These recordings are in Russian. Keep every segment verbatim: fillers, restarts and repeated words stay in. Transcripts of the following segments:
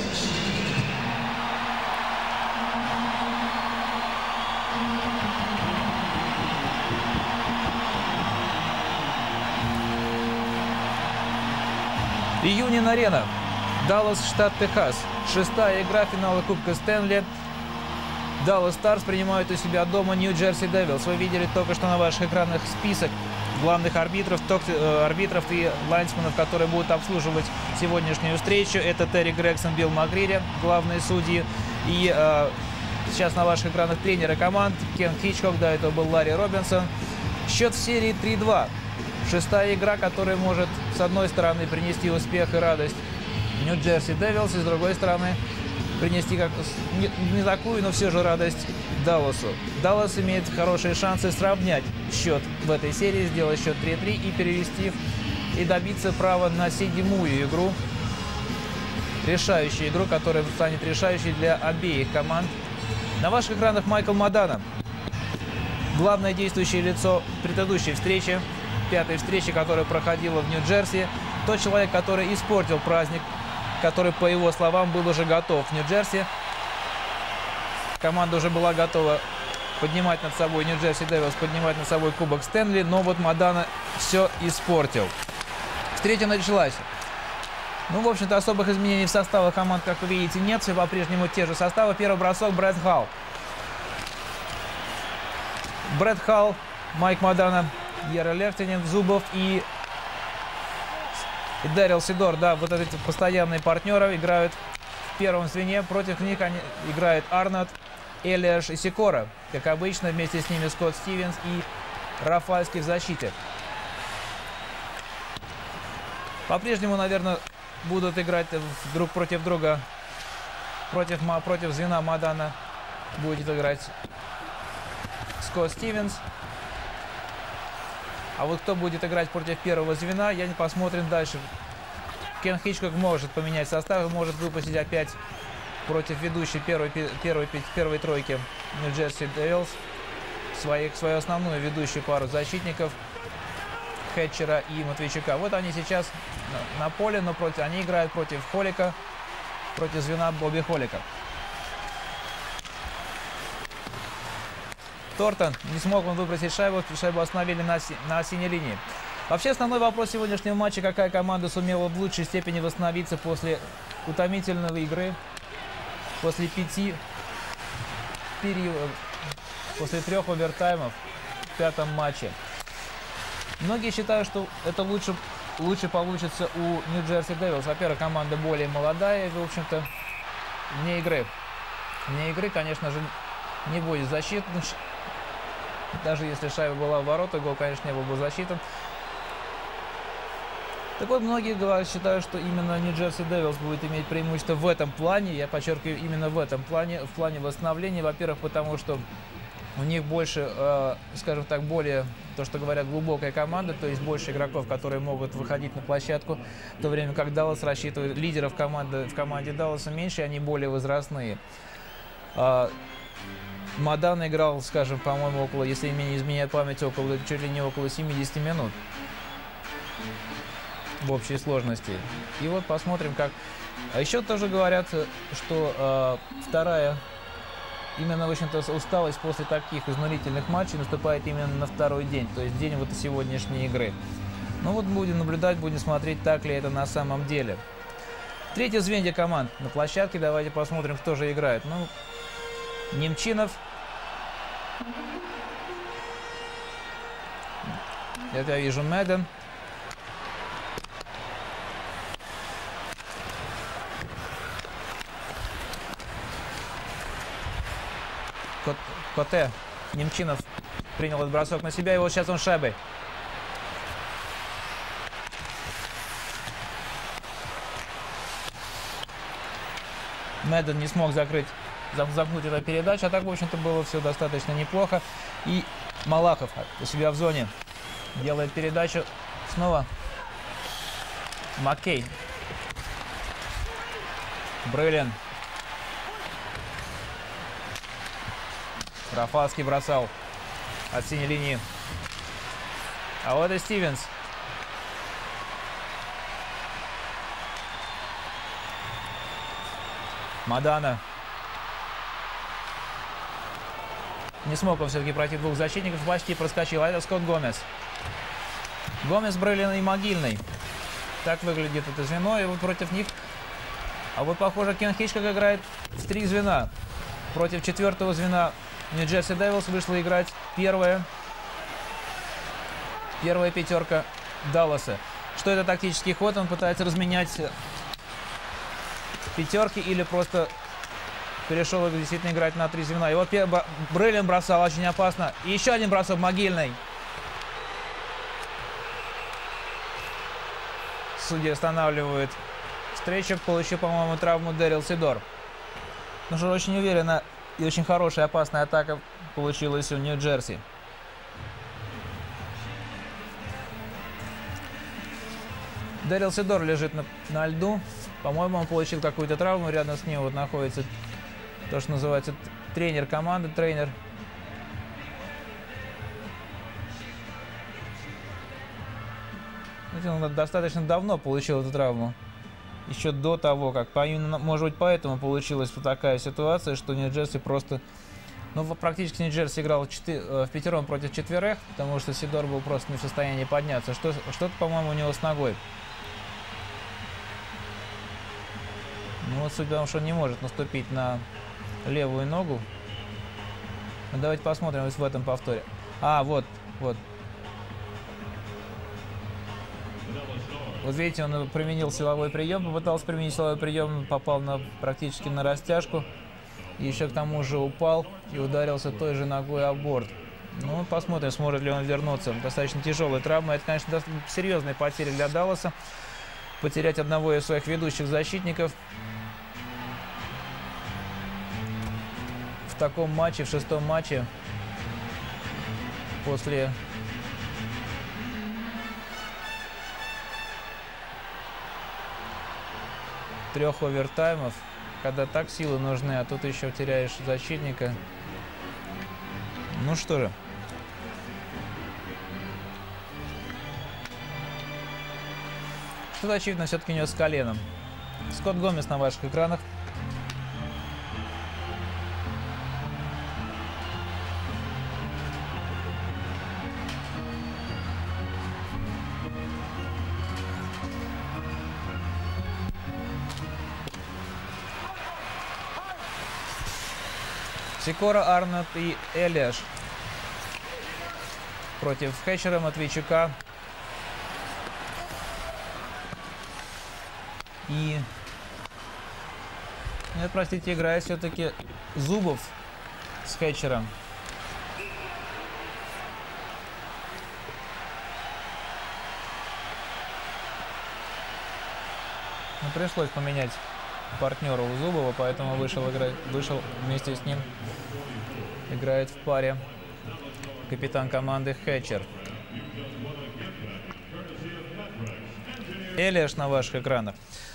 Юнион-арена, Даллас, штат Техас. Шестая игра финала Кубка Стэнли. Даллас Старс принимают у себя дома Нью-Джерси Девилс. Вы видели только что на ваших экранах список главных арбитров, арбитров и лайнсменов, которые будут обслуживать сегодняшнюю встречу. Это Терри Грегсон, Билл Макгрири, главные судьи. И э, сейчас на ваших экранах тренеры команд. Кен Хичкок, до этого был Ларри Робинсон. Счет в серии три-два. Шестая игра, которая может, с одной стороны, принести успех и радость Нью-Джерси Девилс, и с другой стороны, принести как не, не такую, но все же радость Далласу. Даллас имеет хорошие шансы сравнять счет в этой серии, сделать счет три-три и перевести и добиться права на седьмую игру. Решающую игру, которая станет решающей для обеих команд. На ваших экранах Майкл Мадана. Главное действующее лицо предыдущей встречи. Пятой встречи, которая проходила в Нью-Джерси. Тот человек, который испортил праздник, который, по его словам, был уже готов в Нью-Джерси. Команда уже была готова поднимать над собой, Нью-Джерси Девилс поднимать над собой Кубок Стэнли, но вот Мадана все испортил. Встреча началась. Ну, в общем-то, особых изменений в составах команд, как вы видите, нет. Все по-прежнему те же составы. Первый бросок — Брэд Халл. Брэд Халл, Майк Мадана, Яро Левтинен, Зубов и, и Дэрил Сидор. Да, вот эти постоянные партнеры играют в первом звене. Против них они играют Арнольд, Элиаш и Сикора. Как обычно, вместе с ними Скотт Стивенс и Рафальский в защите. По-прежнему, наверное, будут играть друг против друга. Против, против звена Мадана будет играть Скотт Стивенс. А вот кто будет играть против первого звена, я не посмотрим дальше. Кен Хичкок может поменять состав и может выпустить опять против ведущей первой, первой, первой тройки Нью-Джерси Девилс своих, свою основную ведущую пару защитников Хэтчера и Матвейчука. Вот они сейчас на, на поле, но против, они играют против Холика, против звена Бобби Холика. Тортон, не смог он выбросить шайбу, шайбу остановили на, на синей линии. Вообще, основной вопрос сегодняшнего матча: какая команда сумела в лучшей степени восстановиться после утомительной игры, после пяти периодов, после трех овертаймов в пятом матче. Многие считают, что это лучше, лучше получится у Нью-Джерси Девилс. Во-первых, команда более молодая, в общем-то, вне игры. Вне игры, конечно же, не будет защиты. Даже если шайба была в ворота, гол, конечно, не был бы засчитан. Так вот, многие говорят, считают, что именно Нью-Джерси Девилс будет иметь преимущество в этом плане. Я подчеркиваю, именно в этом плане, в плане восстановления. Во-первых, потому что у них больше, э, скажем так, более, то, что говорят, глубокая команда, то есть больше игроков, которые могут выходить на площадку, в то время как Даллас рассчитывает, лидеров команды, в команде Далласа меньше, они более возрастные. Э, Мадана играл, скажем, по-моему, около, если мне не изменяет память, около, чуть ли не около семидесяти минут в общей сложности. И вот посмотрим, как... А еще тоже говорят, что э, вторая, именно, в общем-то, усталость после таких изнурительных матчей наступает именно на второй день, то есть день вот сегодняшней игры. Ну вот будем наблюдать, будем смотреть, так ли это на самом деле. Третье звенье команд на площадке. Давайте посмотрим, кто же играет. Ну, Немчинов. Это я вижу Мэдден. Коте. Немчинов принял этот бросок на себя, и вот сейчас он шайбой. Мэдден не смог закрыть, замкнуть эту передачу, а так, в общем-то, было все достаточно неплохо. И Малахов у себя в зоне делает передачу. Снова Маккей. Брылин. Рафалский бросал от синей линии. А вот и Стивенс. Мадана. Не смог он все-таки пройти двух защитников. Почти проскочил. А это Скотт Гомес. Гомес, Брейлин и Могильный. Так выглядит это звено. И вот против них... А вот, похоже, Кен Хичкок играет в три звена. Против четвертого звена Нью-Джерси Девилс вышла играть первая. Первая пятерка Далласа. Что это тактический ход? Он пытается разменять пятерки или просто перешел действительно играть на три звена. И вот Брейлин бросал очень опасно. И еще один бросок Могильный. Судья останавливает встречу. Получил, по-моему, травму Дэрил Сидор. Ну что, очень уверенно и очень хорошая опасная атака получилась у Нью-Джерси. Дэрил Сидор лежит на, на льду. По-моему, он получил какую-то травму. Рядом с ним вот находится то, что называется тренер команды, тренер. Он достаточно давно получил эту травму. Еще до того, как... Может быть, поэтому получилась вот такая ситуация, что Нью-Джерси просто... Ну, практически Нью-Джерси играл в, четы... в пятером против четверых, потому что Сидор был просто не в состоянии подняться. Что... Что-то, по-моему, у него с ногой. Ну вот, судя по тому, что он не может наступить на левую ногу. Ну, давайте посмотрим вот в этом повторе. А, вот, вот. Вот видите, он применил силовой прием, попытался применить силовой прием, попал на, практически на растяжку. И еще к тому же упал и ударился той же ногой об борт. Ну, посмотрим, сможет ли он вернуться. Достаточно тяжелая травма. Это, конечно, серьезная потеря для Далласа. Потерять одного из своих ведущих защитников в таком матче, в шестом матче, после трех овертаймов, когда так силы нужны, а тут еще теряешь защитника. Ну что же. Что-то очевидно все-таки у него с коленом. Скотт Гомес на ваших экранах. Сикора, Арнольд и Элиаш против Хэтчера, Матвейчука и... Нет, простите, играет все-таки Зубов с Хэтчером. Ну, пришлось поменять партнера у Зубова, поэтому вышел, играть, вышел вместе с ним. Играет в паре капитан команды Хэтчер. Элиаш на ваших экранах.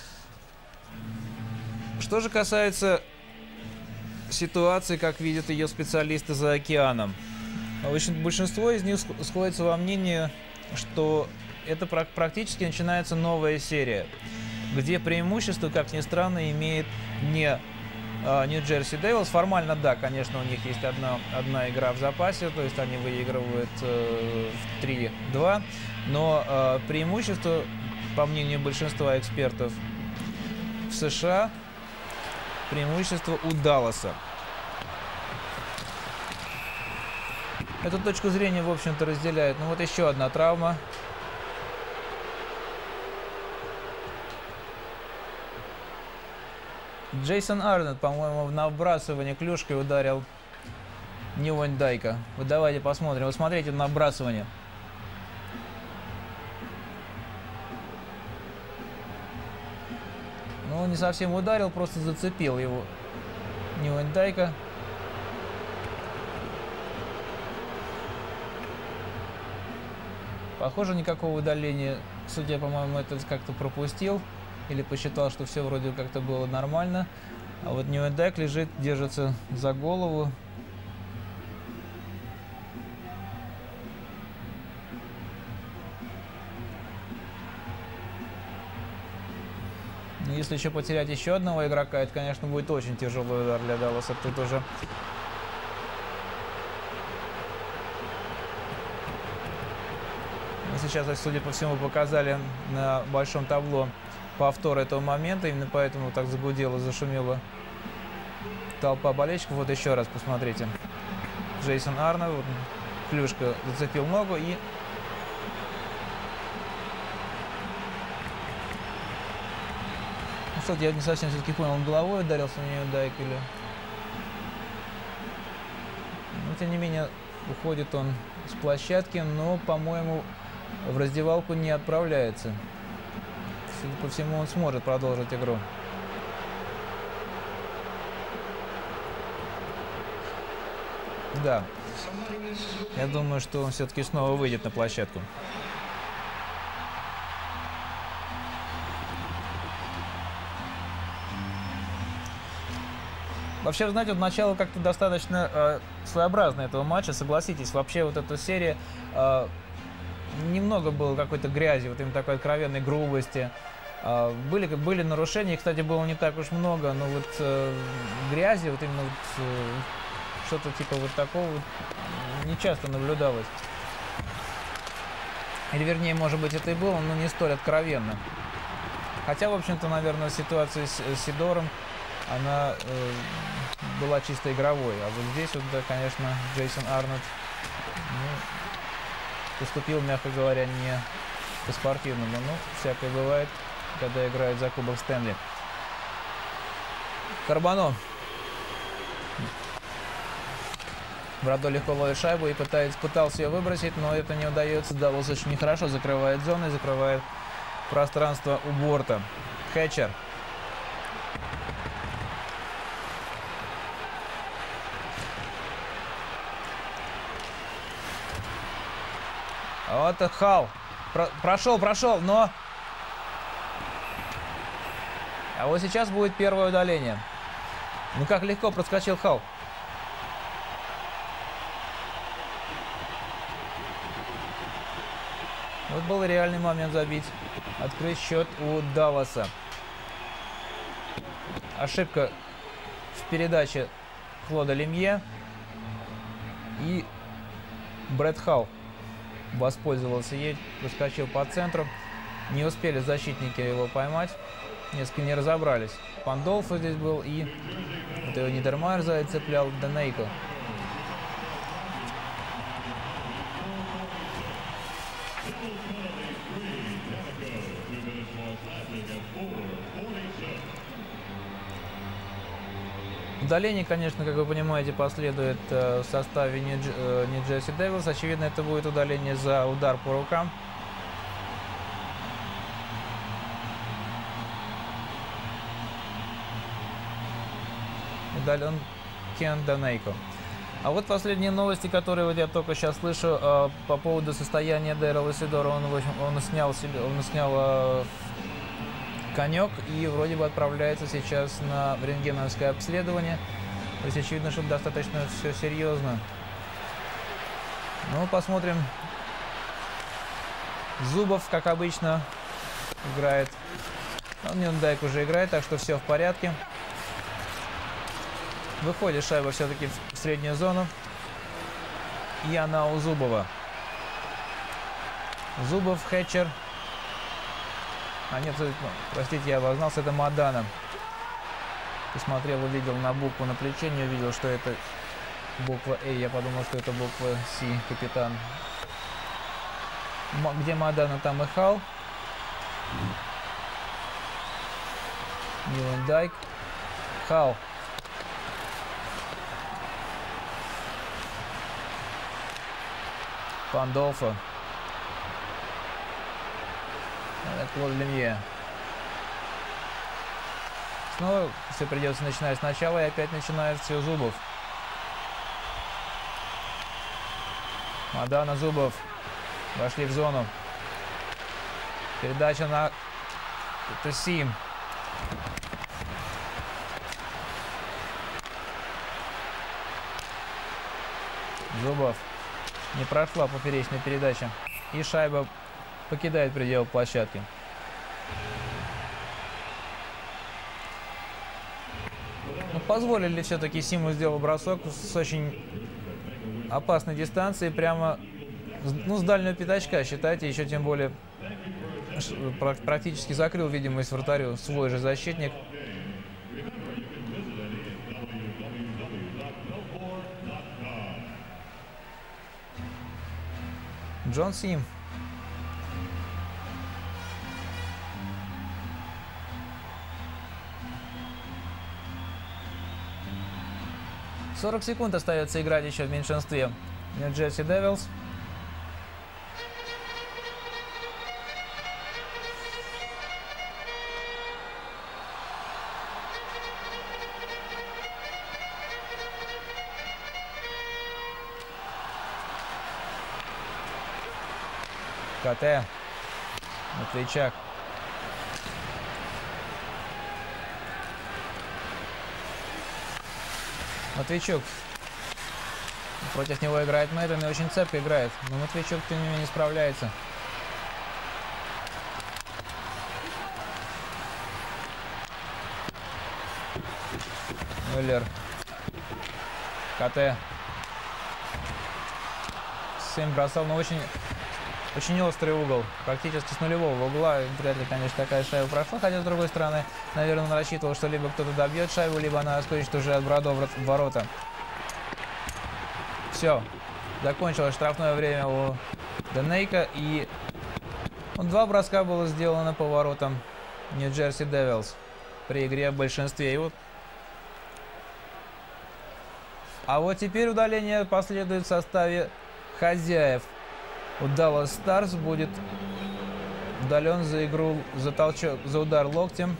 Что же касается ситуации, как видят ее специалисты за океаном. Большинство из них сходится во мнении, что это практически начинается новая серия, где преимущество, как ни странно, имеет не Нью-Джерси Девилс. Формально, да, конечно, у них есть одна, одна игра в запасе, то есть они выигрывают э, в три-два, но э, преимущество, по мнению большинства экспертов в США, преимущество у Далласа. Эту точку зрения, в общем-то, разделяет. Ну вот еще одна травма. Джейсон Арнольд, по-моему, на вбрасывание клюшкой ударил Ньюэндайка. Вот давайте посмотрим. Вот смотрите на вбрасывание. Ну, он не совсем ударил, просто зацепил его Ньюэндайка. Похоже, никакого удаления судья, по-моему, это как-то пропустил. Или посчитал, что все вроде как-то было нормально. А вот Ньюэндайк лежит, держится за голову. Если еще потерять еще одного игрока, это, конечно, будет очень тяжелый удар для Далласа. Тут уже мы сейчас, судя по всему, показали на большом табло повтор этого момента. Именно поэтому так загудело, зашумело толпа болельщиков. Вот еще раз посмотрите. Джейсон Арнольд, вот, клюшка зацепил ногу и ну, что-то я не совсем все-таки понял, он головой ударился на нее Дайк или... Но, тем не менее, уходит он с площадки, но, по-моему, в раздевалку не отправляется. Судя по всему, он сможет продолжить игру. Да. Я думаю, что он все-таки снова выйдет на площадку. Вообще, вы знаете, вот начало как-то достаточно э, своеобразное этого матча, согласитесь. Вообще, вот эта серия, э, немного было какой-то грязи, вот именно такой откровенной грубости. Э, были, были нарушения, кстати, было не так уж много, но вот э, грязи, вот именно вот, э, что-то типа вот такого вот не часто наблюдалось. Или, вернее, может быть, это и было, но не столь откровенно. Хотя, в общем-то, наверное, ситуация с, с Сидором, она э, была чисто игровой. А вот здесь вот, да, конечно, Джейсон Арнольд ну, поступил, мягко говоря, не по-спортивному. Но всякое бывает, когда играют за Кубок Стэнли. Карбано. Брадо легко ловит шайбу и пытается, пытался ее выбросить, но это не удается. Даллас очень нехорошо закрывает зоны, закрывает пространство у борта. Хэтчер. Вот Халл. Про прошел, прошел, но... А вот сейчас будет первое удаление. Ну как легко проскочил Халл. Вот был реальный момент забить. Открыть счет у Далласа. Ошибка в передаче Клода Лемье. И Брэд Халл воспользовался ей, проскочил по центру. Не успели защитники его поймать. Несколько не разобрались. Пандолфо здесь был и вот его Нидермайер сзади цеплял, Данейко. Удаление, конечно, как вы понимаете, последует э, в составе Нью-Джерси Девилс. Очевидно, это будет удаление за удар по рукам. Удален Кен Данейко. А вот последние новости, которые вот я только сейчас слышу э, по поводу состояния Дэрила Сидора. Он, он снял, себе, он снял э, конек и вроде бы отправляется сейчас на рентгеновское обследование. То есть очевидно, что достаточно все серьезно. Ну, посмотрим. Зубов, как обычно, играет. Нюндайк уже играет, так что все в порядке. Выходит шайба все-таки в среднюю зону. И она у Зубова. Зубов, Хэтчер. А нет, простите, я обознался, это Мадана. Посмотрел, увидел на букву на плече, не увидел, что это буква А. Я подумал, что это буква С, капитан. Где Мадана, там и Халл. Нюндайк. Халл. Пандолфо. Клод Лемье. Снова все придется начинать сначала, и опять начинает все Зубов. Мадана, Зубов. Вошли в зону. Передача на Тесим. Зубов. Не прошла поперечная передача. И шайба покидает предел площадки. Ну, позволили все-таки, Симу сделал бросок с очень опасной дистанции, прямо, ну, с дальнего пятачка, считайте, еще тем более практически закрыл видимость вратарю свой же защитник. Джон Сим. сорок секунд остается играть еще в меньшинстве Нью-Джерси Девилс. КТ. Матвейчак. Матвейчук. Против него играет Мэдден и очень цепко играет. Но Матвейчук, тем не менее, справляется. Мюллер. КТ. Сим бросал, но очень, очень острый угол. Практически с нулевого угла. Вряд ли, конечно, такая шайба прошла. Хотя, с другой стороны, наверное, он рассчитывал, что либо кто-то добьет шайбу, либо она отскочит уже от Брадо в ворота. Все. Закончилось штрафное время у Денейка. И ну, два броска было сделано по воротам Нью-Джерси Девилс при игре в большинстве. И вот... А вот теперь удаление последует в составе хозяев. У Dallas Stars будет удален за игру, за толчок, за удар локтем.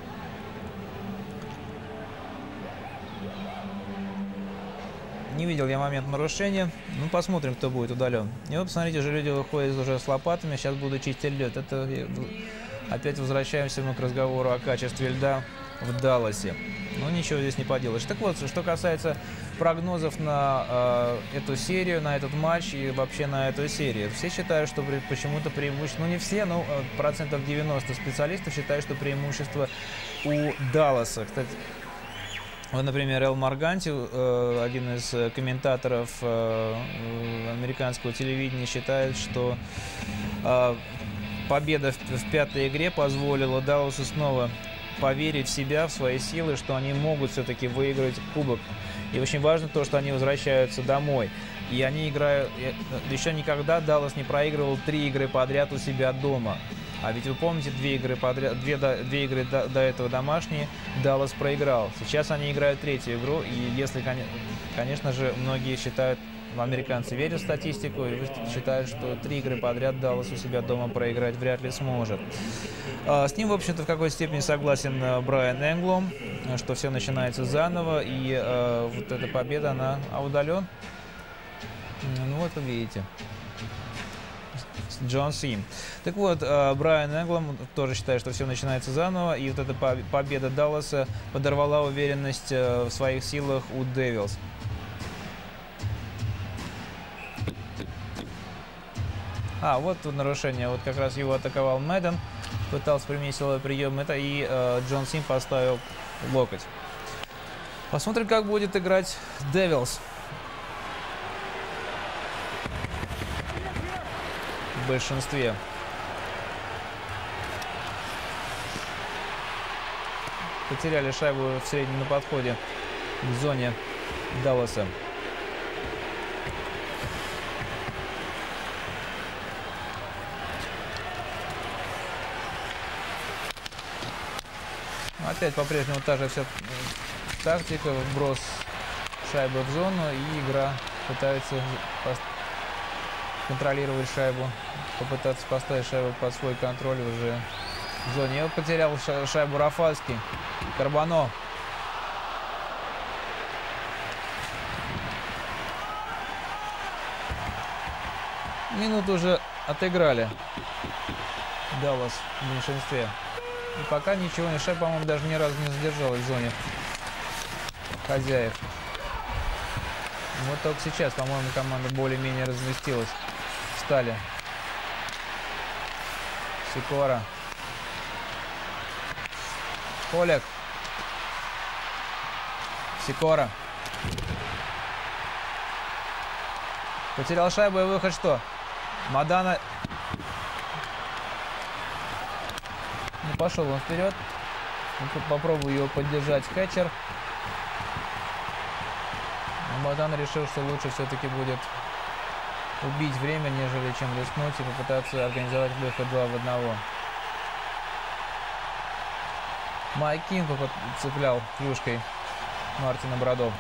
Не видел я момент нарушения. Ну, посмотрим, кто будет удален. И вот, посмотрите, же люди выходят уже с лопатами. Сейчас буду чистить лед. Это опять возвращаемся мы к разговору о качестве льда в Далласе. Ну, ничего здесь не поделаешь. Так вот, что касается прогнозов на э, эту серию, на этот матч и вообще на эту серию. Все считают, что почему-то преимущество, ну не все, но процентов девяносто специалистов считают, что преимущество у Далласа. Кстати, вот, например, Эл Морганти, э, один из комментаторов э, американского телевидения, считает, что э, победа в, в пятой игре позволила Далласу снова поверить в себя, в свои силы, что они могут все-таки выиграть кубок. И очень важно то, что они возвращаются домой. И они играют... Еще никогда Даллас не проигрывал три игры подряд у себя дома. А ведь вы помните, две игры, подряд, две, две игры до, до этого домашние Даллас проиграл. Сейчас они играют третью игру. И если, конечно же, многие считают, американцы верят в статистику и считают, что три игры подряд Даллас у себя дома проиграть вряд ли сможет. С ним, в общем-то, в какой-то степени согласен Брайан Энглом, что все начинается заново, и э, вот эта победа, она а удален. Ну вот вы видите. Джон Сим. Так вот, э, Брайан Энглом тоже считает, что все начинается заново, и вот эта победа Далласа подорвала уверенность э, в своих силах у Девилс. А, вот тут нарушение. Вот как раз его атаковал Мэдден. Пытался применить силовой прием. Это и э, Джон Сим поставил локоть. Посмотрим, как будет играть Девилс. В большинстве. Потеряли шайбу в среднем на подходе к зоне Далласа. Опять по-прежнему та же вся тактика, вброс шайбы в зону, и игра пытается контролировать шайбу, попытаться поставить шайбу под свой контроль уже в зоне. Я потерял шайбу Рафальский. Карбано. Минуту уже отыграли Даллас в меньшинстве. И пока ничего не шайба, по-моему, даже ни разу не задержалась в зоне хозяев. Вот только сейчас, по-моему, команда более-менее разместилась. Встали. Сикора. Поляк. Сикора. Потерял шайбу и выход что? Мадана. Не пошел он вперед. Попробую его поддержать Хэтчер. Но Мадана решил, что лучше все-таки будет убить время, нежели чем рискнуть и попытаться организовать выход два в одного. Майк Кинг цеплял клюшкой Мартина Брадо.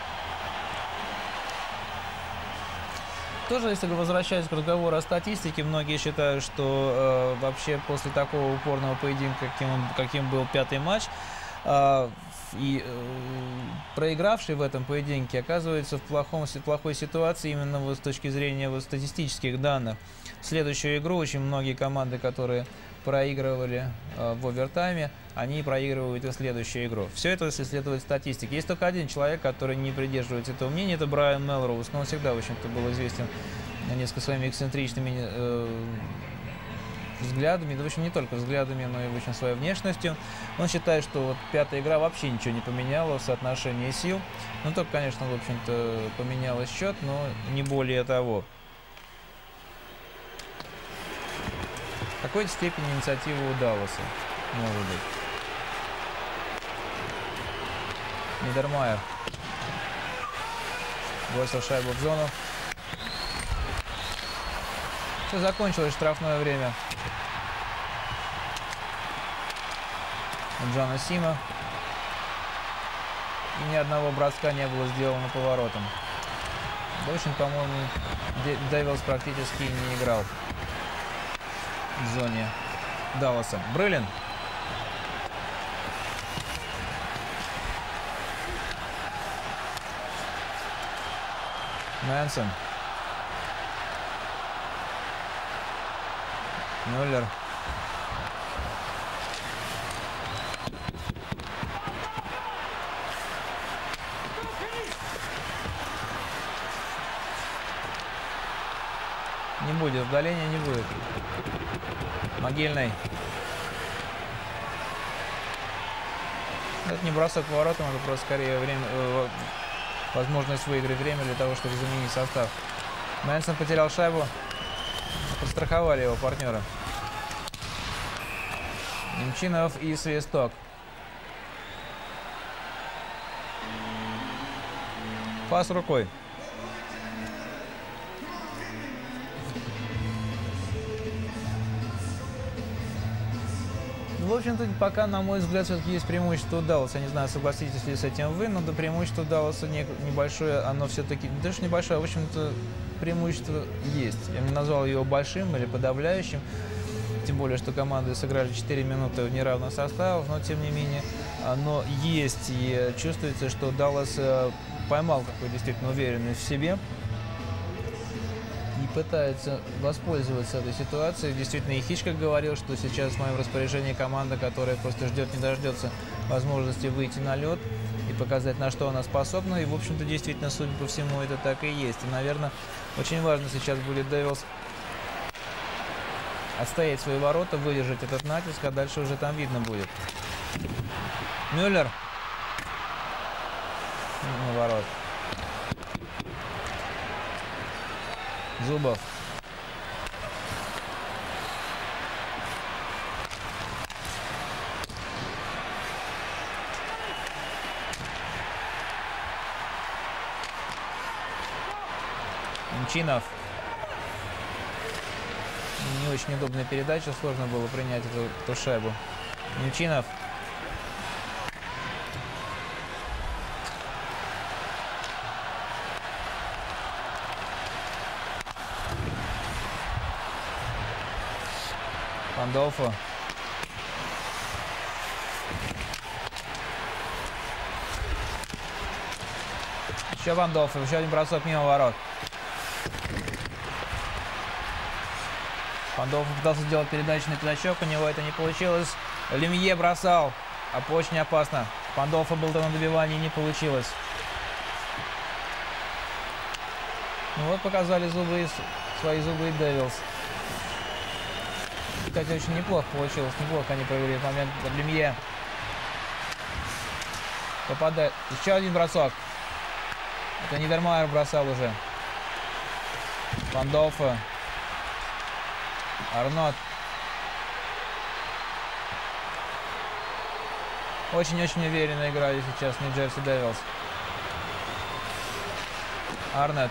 Тоже, если возвращаясь к разговору о статистике, многие считают, что э, вообще после такого упорного поединка, каким, он, каким был пятый матч, э, и э, проигравший в этом поединке оказывается в, плохом, в плохой ситуации именно вот с точки зрения вот статистических данных. В следующую игру очень многие команды, которые проигрывали э, в овертайме, они проигрывают и следующую игру. Все это, если следовать статистике. Есть только один человек, который не придерживается этого мнения, это Брайан Мелроуз. Но он всегда, в общем-то, был известен несколько своими эксцентричными э, взглядами, да, в общем, не только взглядами, но и, в общем, своей внешностью. Он считает, что вот пятая игра вообще ничего не поменяла в соотношении сил. Ну, только, конечно, в общем-то, поменялось счет, но не более того. В какой-то степени инициатива у Далласа, может быть. Нидермайер бросил шайбу в зону. Все, закончилось штрафное время у Джона Сима. И ни одного броска не было сделано поворотом. В общем, по-моему, Дэвилс практически не играл в зоне Далласа. Брылин. Мэнсон. Мюллер. Не будет, удаления не будет. Могильный. Это не бросок поворотом, это просто скорее время, э, возможность выиграть время для того, чтобы заменить состав. Мэнсон потерял шайбу. Подстраховали его партнеры. Немчинов и свисток. Пас рукой. В общем-то, пока, на мой взгляд, все-таки есть преимущество у Далласа. Я не знаю, согласитесь ли с этим вы, но до преимущества Далласа не, небольшое, оно все-таки, не даже небольшое, а, в общем-то, преимущество есть. Я не назвал его большим или подавляющим, тем более, что команды сыграли четыре минуты в неравных составах, но, тем не менее, оно есть. И чувствуется, что Даллас поймал какую-то действительно уверенность в себе и пытается воспользоваться этой ситуацией. Действительно, и Хичкок говорил, что сейчас в моем распоряжении команда, которая просто ждет, не дождется возможности выйти на лед и показать, на что она способна. И, в общем-то, действительно, судя по всему, это так и есть. И, наверное, очень важно сейчас будет Дэвилс отстоять свои ворота, выдержать этот натиск, а дальше уже там видно будет. Мюллер. На ворот. Зубов. Немчинов. Не очень удобная передача, сложно было принять эту, эту шайбу. Немчинов. Пандолфо. Еще Пандолфо, еще один бросок мимо ворот. Пандолфо пытался сделать передачный пятачок, у него это не получилось. Лемье бросал, а очень опасно. Пандолфо был-то на добивании, не получилось. Ну вот показали зубы, свои зубы и Дэвилс. Кстати, очень неплохо получилось, неплохо они провели момент. Лемье попадает. Еще один бросок. Это Нидермайер бросал уже. Пандолфо. Арнот. Очень-очень уверенно играли сейчас Нью-Джерси Девилс. Арнет.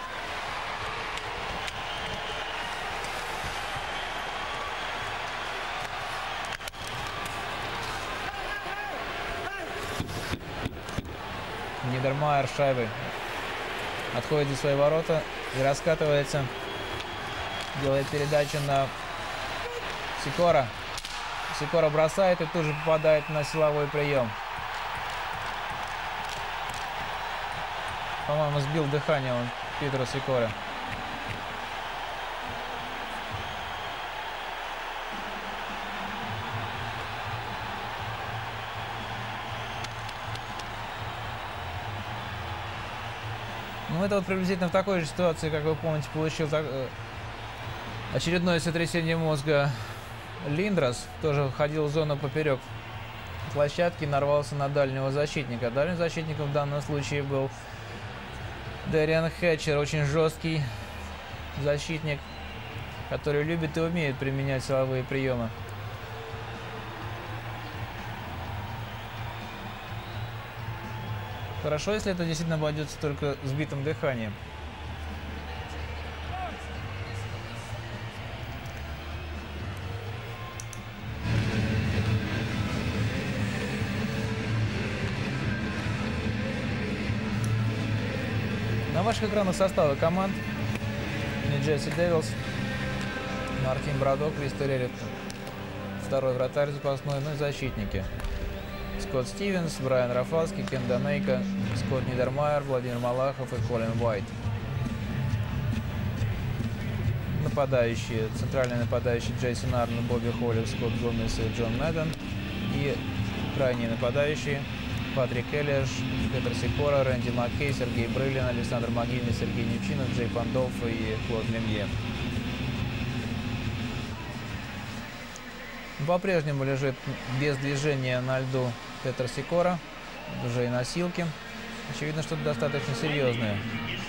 Нидермайер шайбой отходит за свои ворота и раскатывается. Делает передачу на Сикора. Сикора бросает и тут же попадает на силовой прием. По-моему, сбил дыхание он Питера Сикора. Ну, это вот приблизительно в такой же ситуации, как вы помните, получил так, э, очередное сотрясение мозга Линдрас. Тоже входил в зону поперек площадки, нарвался на дальнего защитника. Дальним защитником в данном случае был Дэриан Хэтчер, очень жесткий защитник, который любит и умеет применять силовые приемы. Хорошо, если это действительно обойдется только сбитым дыханием. На ваших экранах составы команд: Нью-Джерси Девилс, Мартин Брадок, Кристо Рерит, второй вратарь запасной, ну и защитники: Скотт Стивенс, Брайан Рафалский, Кен Данейко, Скотт Нидермайер, Владимир Малахов и Колин Уайт. Нападающие: центральный нападающий Джейсон Арнольд, Бобби Холлик, Скотт Гомес и Джон Мэдден. И крайние нападающие: Патрик Эллиш, Петр Сикора, Рэнди Маккей, Сергей Брылин, Александр Могильный, Сергей Невчинов, Джей Пандолфо и Клод Лемье. По-прежнему лежит без движения на льду Петр Сикора, уже и носилки. Очевидно, что-то достаточно серьезное.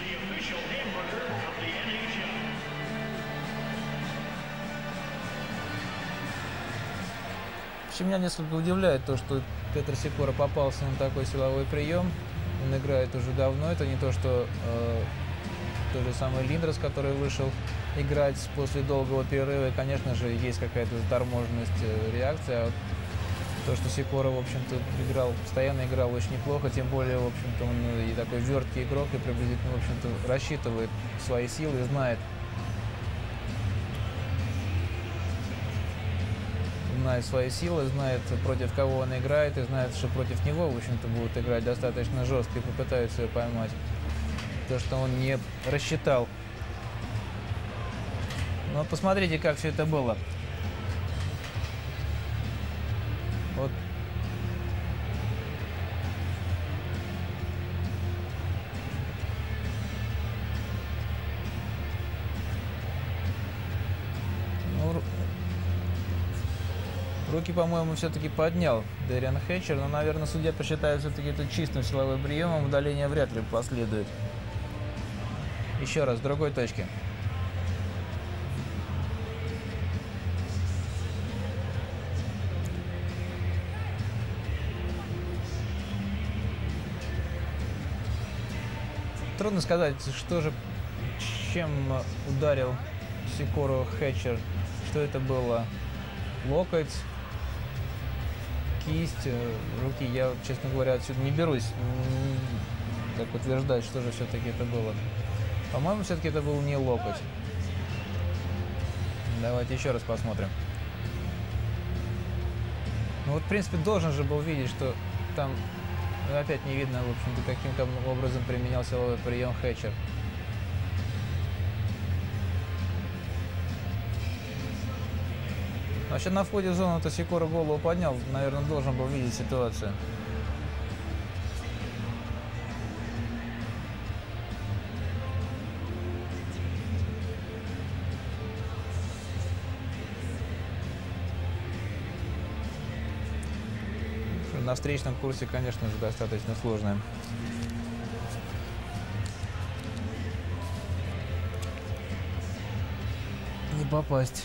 Меня несколько удивляет то, что Петр Сикора попался на такой силовой прием. Он играет уже давно. Это не то, что э, тот же самый Линдрас, который вышел играть после долгого перерыва. И, конечно же, есть какая-то заторможенность э, реакции. А вот то, что Сикора, в общем-то, играл, постоянно играл очень неплохо, тем более, в общем-то, он и такой верткий игрок, и приблизительно, в общем-то, рассчитывает свои силы, знает, знает свои силы, знает, против кого он играет, и знает, что против него, в общем-то, будут играть достаточно жестко и попытаются ее поймать. То, что он не рассчитал. Но посмотрите, как все это было. Вот. Ну, руки, по-моему, все-таки поднял Дэриан Хэтчер, но, наверное, судья посчитает все-таки это чистым силовым приемом, удаление вряд ли последует. Еще раз, с другой точки. Трудно сказать, что же, чем ударил Сикору Хэтчер, что это было. Локоть, кисть, руки. Я, честно говоря, отсюда не берусь так утверждать, что же все-таки это было. По-моему, все-таки это был не локоть. Давайте еще раз посмотрим. Ну вот, в принципе, должен же был видеть, что там опять не видно, в общем-то, каким-то образом применял силовой прием Хэтчер. Вообще, на входе в зону-то Сикора голову поднял, наверное, должен был видеть ситуацию. На встречном курсе, конечно же, достаточно сложная не попасть.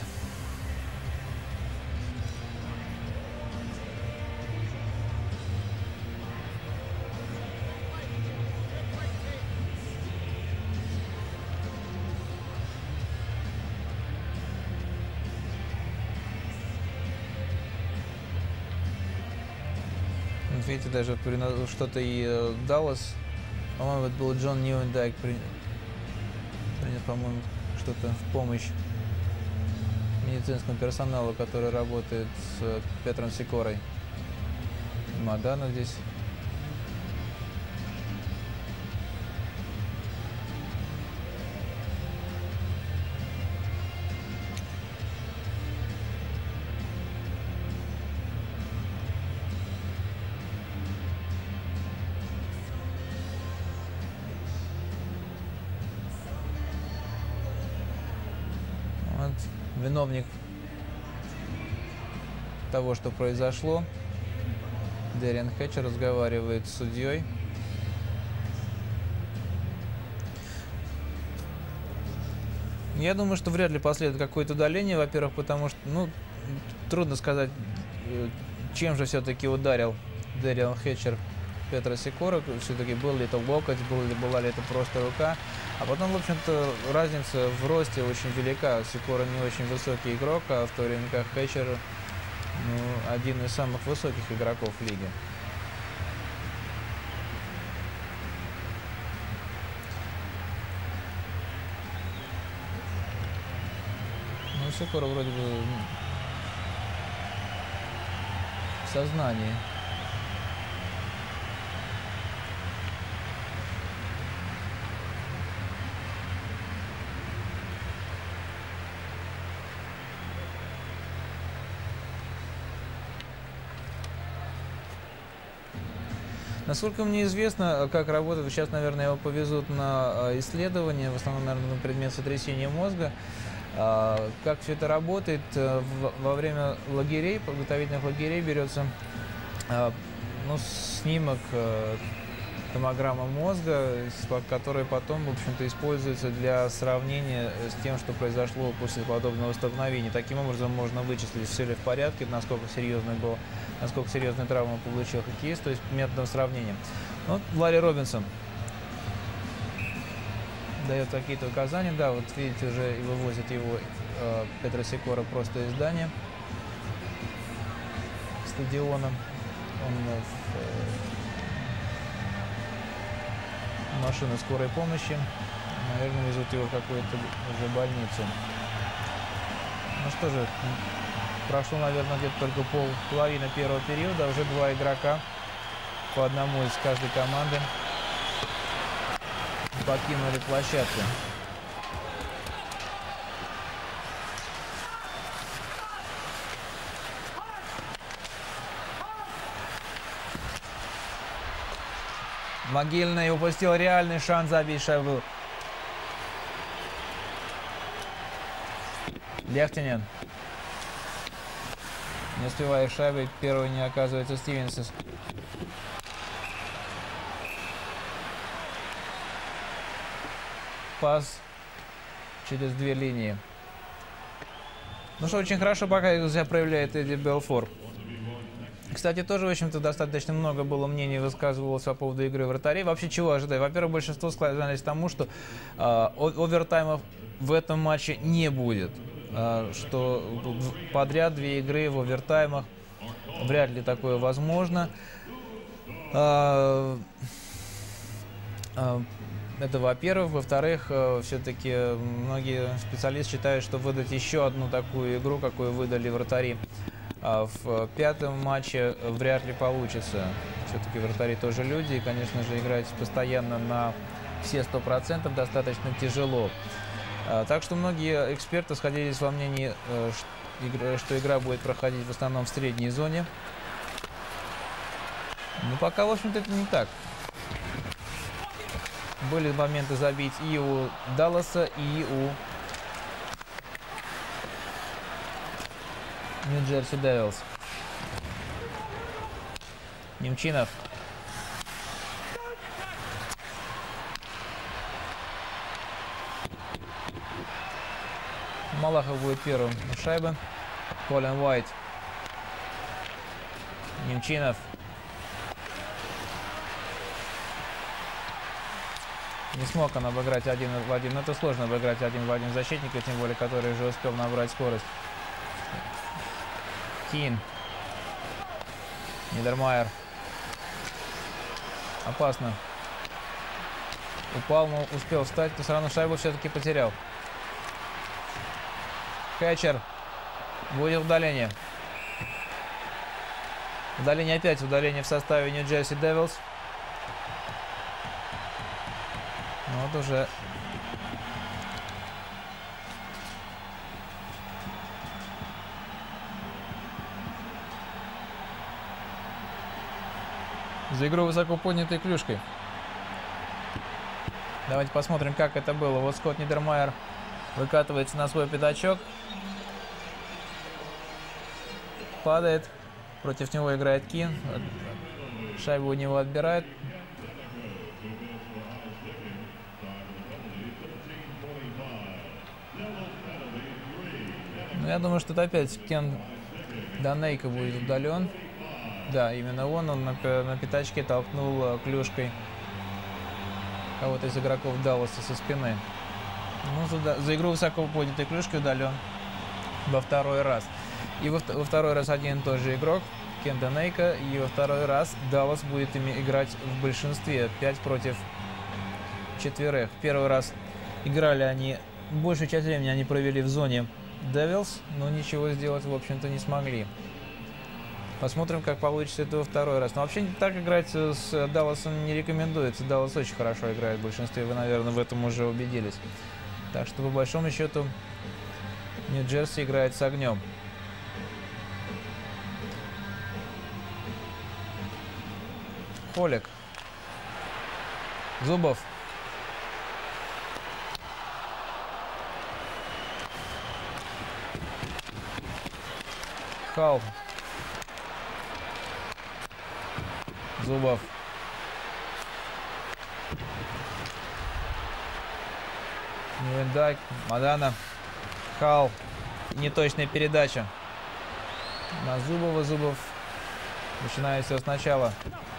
Видите, даже что-то и Даллас, по-моему, это был Джон Ньюендайк, принес, по-моему, что-то в помощь медицинскому персоналу, который работает с Петром Сикорой. Мадана здесь. Виновник того, что произошло, Дэриан Хэтчер, разговаривает с судьей. Я думаю, что вряд ли последует какое-то удаление, во-первых, потому что, ну, трудно сказать, чем же все-таки ударил Дэриан Хэтчер Петра Сикора. Все-таки был ли это локоть, был ли, была ли это просто рука. А потом, в общем-то, разница в росте очень велика. Сикора не очень высокий игрок, а в то время как Хэтчер, ну, один из самых высоких игроков в лиге. Ну, Сикора вроде бы в сознании. Насколько мне известно, как работает, сейчас, наверное, его повезут на исследование, в основном, наверное, на предмет сотрясения мозга. Как все это работает, во время лагерей, подготовительных лагерей берется, ну, снимок, томограмма мозга, который потом, в общем-то, используется для сравнения с тем, что произошло после подобного столкновения. Таким образом можно вычислить, все ли в порядке, насколько серьезный был, насколько серьезную травму получил хоккеист, то есть методом сравнения. Вот Ларри Робинсон дает какие-то указания. Да, вот видите, уже вывозят его э, Петра Сикора просто из здания стадиона. Он в э, машину скорой помощи. Наверное, везут его в какую-то уже больницу. Ну что же, прошло, наверное, где-то только пол, половина первого периода. Уже два игрока, по одному из каждой команды, покинули площадку. Могильный упустил реальный шанс забить шайбу. Лехтинен. Не успевая шайбы, первый не оказывается Стивенс. Пас через две линии. Ну что, очень хорошо пока себя проявляет Эдди Белфор. Кстати, тоже, в общем-то, достаточно много было мнений высказывалось по поводу игры вратарей. Вообще, чего ожидать? Во-первых, большинство склонялись к тому, что э, овертаймов в этом матче не будет. Э, что подряд две игры в овертаймах вряд ли такое возможно. Э, э, Это во-первых. Во-вторых, все-таки многие специалисты считают, что выдать еще одну такую игру, какую выдали вратари в пятом матче, вряд ли получится. Все-таки вратари тоже люди, и, конечно же, играть постоянно на все сто процентов достаточно тяжело. Так что многие эксперты сходились во мнении, что игра будет проходить в основном в средней зоне. Но пока, в общем-то, это не так. Были моменты забить и у Далласа, и у Нью-Джерси Девилс. Немчинов. Малахов будет первым у шайбы. Колин Уайт. Немчинов. Не смог он обыграть один в один. Но это сложно обыграть один в один защитника, тем более, который уже успел набрать скорость. Кин. Нидермайер. Опасно. Упал, но успел встать, но все равно шайбу все-таки потерял. Хэтчер. Будет удаление. Удаление опять. Удаление в составе Нью-Джерси Девилс. Вот уже. За игру высоко поднятой клюшкой. Давайте посмотрим, как это было. Вот Скотт Нидермайер выкатывается на свой пятачок. Падает. Против него играет Кин. Шайбу у него отбирает. Ну, я думаю, что это опять Кен Данейко будет удален. Да, именно он. Он на, на пятачке толкнул клюшкой кого-то из игроков Далласа со спины. Ну, за, за игру высоко поднятой клюшкой удален во второй раз. И во, во второй раз один и тот же игрок, Кен Данейко. И во второй раз Даллас будет ими играть в большинстве. пять против четверых. Первый раз играли они, большую часть времени они провели в зоне Девилс, но ничего сделать, в общем-то, не смогли. Посмотрим, как получится это во второй раз. Но вообще так играть с Далласом не рекомендуется. Даллас очень хорошо играет в большинстве. Вы, наверное, в этом уже убедились. Так что, по большому счету, Нью-Джерси играет с огнем. Холик. Зубов. Хал. Зубов. Ньюендайк. Мадана. Хал. Неточная передача на Зубова. Зубов. Начинает все сначала.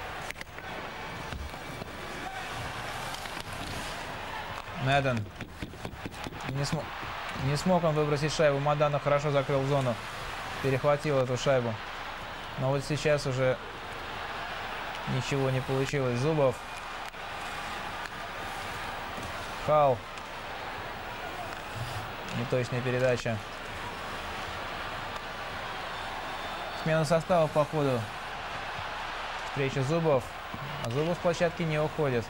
Мэдден. Не, см... Не смог он выбросить шайбу. Мадана хорошо закрыл зону. Перехватил эту шайбу. Но вот сейчас уже ничего не получилось. Зубов. Хал. Неточная передача. Смена состава по ходу встречи Зубов. А Зубов с площадки не уходит.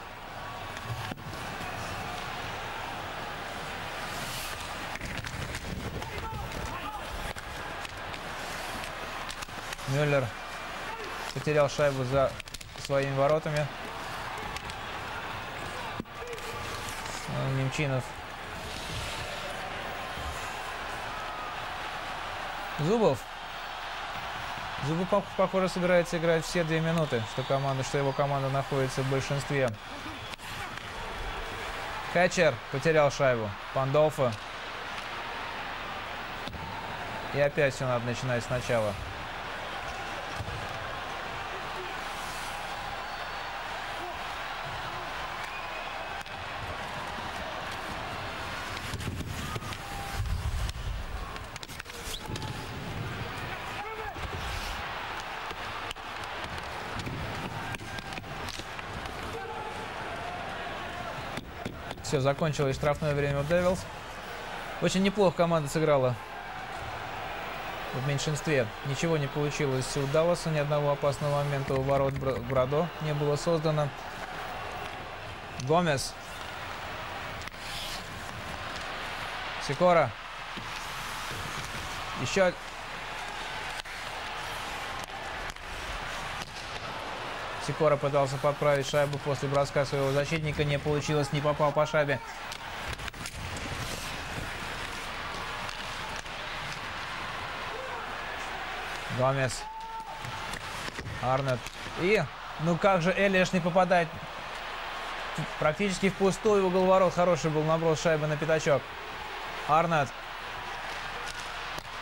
Мюллер потерял шайбу за своими воротами. Немчинов. Зубов. Зубов, похоже, собирается играть все две минуты, что команда, что его команда находится в большинстве. Хэтчер потерял шайбу. Пандолфо. И опять все надо начинать сначала. Все, закончилось штрафное время у Девилс. Очень неплохо команда сыграла в меньшинстве. Ничего не получилось у Далласа, ни одного опасного момента у ворот Брадо не было создано. Гомес. Сикора. Еще... Сикора пытался подправить шайбу после броска своего защитника. Не получилось, не попал по шайбе. Гомес. Арнет. И, ну как же Элиш не попадает практически в пустой угол ворот. Хороший был наброс шайбы на пятачок. Арнет.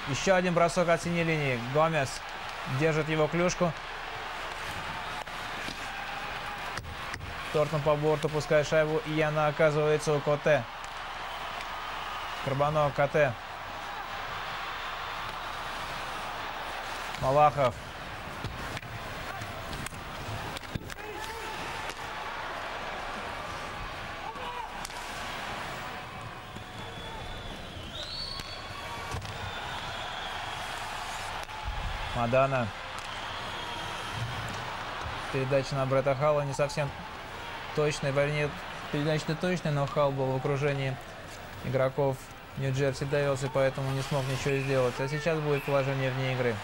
Еще один бросок от синей линии. Гомес держит его клюшку. Тортон по борту пускает шайбу, и она оказывается у Коте. Карбонов, Коте. Малахов. Мадана. Передача на Бретта Халла не совсем точная. Вернее, передача точная, но Халл был в окружении игроков Нью-Джерси Девилс, и поэтому не смог ничего сделать. А сейчас будет положение вне игры.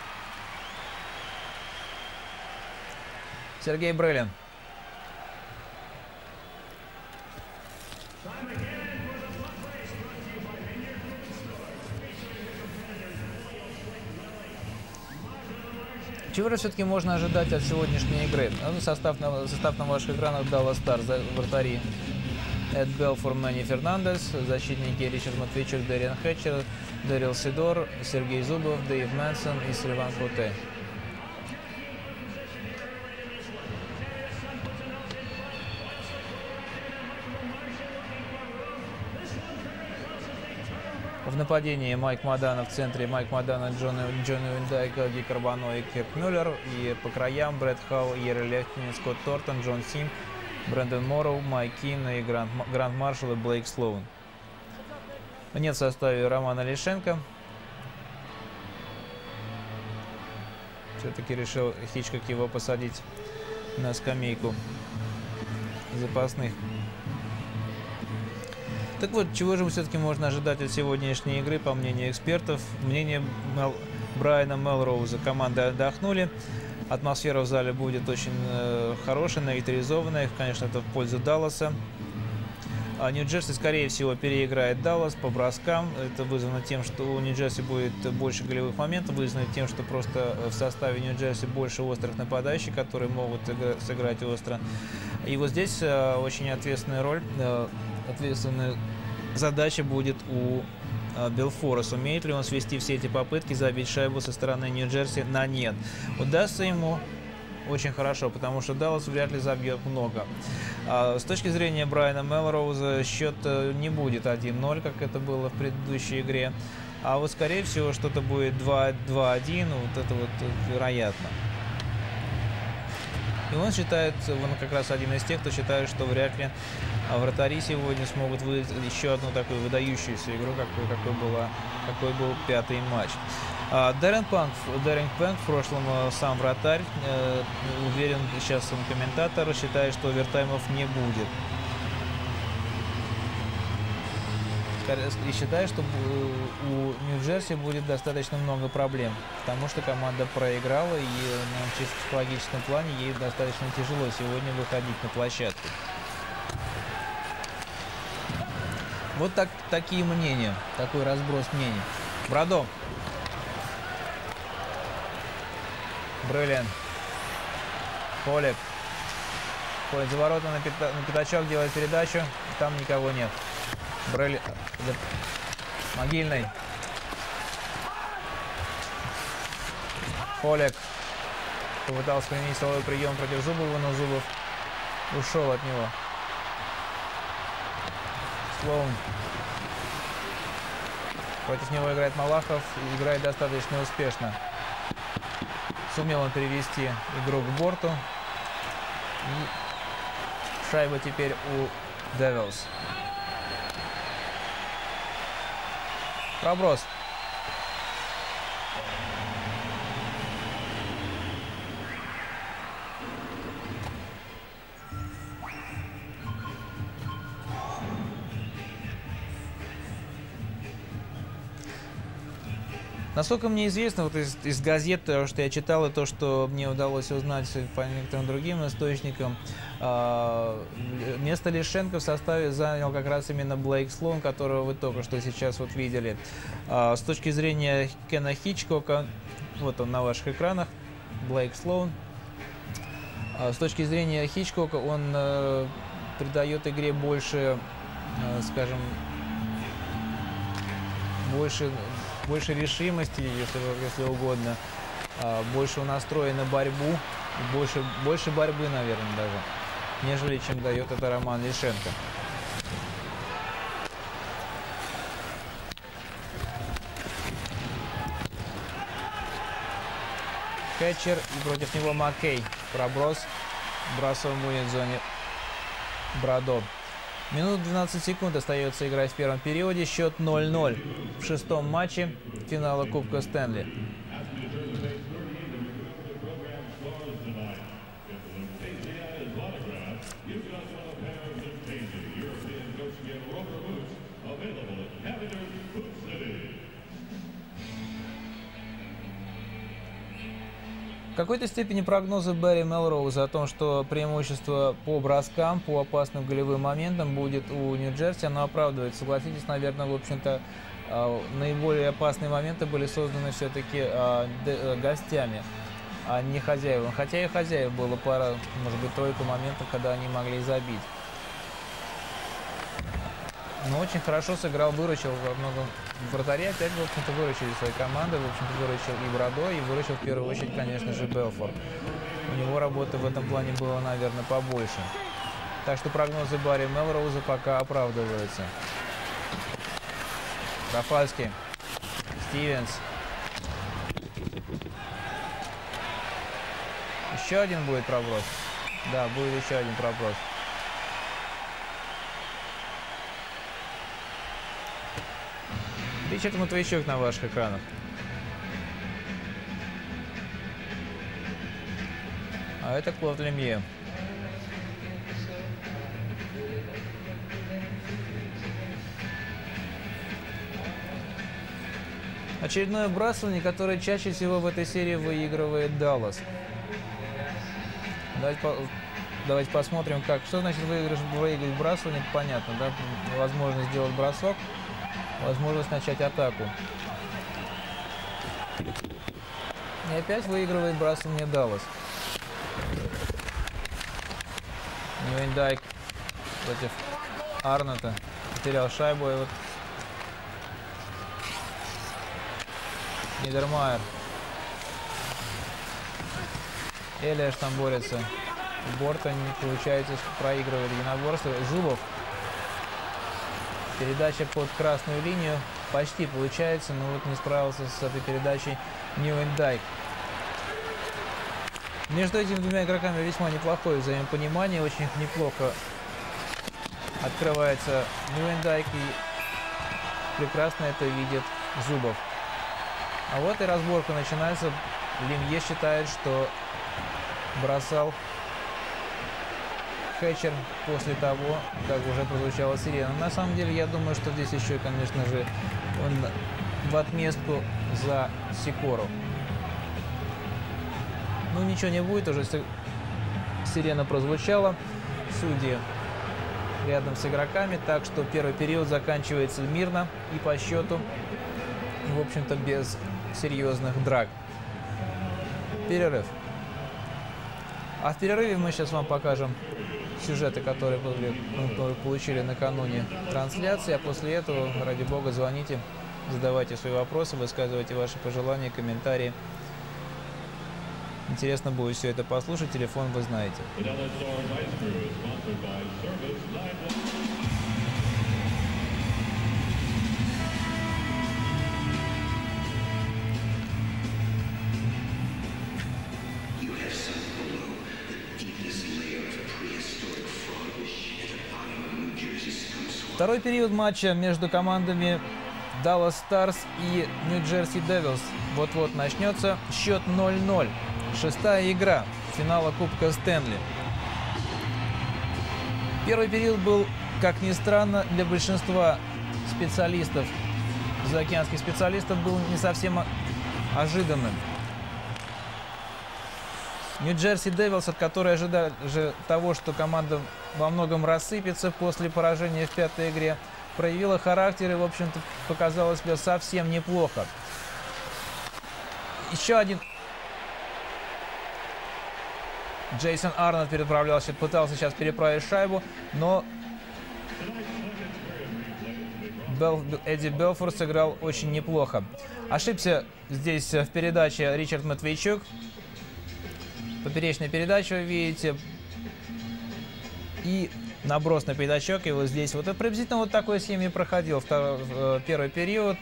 Сергей Брылин. Чего же все-таки можно ожидать от сегодняшней игры? Ну, состав, на, состав на ваших экранах Даллас Старс. Вратари Эд Белфор, Мэнни Фернандес. Защитники Ричард Матвейчук, Дэриан Хэтчер, Дэрил Сидор, Сергей Зубов, Дэйв Мэнсон и Сильван Коте. В нападении Майк Мадана, в центре Майк Мадана, Джонни, Джонни Уиндайка, Ди Карбоно и Кирк Мюллер. И по краям Брэд Халл, Ерри Лехтин, Скотт Тортон, Джон Сим, Брэндон Морроу, Майк Кин и Грант, Грант Маршалл и Блейк Слоун. Нет в составе Романа Лишенко. Все-таки решил Хичкок его посадить на скамейку запасных. Так вот, чего же все-таки можно ожидать от сегодняшней игры, по мнению экспертов? Мнение Мел... Брайана Мелроуза. Команды отдохнули. Атмосфера в зале будет очень э, хорошая, наэлектризованная. Конечно, это в пользу Далласа. А Нью-Джерси, скорее всего, переиграет Даллас по броскам. Это вызвано тем, что у Нью-Джерси будет больше голевых моментов. Вызвано тем, что просто в составе Нью-Джерси больше острых нападающих, которые могут сыграть остро. И вот здесь э, очень ответственная роль. Э, Ответственная задача будет у э, Белфора. Сумеет ли он свести все эти попытки забить шайбу со стороны Нью-Джерси на нет? Удастся ему очень хорошо, потому что Даллас вряд ли забьет много. А с точки зрения Брайана Мелроуза счет не будет один ноль, как это было в предыдущей игре. А вот скорее всего что-то будет два-один, вот это вот вероятно. И он считает, он как раз один из тех, кто считает, что вряд ли вратари сегодня смогут выдать еще одну такую выдающуюся игру, какой, какой, была, какой был пятый матч. А, Дэрен Панк, Дэрен Панк в прошлом сам вратарь, э, уверен, сейчас он комментатор, считает, что овертаймов не будет. И считает, что у Нью-Джерси будет достаточно много проблем, потому что команда проиграла, и на чисто психологическом плане ей достаточно тяжело сегодня выходить на площадку. Вот так, такие мнения, такой разброс мнений. Брадо. Брылин. Полик. Ходит за ворота на, пята, на пятачок, делает передачу. Там никого нет. Брылин. Могильный. Полик. Попытался применить силовой прием против Зубова, но Зубов ушел от него. Слоун. Против него играет Малахов и играет достаточно успешно. Сумел он перевести игру к борту. И шайба теперь у Девилс. Проброс. Насколько мне известно, вот из, из газет, то, что я читал, и то, что мне удалось узнать по некоторым другим источникам, э, место Лишенко в составе занял как раз именно Блейк Слоун, которого вы только что сейчас вот видели. Э, с точки зрения Кена Хичкока, вот он на ваших экранах, Блейк Слоун. Э, с точки зрения Хичкока, он э, придает игре больше, э, скажем, больше больше решимости, если, если угодно, больше настроя на борьбу, больше, больше борьбы, наверное, даже, нежели чем дает это Роман Ляшенко. Хэтчер и против него Маккей. Проброс. Бросом будет в зоне Брадо. Минут двенадцать секунд остается играть в первом периоде. Счет ноль ноль в шестом матче финала Кубка Стэнли. В какой-то степени прогнозы Барри Мелроуза о том, что преимущество по броскам, по опасным голевым моментам будет у Нью-Джерси, оно оправдывает. Согласитесь, наверное, в общем-то, наиболее опасные моменты были созданы все-таки гостями, а не хозяевами. Хотя и хозяев было пара, может быть, тройка моментов, когда они могли забить. Но очень хорошо сыграл, выручил во многом вратаря. Опять, в общем-то, выручили свои команды. В общем-то, выручил и Брадо, и выручил в первую очередь, конечно же, Белфорд. У него работы в этом плане было, наверное, побольше. Так что прогнозы Барри Мелроуза пока оправдываются. Рафальский. Стивенс. Еще один будет проброс. Да, будет еще один проброс. Ричард Матвейчук на ваших экранах. А это Клод Лемье. Очередное вбрасывание, которое чаще всего в этой серии выигрывает Даллас. Давайте, по, давайте посмотрим, как, что значит выигрыш, выиграть вбрасывание. Понятно, да? Возможность сделать бросок. Возможность начать атаку. И опять выигрывает бросание Даллас. Ньюэндайк против Арнотта. Потерял шайбу. И вот Нидермайер. Элиаш там борется. Бортон не получается, проигрывает единоборство. Зубов. Передача под красную линию. Почти получается, но вот не справился с этой передачей Ньюэндайк. Между этими двумя игроками весьма неплохое взаимопонимание. Очень неплохо открывается Ньюэндайк, и прекрасно это видит Зубов. А вот и разборка начинается. Лемье считает, что бросал Хэтчер после того, как уже прозвучала сирена. На самом деле, я думаю, что здесь еще, конечно же, он в отместку за Сикору. Ну, ничего не будет, уже сирена прозвучала. Судьи рядом с игроками, так что первый период заканчивается мирно и по счету, в общем-то, без серьезных драк. Перерыв. А в перерыве мы сейчас вам покажем сюжеты, которые получили накануне трансляции, а после этого, ради бога, звоните, задавайте свои вопросы, высказывайте ваши пожелания, комментарии. Интересно будет все это послушать, телефон вы знаете. Второй период матча между командами Dallas Stars и New Jersey Devils вот-вот начнется. Счет ноль ноль. Шестая игра финала Кубка Стэнли. Первый период был, как ни странно, для большинства специалистов, заокеанских специалистов, был не совсем ожиданным. New Jersey Devils, от которой ожидали же того, что команда во многом рассыпется после поражения в пятой игре, проявила характер и, в общем-то, показала себя совсем неплохо. Еще один. Джейсон Арнольд переправлялся, пытался сейчас переправить шайбу, но Бел, Эдди Белфорд сыграл очень неплохо. Ошибся здесь в передаче Ричард Матвейчук. Поперечная передача, вы видите. И наброс на пятачок. И вот здесь вот приблизительно вот такой схеме проходил второй, первый период.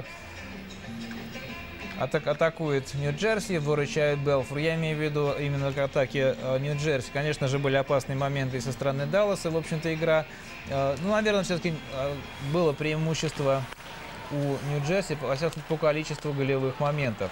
Атак, атакует Нью-Джерси, выручает Белфорд. Я имею в виду именно к атаке Нью-Джерси. Конечно же, были опасные моменты со стороны Далласа. В общем-то, игра, ну, наверное, все-таки было преимущество у Нью-Джерси, во всяком случае, по количеству голевых моментов.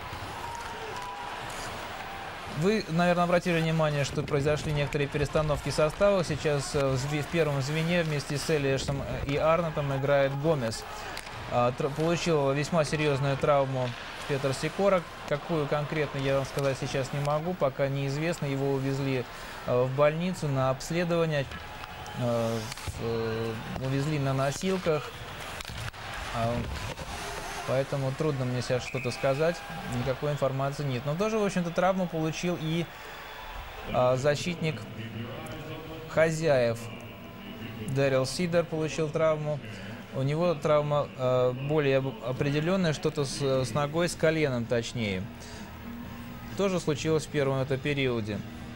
Вы, наверное, обратили внимание, что произошли некоторые перестановки состава. Сейчас в первом звене вместе с Элиашем и Арнотом играет Гомес. Получил весьма серьезную травму Петр Сикора. Какую конкретно, я вам сказать сейчас не могу, пока неизвестно. Его увезли в больницу на обследование, увезли на носилках. Поэтому трудно мне сейчас что-то сказать, никакой информации нет. Но тоже, в общем-то, травму получил и защитник хозяев. Дэрил Сидер получил травму. У него травма э, более определенная, что-то с, с ногой, с коленом точнее. Тоже случилось в первом это периоде.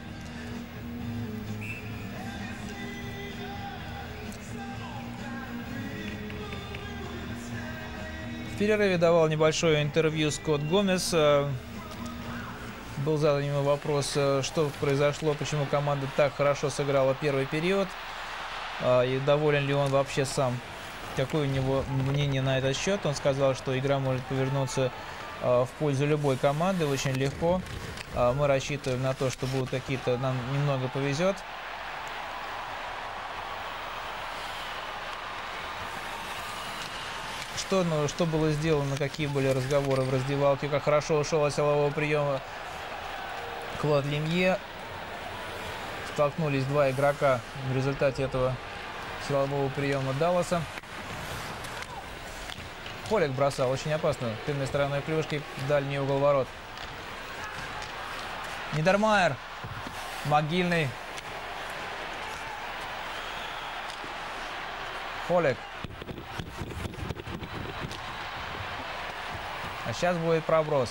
В перерыве давал небольшое интервью Скотт Гомес. Э, был задан ему вопрос, э, что произошло, почему команда так хорошо сыграла первый период. Э, и доволен ли он вообще сам. Какое у него мнение на этот счет? Он сказал, что игра может повернуться э, в пользу любой команды очень легко. Э, мы рассчитываем на то, что будут какие-то, нам немного повезет. Что, ну, что было сделано, какие были разговоры в раздевалке, как хорошо ушел от силового приема Клод Лемье. Столкнулись два игрока в результате этого силового приема Далласа. Холик бросал очень опасно тыльной стороной клюшки в дальний угол ворот. Нидермайер. Могильный. Холик. А сейчас будет проброс.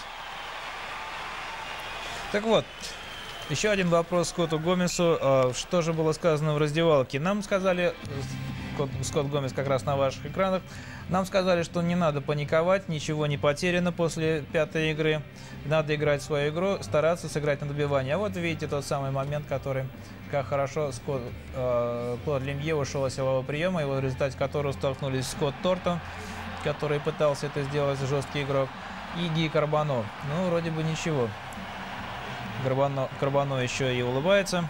Так вот, еще один вопрос Скотту Гомесу. Что же было сказано в раздевалке? Нам сказали, Скотт Гомес как раз на ваших экранах, нам сказали, что не надо паниковать, ничего не потеряно после пятой игры. Надо играть свою игру, стараться сыграть на добивание. А вот видите тот самый момент, который, как хорошо Скотт, э, Клод Лемье ушел от силового приема, и в результате которого столкнулись Скотт Тортон, который пытался это сделать, жесткий игрок, и Ги Карбано. Ну, вроде бы ничего. Карбано, Карбано еще и улыбается.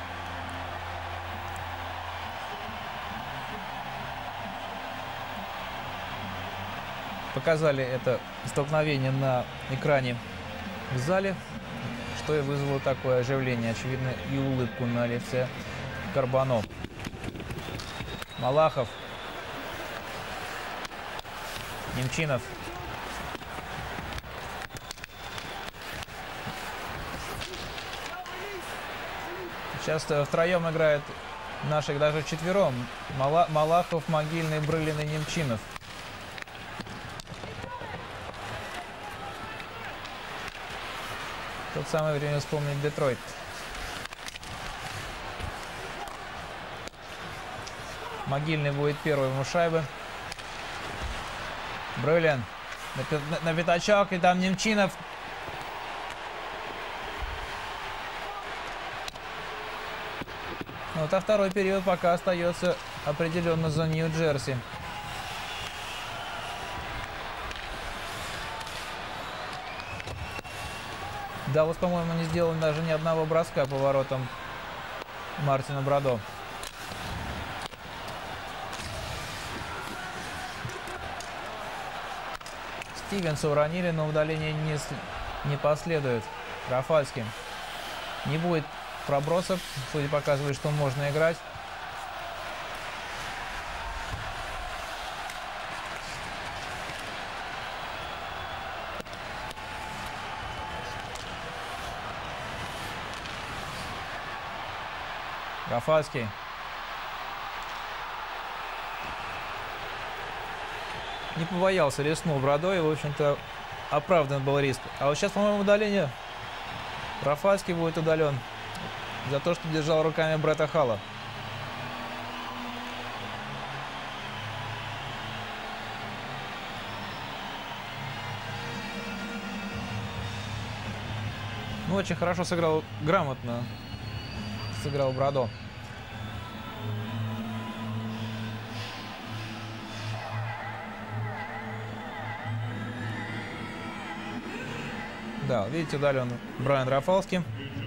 Показали это столкновение на экране в зале, что и вызвало такое оживление, очевидно, и улыбку на лице Карбано. Малахов. Немчинов. Сейчас втроем играют наших, даже вчетвером. Мала, Малахов, Могильный, Брылин и Немчинов. Тот самое время вспомнить Детройт. Могильный будет первым, ему шайбы. Брылин на, на, на пятачок, и там Немчинов. Вот, а второй период пока остается определенно за Нью-Джерси. Даллас, по-моему, не сделал даже ни одного броска по воротам Мартина Брадо. Стивенса уронили, но удаление не, не последует. Рафальский. Не будет пробросов. Судя показывает, что можно играть. Рафальский. Не побоялся, рискнул Брадо, и, в общем-то, оправдан был риск. А вот сейчас, по-моему, удаление. Рафальский будет удален за то, что держал руками Бретта Халла. Ну, очень хорошо сыграл, грамотно сыграл Брадо. Да, видите, удален Брайан Рафалский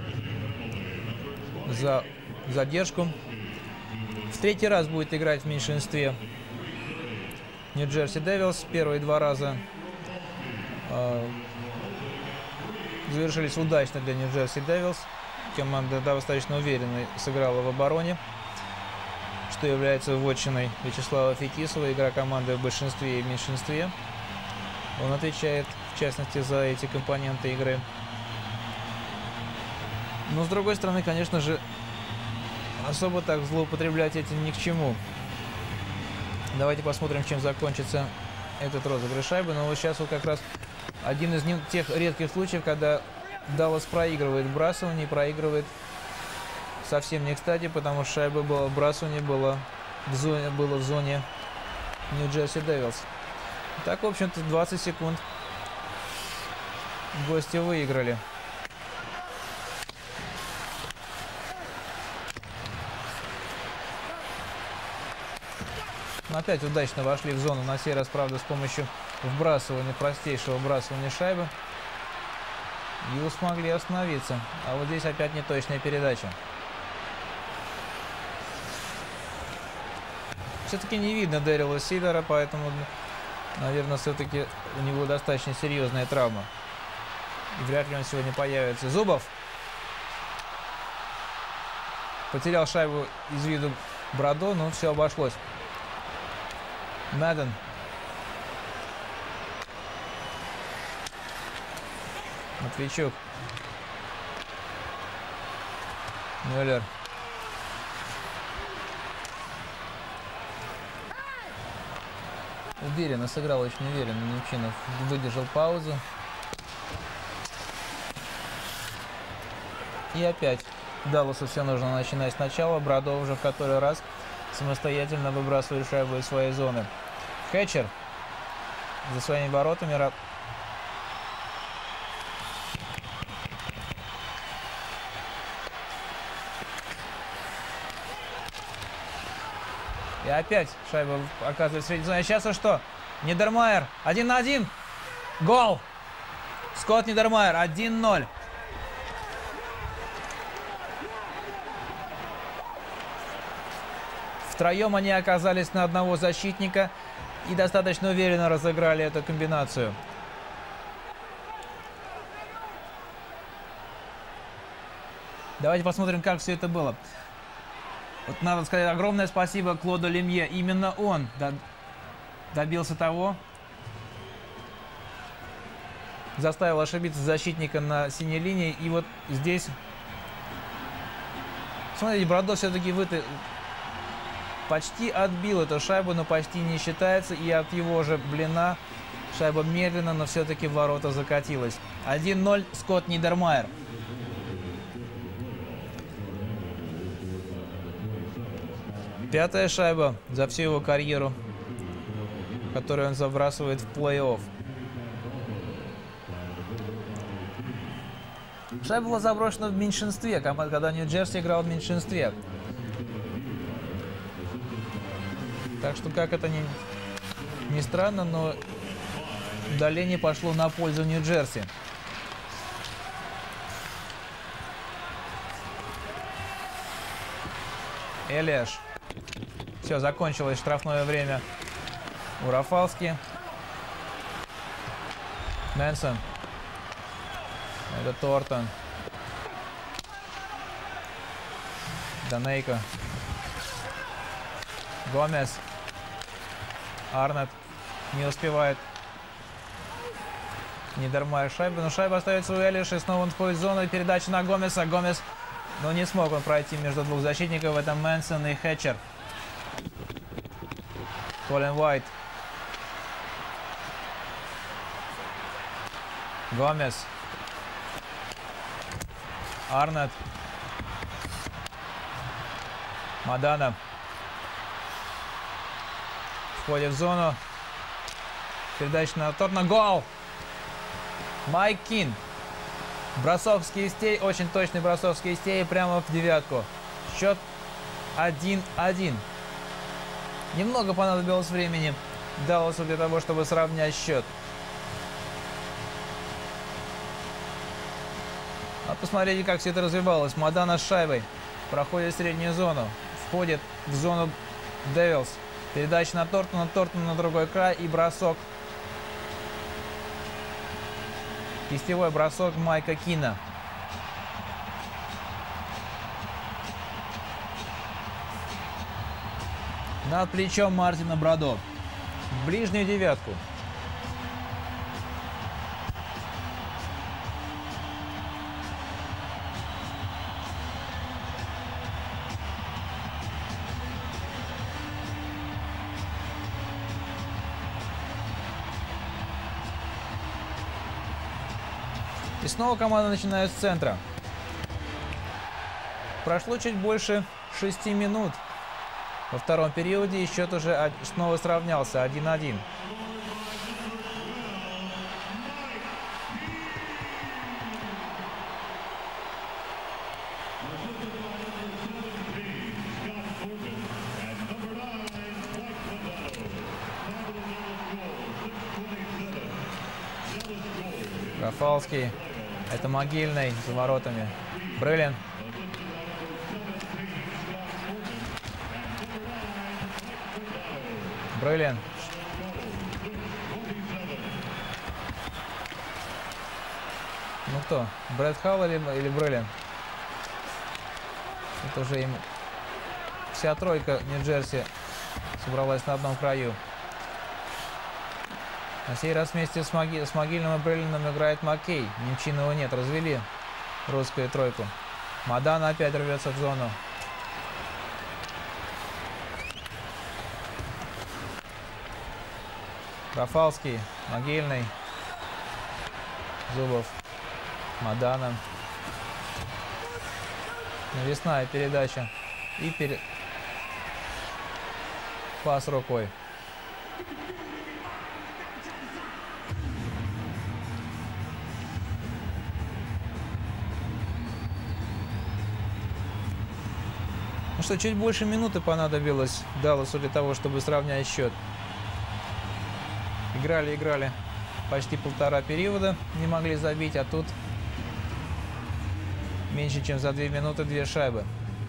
за задержку. В третий раз будет играть в меньшинстве Нью-Джерси Девилс. Первые два раза э, завершились удачно для Нью-Джерси Девилс. Команда достаточно уверенно сыграла в обороне, что является вотчиной Вячеслава Фетисова, игра команды в большинстве и меньшинстве. Он отвечает, в частности, за эти компоненты игры. Но, с другой стороны, конечно же, особо так злоупотреблять этим ни к чему. Давайте посмотрим, чем закончится этот розыгрыш шайбы. Но вот сейчас вот как раз один из тех редких случаев, когда Даллас проигрывает вбрасывание, проигрывает совсем не кстати, потому что шайба была вбрасывание было в зоне, было в зоне Нью-Джерси Девилс. Так, в общем-то, двадцать секунд гости выиграли. Опять удачно вошли в зону, на сей раз, правда, с помощью вбрасывания, простейшего вбрасывания шайбы. И смогли остановиться. А вот здесь опять неточная передача. Все-таки не видно Дэрила Сидора, поэтому, наверное, все-таки у него достаточно серьезная травма. И вряд ли он сегодня появится. Зубов потерял шайбу из виду Брадо, но все обошлось. Мэдден. Матвейчук. Мюллер. Уверенно сыграл, очень уверенно Немчинов. Выдержал паузу. И опять Далласу все нужно начинать сначала. Брадо уже в который раз самостоятельно выбрасывает шайбу из своей зоны. Хэтчер за своими воротами. И опять шайба оказывается в средней зоне. Сейчас а что? Нидермайер. Один на один. Гол. Скотт Нидермайер. один ноль. Втроем они оказались на одного защитника и достаточно уверенно разыграли эту комбинацию. Давайте посмотрим, как все это было. Вот надо сказать огромное спасибо Клоду Лемье. Именно он добился того, заставил ошибиться защитника на синей линии. И вот здесь, смотрите, Брадо все-таки выты... почти отбил эту шайбу, но почти не считается. И от его же блина шайба медленно, но все-таки в ворота закатилась. один ноль. Скотт Нидермайер. Пятая шайба за всю его карьеру, которую он забрасывает в плей-офф. Шайба была заброшена в меньшинстве, когда Нью-Джерси играл в меньшинстве. Так что, как это ни, ни странно, но удаление пошло на пользу Нью-Джерси. Элеш. Все, закончилось штрафное время у Рафалски. Мэнсон. Это Тортон. Данейко. Гомес. Арнольд не успевает. Нидермайер шайба. Но шайба остается у Элиша. И снова он входит в зону. Передача на Гомеса. Гомес. Но не смог он пройти между двух защитников. Это Мэнсон и Хэтчер. Колин Уайт. Гомес. Арнольд. Мадана. Входит в зону. Передача на Тортона. Гол! Майк Кин. Бросок с кистей. Очень точный бросок с кистей. Прямо в девятку. Счет один-один. Немного понадобилось времени Далласу для того, чтобы сравнять счет. А посмотрите, как все это развивалось. Мадана с шайбой. Проходит среднюю зону. Входит в зону Девилс. Передача на Тортона. Тортон на другой край. И бросок. Кистевой бросок Майка Кина. Над плечом Мартина Брадо. В ближнюю девятку. И снова команда начинает с центра. Прошло чуть больше шести минут. Во втором периоде и счет уже снова сравнялся один-один. Рафалский. Это Могильный за воротами. Брылин. Брылин. Ну кто? Брэд Халл или, или Брылин? Это уже им вся тройка Нью-Джерси собралась на одном краю. На сей раз вместе с, Моги с Могильным и Брылином играет Маккей. Немчиного нет, развели русскую тройку. Мадана опять рвется в зону. Рафалский, Могильный, Зубов, Мадана. Навесная передача. И перед... пас рукой. Ну что, чуть больше минуты понадобилось Далласу для того, чтобы сравнять счет. Играли, играли почти полтора периода, не могли забить, а тут меньше, чем за две минуты две шайбы.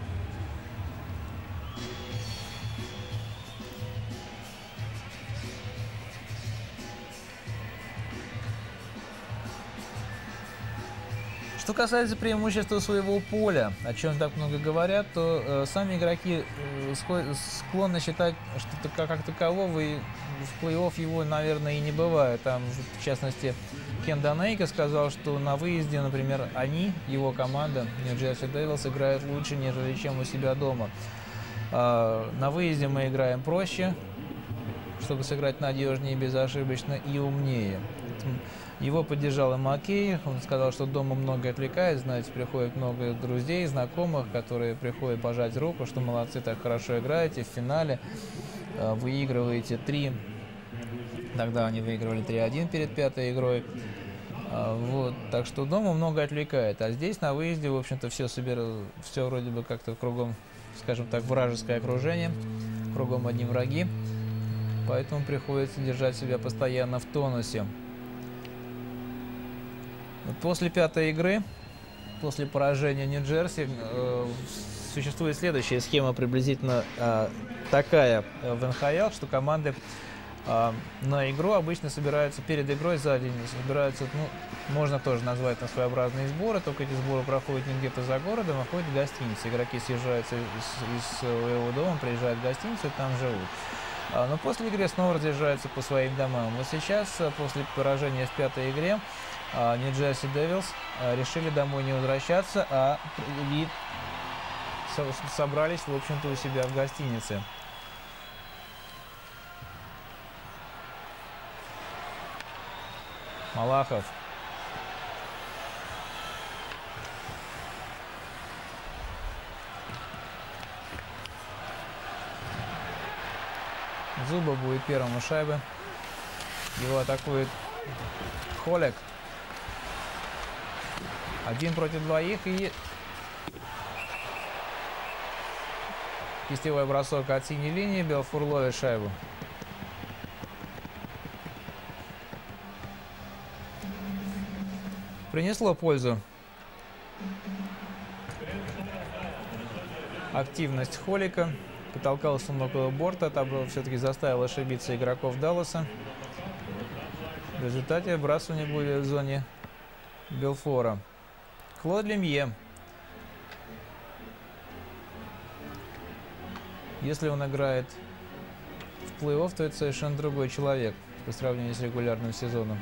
Что касается преимущества своего поля, о чем так много говорят, то э, сами игроки э, склонны считать, что как, как такового и в плей-офф его, наверное, и не бывает. Там, в частности, Кен Данейко сказал, что на выезде, например, они, его команда, Нью-Джерси Девилс, играют лучше, нежели чем у себя дома. Э, на выезде мы играем проще, чтобы сыграть надежнее, безошибочно и умнее. Его поддержал и Маккей. Он сказал, что дома много отвлекает, знаете, приходит много друзей, знакомых, которые приходят пожать руку, что молодцы, так хорошо играете, в финале выигрываете три. Тогда они выигрывали три-один перед пятой игрой. Вот. Так что дома много отвлекает. А здесь на выезде, в общем-то, все собирают, все вроде бы как-то кругом, скажем так, вражеское окружение, кругом одни враги. Поэтому приходится держать себя постоянно в тонусе. После пятой игры, после поражения Нью-Джерси, э, существует следующая схема, приблизительно э, такая в эн ха эл, что команды э, на игру обычно собираются перед игрой за день, собираются, ну, можно тоже назвать на своеобразные сборы, только эти сборы проходят не где-то за городом, а ходят в гостинице. Игроки съезжаются из, из своего дома, приезжают в гостиницу и там живут. Но после игры снова разъезжаются по своим домам. Вот сейчас, после поражения в пятой игре, Нью-Джерси Девилс решили домой не возвращаться, а и собрались, в общем-то, у себя в гостинице. Малахов. Зуба будет первым у шайбы. Его атакует Холек. Один против двоих. И кистевой бросок от синей линии. Белфур ловит шайбу. Принесло пользу активность Холика. Потолкался он около борта. Там все-таки заставил ошибиться игроков Далласа. В результате выбрасывание будет в зоне Белфора. Клод Лемье. Если он играет в плей-офф, то это совершенно другой человек по сравнению с регулярным сезоном.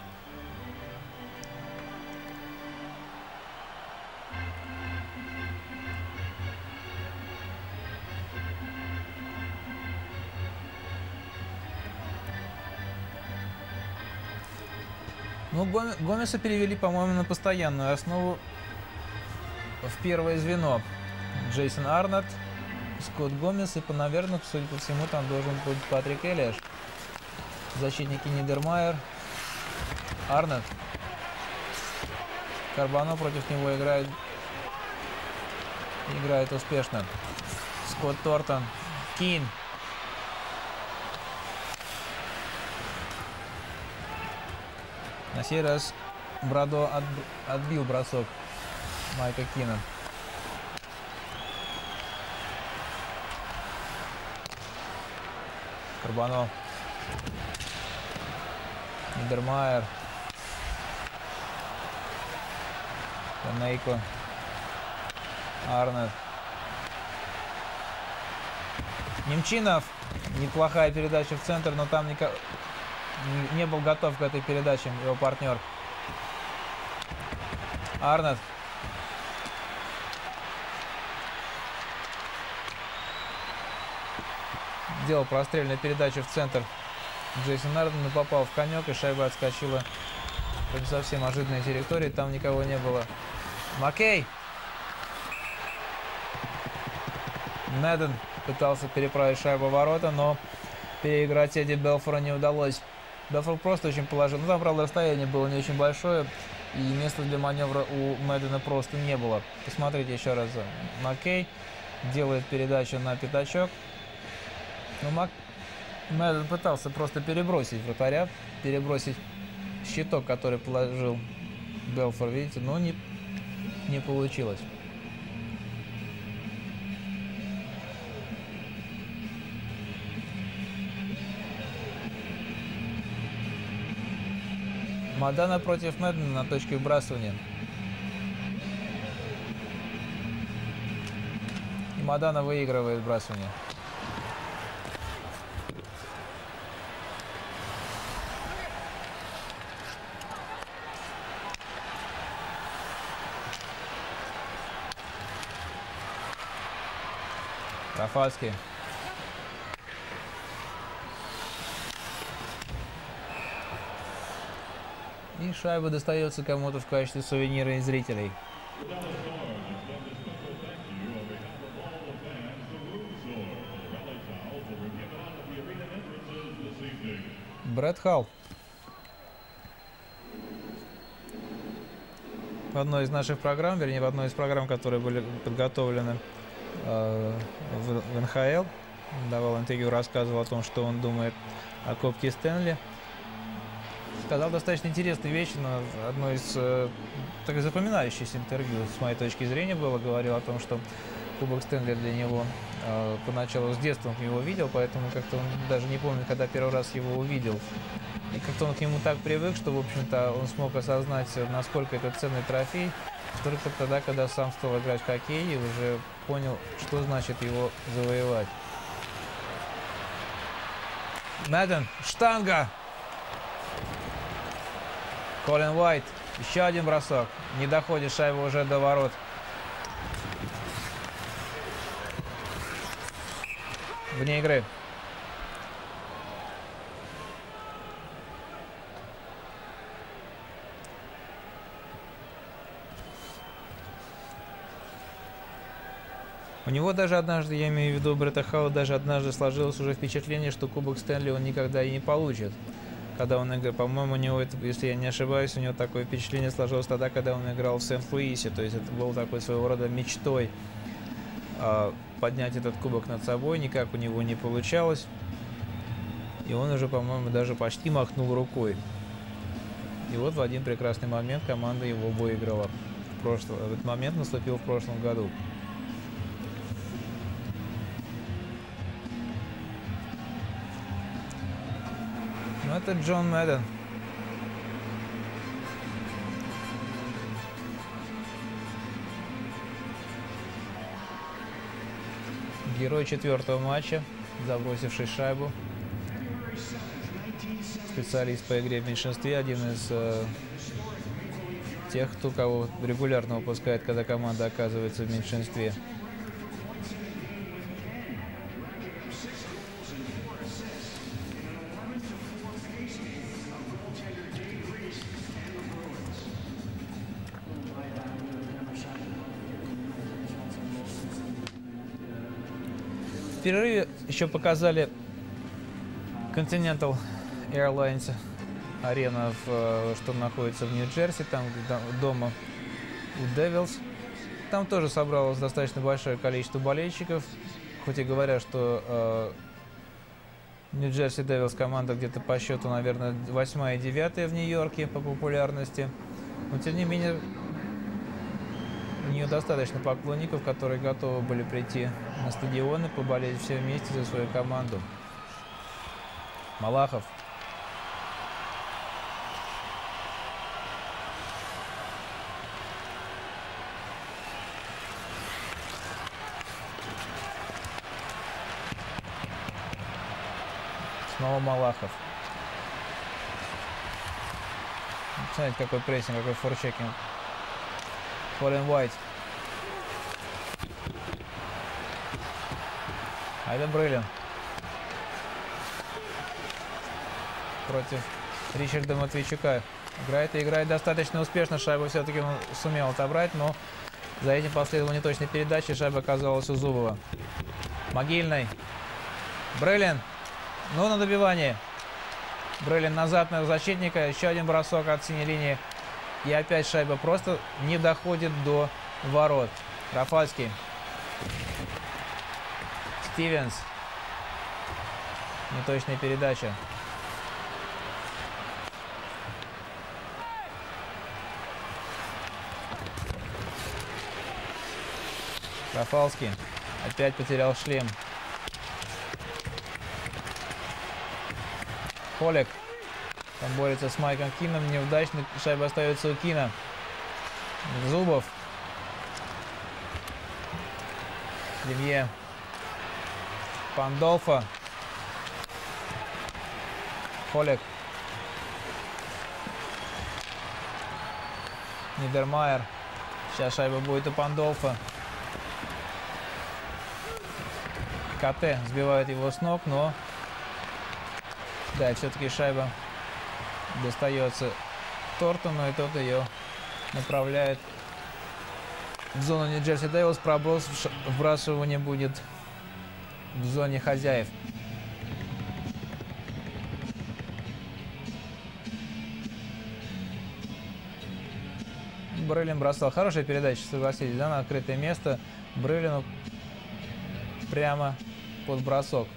Ну, Гомеса перевели, по-моему, на постоянную основу в первое звено. Джейсон Арнольд, Скотт Гомес и, наверное, судя по всему, там должен быть Патрик Элиаш. Защитники Нидермайер. Арнольд. Карбано против него играет, играет успешно. Скотт Тортон. Кин. На сей раз Брадо от, отбил бросок Майка Кина. Карбано. Нидермайер. Канейко. Арнольд. Немчинов. Неплохая передача в центр, но там никак... не был готов к этой передаче его партнер. Арнольд. Делал прострельную передачу в центр. Джейсон Арнольд, но попал в конек, и шайба отскочила по не совсем ожиданной территории. Там никого не было. Маккей. Мэдден пытался переправить шайбу в ворота, но переиграть Эдди Белфора не удалось. Белфор просто очень положил. Ну, там, правда, расстояние было не очень большое, и места для маневра у Мэддена просто не было. Посмотрите еще раз. Маккей делает передачу на пятачок. Но Мак... Мэдден пытался просто перебросить вратаря, перебросить щиток, который положил Белфор, видите, но не, не получилось. Мадана против Мэддена на точке выбрасывания. И Мадана выигрывает выбрасывание. Рафальский. И шайба достается кому-то в качестве сувенира из зрителей. Брэд Халл. В одной из наших программ, вернее, в одной из программ, которые были подготовлены э, в, в эн ха эл, давал интервью, рассказывал о том, что он думает о Кубке Стэнли. Сказал достаточно интересные вещи, но одно из э, так запоминающихся интервью, с моей точки зрения, было, говорил о том, что Кубок Стэнли для него э, поначалу с детства он его видел, поэтому как-то он даже не помнит, когда первый раз его увидел. И как-то он к нему так привык, что, в общем-то, он смог осознать, насколько это ценный трофей, только тогда, когда сам стал играть в хоккей и уже понял, что значит его завоевать. Мэдден, штанга! Колин Уайт, еще один бросок. Не доходит шайба уже до ворот. Вне игры. У него даже однажды, я имею в виду Бретта Хауа, даже однажды сложилось уже впечатление, что Кубок Стэнли он никогда и не получит. Когда он играл, по-моему, у него, это, если я не ошибаюсь, у него такое впечатление сложилось тогда, когда он играл в Сент-Луисе. То есть это был такой своего рода мечтой э, поднять этот кубок над собой. Никак у него не получалось. И он уже, по-моему, даже почти махнул рукой. И вот в один прекрасный момент команда его выиграла. В прошлом, этот момент наступил в прошлом году. Ну, это Джон Мэдден. Герой четвертого матча, забросивший шайбу. Специалист по игре в меньшинстве, один из э, тех, кто кого регулярно выпускает, когда команда оказывается в меньшинстве. В перерыве еще показали Continental Airlines арена, в, что находится в Нью-Джерси, там дома у Devils. Там тоже собралось достаточно большое количество болельщиков, хоть и говорят, что Нью-Джерси Devils команда где-то по счету, наверное, восьмая и девятая в Нью-Йорке по популярности, но тем не менее у нее достаточно поклонников, которые готовы были прийти на стадион и поболеть все вместе за свою команду. Малахов. Снова Малахов. Смотрите, какой прессинг, какой форчекинг. Колин Уайт. Айден Брылин. Против Ричарда Матвейчука. Играет и играет достаточно успешно. Шайбу все-таки он сумел отобрать, но за этим последовала неточная передача. Шайба оказалась у Зубова. Могильный. Брылин. Ну, на добивание. Брылин назад на защитника. Еще один бросок от синей линии. И опять шайба просто не доходит до ворот. Рафальский. Стивенс. Неточная передача. Рафалский опять потерял шлем. Холек там борется с Майком Кином. Неудачно. Шайба остается у Кина. Зубов. Лемье. Пандолфа. Холек. Нидермайер. Сейчас шайба будет у Пандолфа. КТ сбивает его с ног, но да, все-таки шайба достается Тортону, и тот ее направляет в зону Нью-Джерси Devils. Проброс, вбрасывание будет в зоне хозяев. Брылин бросал. Хорошая передача, согласитесь, да, на открытое место. Брылину прямо под бросок.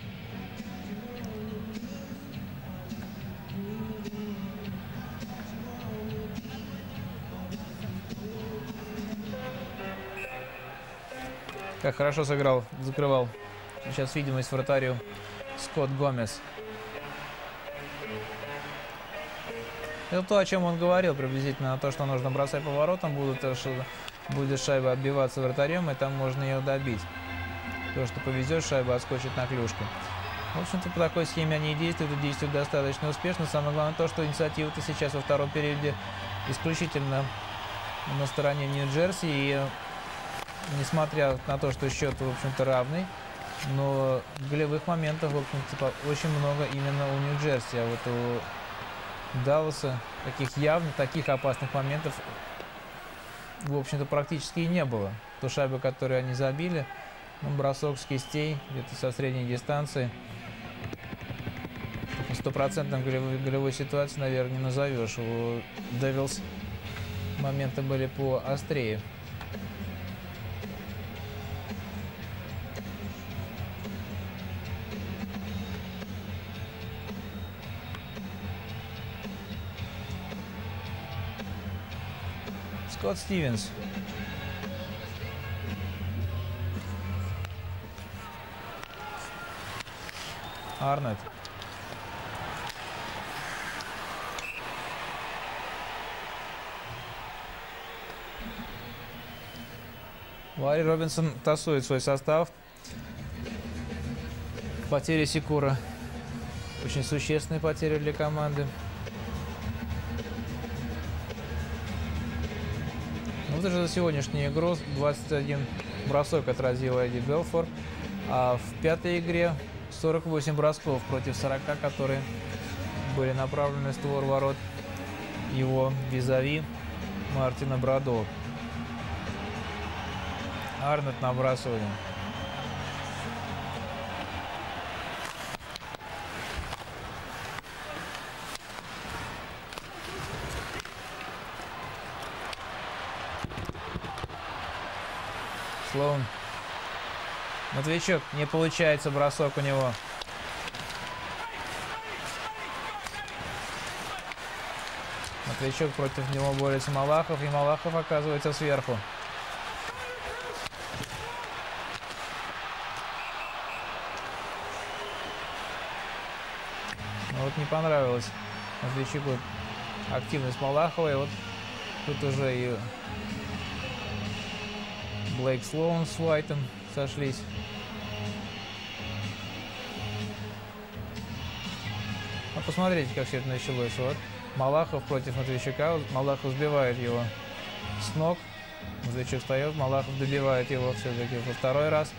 Как хорошо сыграл, закрывал сейчас видимость вратарю Скотт Гомес. Это то, о чем он говорил, приблизительно, то, что нужно бросать по воротам, будут, что будет шайба отбиваться вратарем, и там можно ее добить. То, что повезет, шайба отскочит на клюшку. В общем-то, по такой схеме они и действуют, и действуют достаточно успешно. Самое главное то, что инициатива-то сейчас во втором периоде исключительно на стороне Нью-Джерси. И несмотря на то, что счет, в общем-то, равный, но голевых моментов, в общем-то, очень много именно у Нью-Джерси. А вот у Далласа таких явно, таких опасных моментов, в общем-то, практически и не было. То шайбы, которые они забили, Ну, бросок с кистей, где-то со средней дистанции. Стопроцентной голевой, голевой ситуации, наверное, не назовешь. У Девилс моменты были поострее. Скотт Стивенс. Арнольд. Ларри Робинсон тасует свой состав. Потеря Секура. Очень существенная потеря для команды. Ну, вот уже за сегодняшнюю игру двадцать один бросок отразил Эдди Белфор. А в пятой игре сорок восемь бросков против сорока, которые были направлены в створ ворот его визави Мартина Брадо. Арнольд набрасывали. Слоун. Матвейчук. Не получается бросок у него. Матвейчук, против него борется Малахов, и Малахов оказывается сверху. Но вот не понравилось Матвейчуку активность Малахова, и вот тут уже и Блейк Слоун с Уайтом сошлись. А посмотрите, как все это началось. Вот Малахов против Матвейчука. Малахов сбивает его с ног. Матвейчук встает, Малахов добивает его все-таки во второй раз.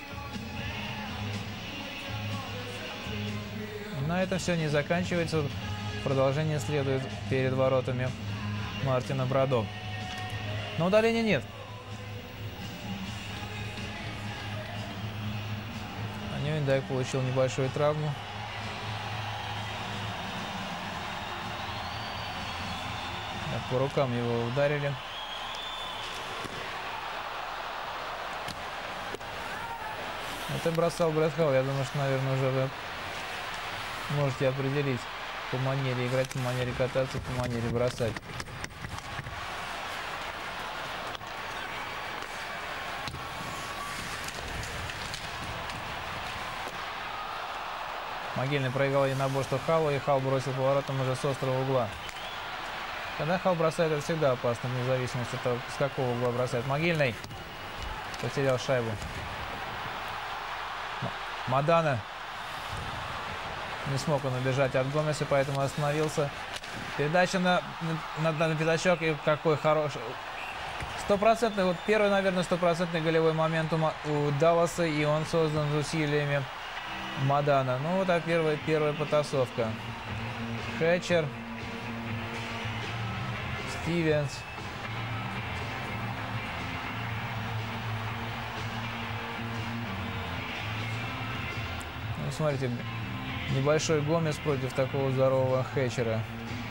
На этом все не заканчивается. Продолжение следует перед воротами Мартина Брадо. Но удаления нет. Нюендайк получил небольшую травму. По рукам его ударили. Это бросал Брэд Халл. Я думаю, что, наверное, уже вы можете определить по манере играть, по манере кататься, по манере бросать. Могильный проиграл единоборство Халлу, и Халл бросил поворотом уже с острого угла. Когда Халл бросает, это всегда опасно, вне зависимости от того, с какого угла бросает. Могильный потерял шайбу. Мадана. Не смог он убежать от Гомеса, поэтому остановился. Передача на, на, на, на пятачок, и какой хороший. Стопроцентный, вот первый, наверное, стопроцентный голевой момент у, у Далласа, и он создан усилиями Мадана. Ну вот, а первая, первая потасовка. Хэтчер. Стивенс. Ну, смотрите, небольшой Гомес против такого здорового Хэтчера.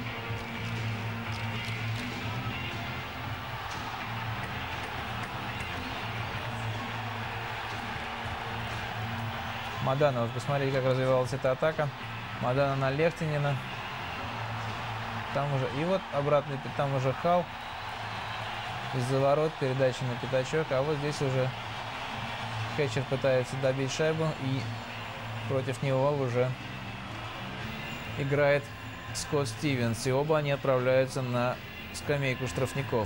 Мадана, вот посмотрите, как развивалась эта атака. Мадана на Лехтинина. Там уже, и вот обратный, там уже Халл. Из-за ворот передача на пятачок. А вот здесь уже Хэтчер пытается добить шайбу. И против него уже играет Скотт Стивенс. И оба они отправляются на скамейку штрафников.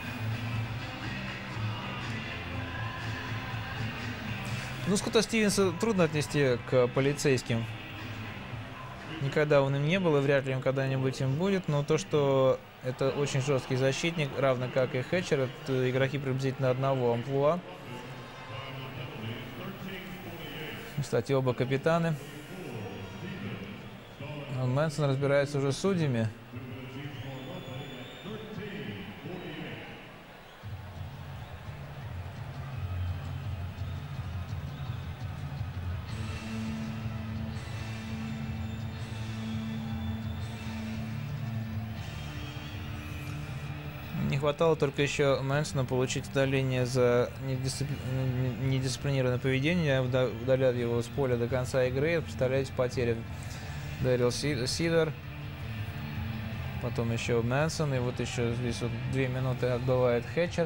Ну, Скотта Стивенса трудно отнести к полицейским. Никогда он им не был, и вряд ли он когда-нибудь им будет. Но то, что это очень жесткий защитник, равно как и Хэтчер, это игроки приблизительно одного амплуа. Кстати, оба капитаны. Мэнсон разбирается уже с судьями. Не хватало только еще Мэнсону получить удаление за недисципли... недисциплинированное поведение. Удаляют его с поля до конца игры. Представляете, потеря Дэрил Сидер. Потом еще Мэнсон. И вот еще здесь вот две минуты отбывает Хэтчер.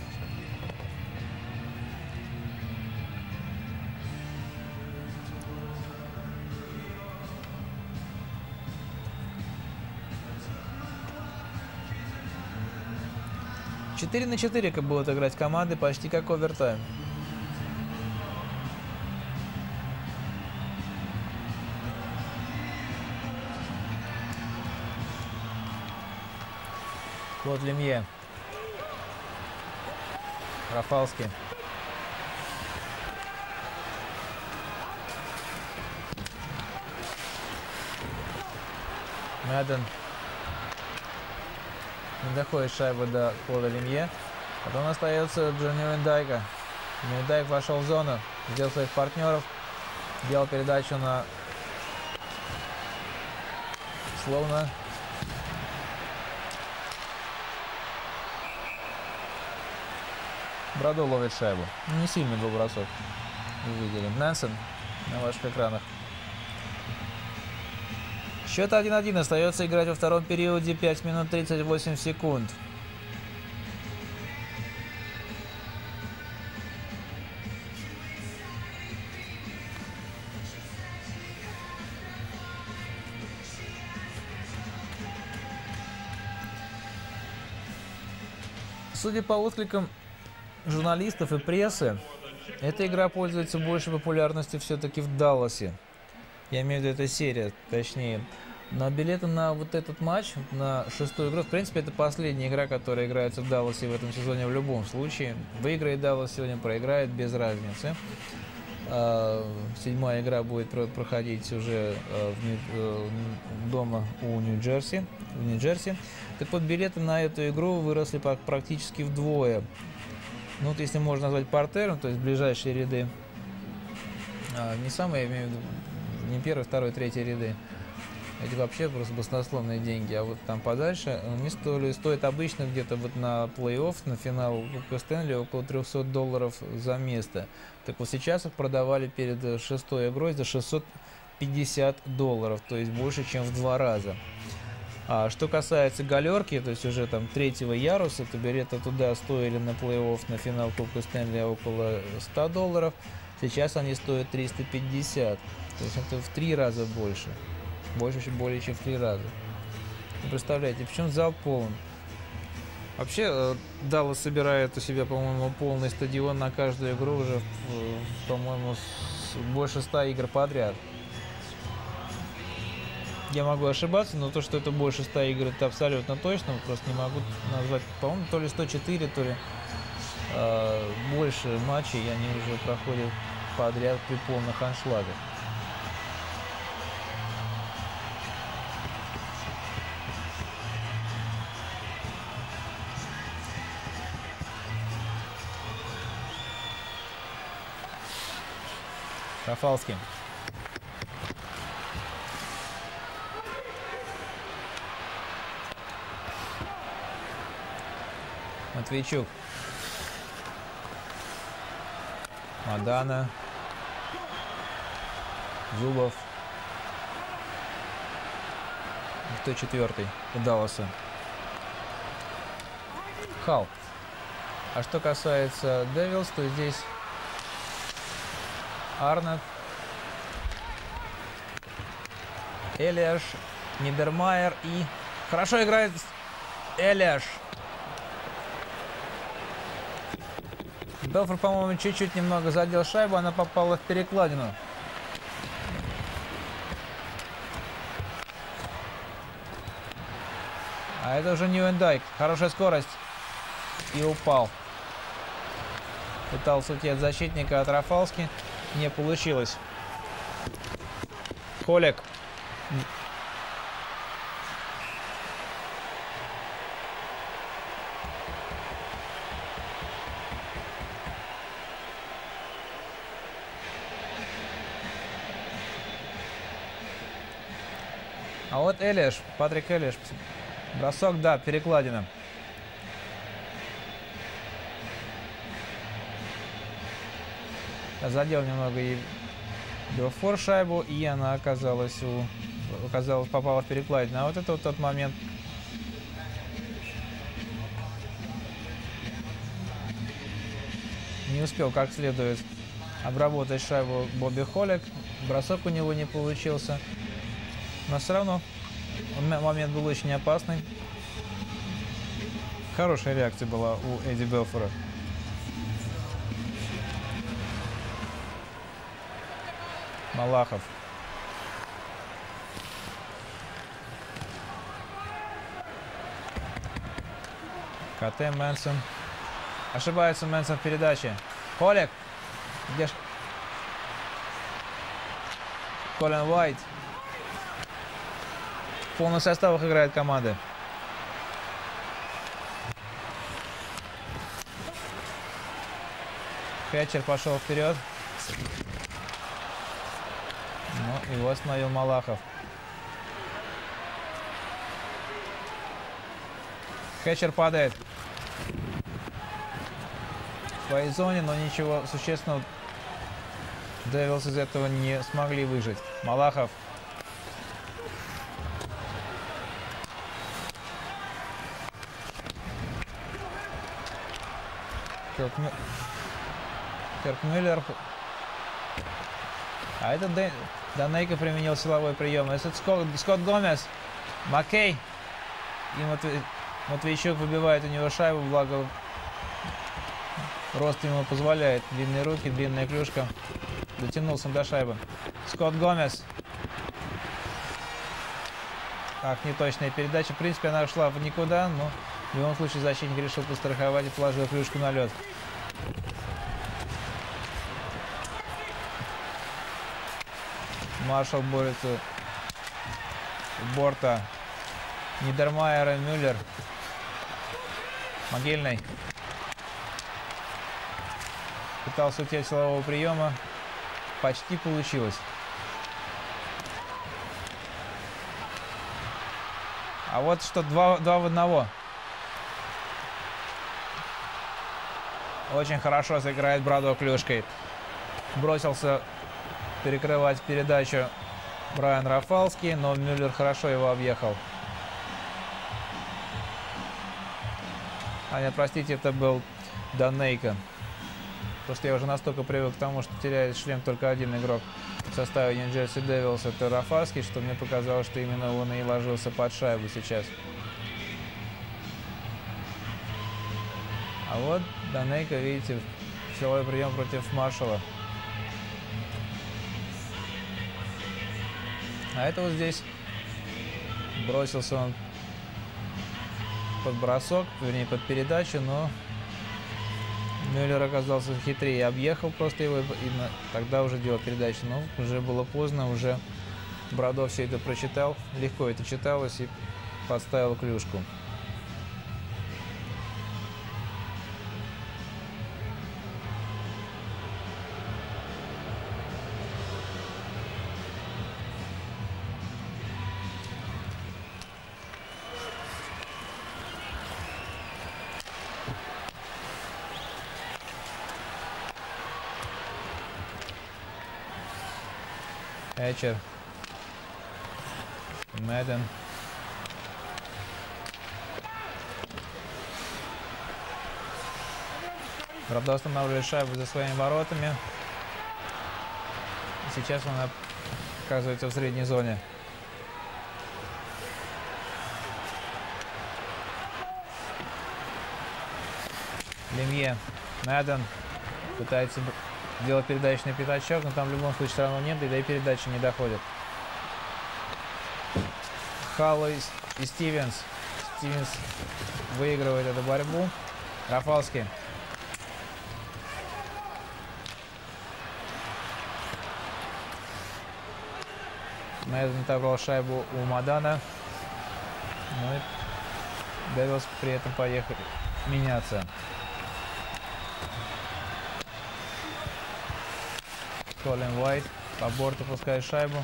четыре на четыре как будут играть команды, почти как овертайм. Клод Лемье. Рафалский. Мэдден. Не доходит шайба до Клода Лемье. Потом остается Джонни Ньюендайка. Ньюендайк вошел в зону, сделал своих партнеров, делал передачу на словно Брадо ловит шайбу. Не сильный был бросок. Увидели. Мэнсон на ваших экранах. Счет один один. Остается играть во втором периоде. пять минут тридцать восемь секунд. Судя по откликам журналистов и прессы, эта игра пользуется большей популярностью все-таки в Далласе. Я имею в виду, эта серия, точнее. Но билеты на вот этот матч, на шестую игру, в принципе, это последняя игра, которая играется в Далласе в этом сезоне в любом случае. Выиграет Даллас сегодня, проиграет, без разницы. Седьмая игра будет проходить уже дома у Нью-Джерси, в Нью-Джерси. Так вот, билеты на эту игру выросли практически вдвое. Ну, вот если можно назвать партером, то есть ближайшие ряды, не самые, я имею в виду, не первый, второй, третий ряды. Эти вообще просто баснословные деньги. А вот там подальше они стоили, стоят обычно где-то вот на плей-офф, на финал Кубка Стэнли около трёхсот долларов за место. Так вот сейчас их продавали перед шестой игрой за шестьсот пятьдесят долларов, то есть больше, чем в два раза. А что касается галерки, то есть уже там третьего яруса, то билеты туда стоили на плей-офф, на финал Кубка Стэнли около ста долларов. Сейчас они стоят триста пятьдесят. То есть это в три раза больше. Больше, более чем в три раза. Вы представляете, причем зал полон. Вообще, Даллас собирает у себя, по-моему, полный стадион на каждую игру уже, по-моему, больше ста игр подряд. Я могу ошибаться, но то, что это больше ста игр, это абсолютно точно. Просто не могу назвать, по-моему, то ли сто четыре, то ли э, больше матчей, и они уже проходят подряд при полных аншлагах. Рафалский. Матвейчук. Мадана. Зубов. Кто четвертый у Далласа? Халл. А что касается Девилс, то здесь Арнольд, Элиаш, Нидермайер и... Хорошо играет Элиаш. Белфорд, по-моему, чуть-чуть немного задел шайбу, она попала в перекладину. А это уже Ньюендайк. Хорошая скорость. И упал. Пытался уйти от защитника, от Рафалски. Не получилось. Колик. А вот Элиаш, Патрик Элиаш. Бросок, да, перекладина. Задел немного и Белфор шайбу, и она оказалась у... оказалась, попала в перекладину. А вот это вот тот момент. Не успел как следует обработать шайбу Бобби Холик. Бросок у него не получился. Но все равно момент был очень опасный. Хорошая реакция была у Эдди Белфора. Малахов. КТ Мэнсон. Ошибается Мэнсон в передаче. Холик. Где ж... Колин Уайт. В полных составах играет команда. Хэтчер пошел вперед. Ну, его остановил Малахов. Хэтчер падает в своей зоне, но ничего существенного Девилс из этого не смогли выжить. Малахов. Кирк, Мю... Кирк Мюллер. А это Дэ... Данейко применил силовой прием. Это Скотт, Скотт Гомес. Маккей. И Матвей... Матвейчук выбивает у него шайбу, благо рост ему позволяет. Длинные руки, длинная клюшка. Дотянулся до шайбы. Скотт Гомес. Ах, неточная передача. В принципе, она шла в никуда, но в любом случае защитник решил постраховать и положил клюшку на лед. Маршалл борется у борта. Нидермайер и Мюллер. Могильный. Пытался уйти от силового приема. Почти получилось. А вот что, два, два в одного. Очень хорошо сыграет Брадо клюшкой. Бросился перекрывать передачу Брайан Рафалский, но Мюллер хорошо его объехал. А нет, простите, это был Данейко. Просто я уже настолько привык к тому, что теряет шлем только один игрок в составе Нью-Джерси Девилс, это Рафалский, что мне показалось, что именно он и ложился под шайбу сейчас. А вот Данейко, видите, силовой прием против Маршалла. А это вот здесь бросился он под бросок, вернее под передачу, но Мюллер оказался хитрее, объехал просто его, и тогда уже делал передачу. Но уже было поздно, уже Брадо все это прочитал, легко это читалось и подставил клюшку. Хэтчер. Мэдден. Брадо останавливает шайбу за своими воротами. И сейчас она оказывается в средней зоне. Лемье. Мэдден пытается делать передачный пятачок, но там в любом случае все равно нет, и да и передачи не доходят. Халлоу и Стивенс. Стивенс выигрывает эту борьбу. Рафалский. Мэдден отобрал шайбу у Мадана. Ну и Девилс при этом поехали меняться. Колин Уайт по борту пускает шайбу.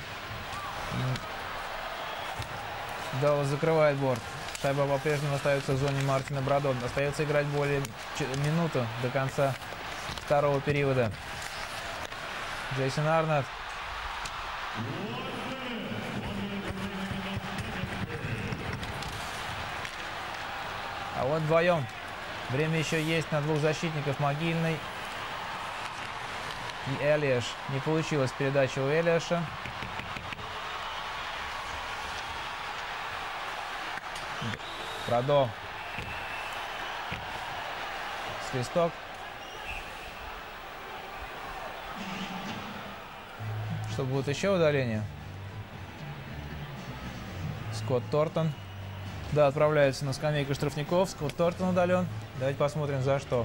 Даллас закрывает борт. Шайба по-прежнему остается в зоне Мартина Брадо. Остается играть более минуту до конца второго периода. Джейсон Арнольд. А вот вдвоем. Время еще есть на двух защитников. Могильный и Элиаш. Не получилась передача у Элиаша. Продо. Свисток. Что, будет еще удаление? Скотт Тортон. Да, отправляется на скамейку штрафников. Скотт Тортон удален. Давайте посмотрим, за что.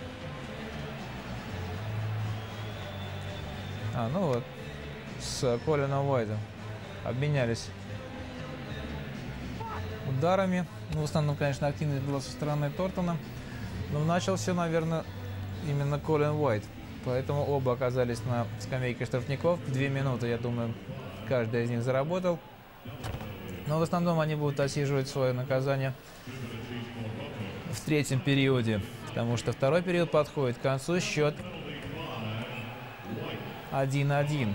А, ну вот. С Колином Уайтом обменялись ударами. Ну, в основном, конечно, активность была со стороны Тортона. Но начал все, наверное, именно Колин Уайт. Поэтому оба оказались на скамейке штрафников. Две минуты, я думаю, каждый из них заработал. Но в основном они будут отсиживать свое наказание в третьем периоде. Потому что второй период подходит к концу. Счет один-один.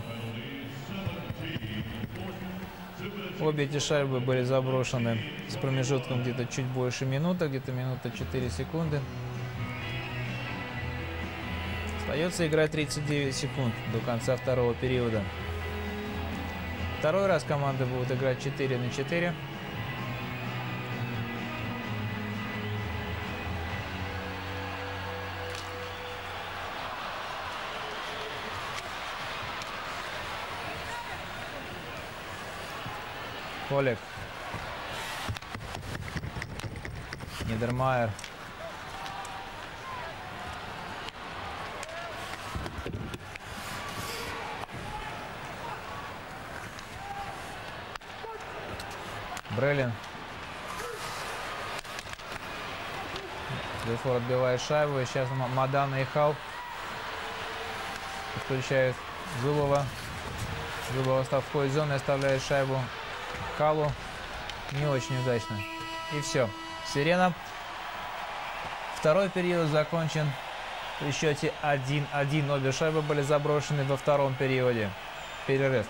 Обе эти шайбы были заброшены с промежутком где-то чуть больше минуты, где-то минута четыре секунды. Остается играть тридцать девять секунд до конца второго периода. Второй раз команды будут играть четыре на четыре. Колик. Нидермайер. Брелин. Дефор отбивает шайбу. И сейчас Мадана и Хал подключают Зубова. Зубова входит в зону и оставляет шайбу Халу. Не очень удачно. И все. Сирена. Второй период закончен при счете один-один. Обе шайбы были заброшены во втором периоде. Перерыв.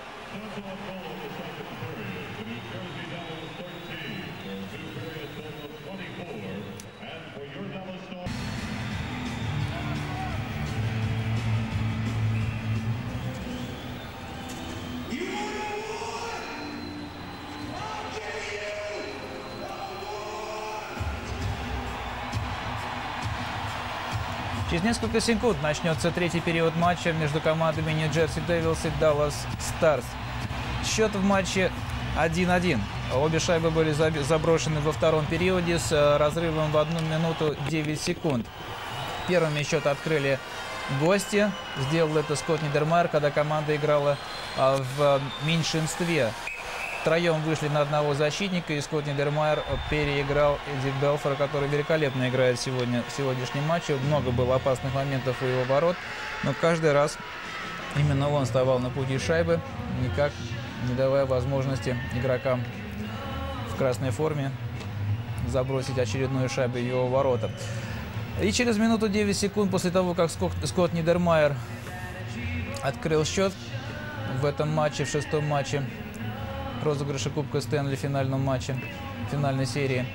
Через несколько секунд начнется третий период матча между командами Нью-Джерси Девилс и Даллас Старс. Счет в матче один-один. Обе шайбы были заброшены во втором периоде с разрывом в одну минуту девять секунд. Первыми счет открыли гости. Сделал это Скотт Нидермайер, когда команда играла в меньшинстве. Втроем вышли на одного защитника, и Скотт Нидермайер переиграл Эдди Белфора, который великолепно играет сегодня в сегодняшнем матче. Много было опасных моментов у его ворот, но каждый раз именно он вставал на пути шайбы, никак не давая возможности игрокам в красной форме забросить очередную шайбу в его ворота. И через минуту девять секунд после того, как Скотт Нидермайер открыл счет в этом матче, в шестом матче розыгрыша Кубка Стэнли в финальном матче, финальной серии.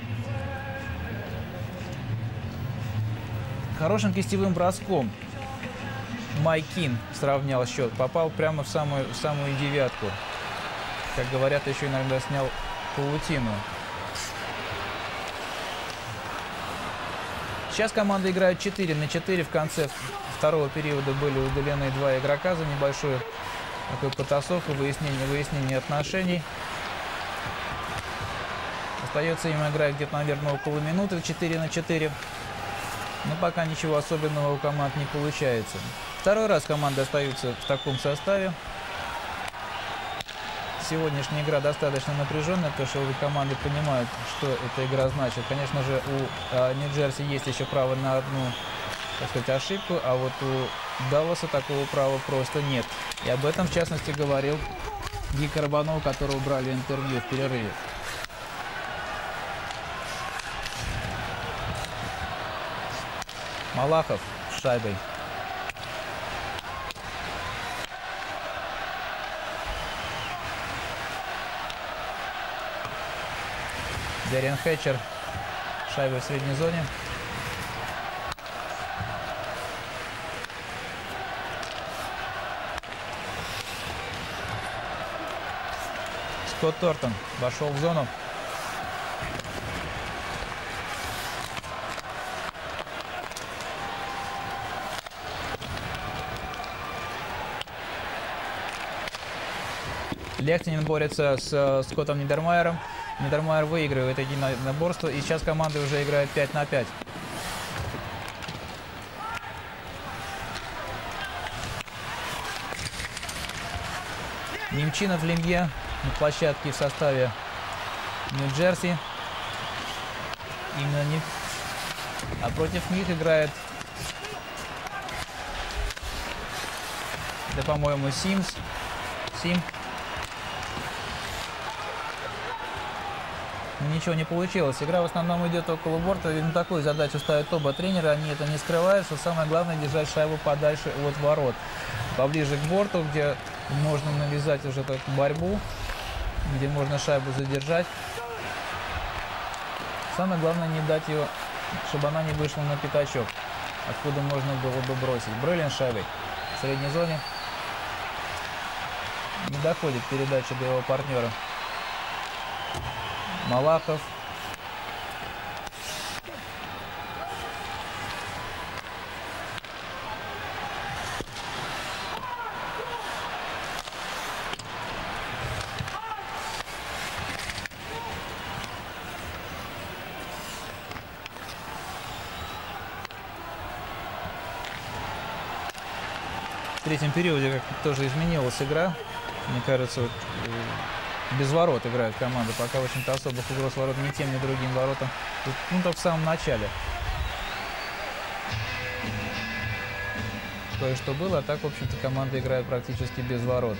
Хорошим кистевым броском Майк Кин сравнял счет. Попал прямо в самую, в самую девятку. Как говорят, еще иногда снял паутину. Сейчас команда играет четыре на четыре. В конце второго периода были удалены два игрока за небольшую такую потасовку, выяснение, выяснение отношений. Остается им играть где-то, наверное, около минуты, четыре на четыре. Но пока ничего особенного у команд не получается. Второй раз команды остаются в таком составе. Сегодняшняя игра достаточно напряженная, потому что обе команды понимают, что эта игра значит. Конечно же, у Нью-Джерси есть еще право на одну, так сказать, ошибку, а вот у Далласа такого права просто нет. И об этом, в частности, говорил Ги Карабанов, у которого брали интервью в перерыве. Малахов с шайбой. Дерен Хэтчер. Шайба в средней зоне. Скотт Тортон вошел в зону. Лехтинен борется с э, Скоттом Нидермайером. Нидермайер выигрывает эти наборства. И сейчас команды уже играют пять на пять. Немчинов, Лемье на площадке в составе Нью-Джерси. Именно не... А против них играет, да, по-моему, Симс. Сим. Ничего не получилось. Игра в основном идет около борта. И на такую задачу ставят оба тренера. Они это не скрывают. Что самое главное — держать шайбу подальше от ворот. Поближе к борту, где можно навязать уже такую борьбу, где можно шайбу задержать. Самое главное — не дать ее, чтобы она не вышла на пятачок, откуда можно было бы бросить. Брылин шайбой в средней зоне. Не доходит передача до его партнера. Малахов. В третьем периоде как тоже изменилась игра. Мне кажется, вот, без ворот играют команды. Пока, в общем-то, особых угроз ворот ни тем, ни другим воротам. Ну, только в самом начале кое-что было. А так, в общем-то, команда играет практически без ворот.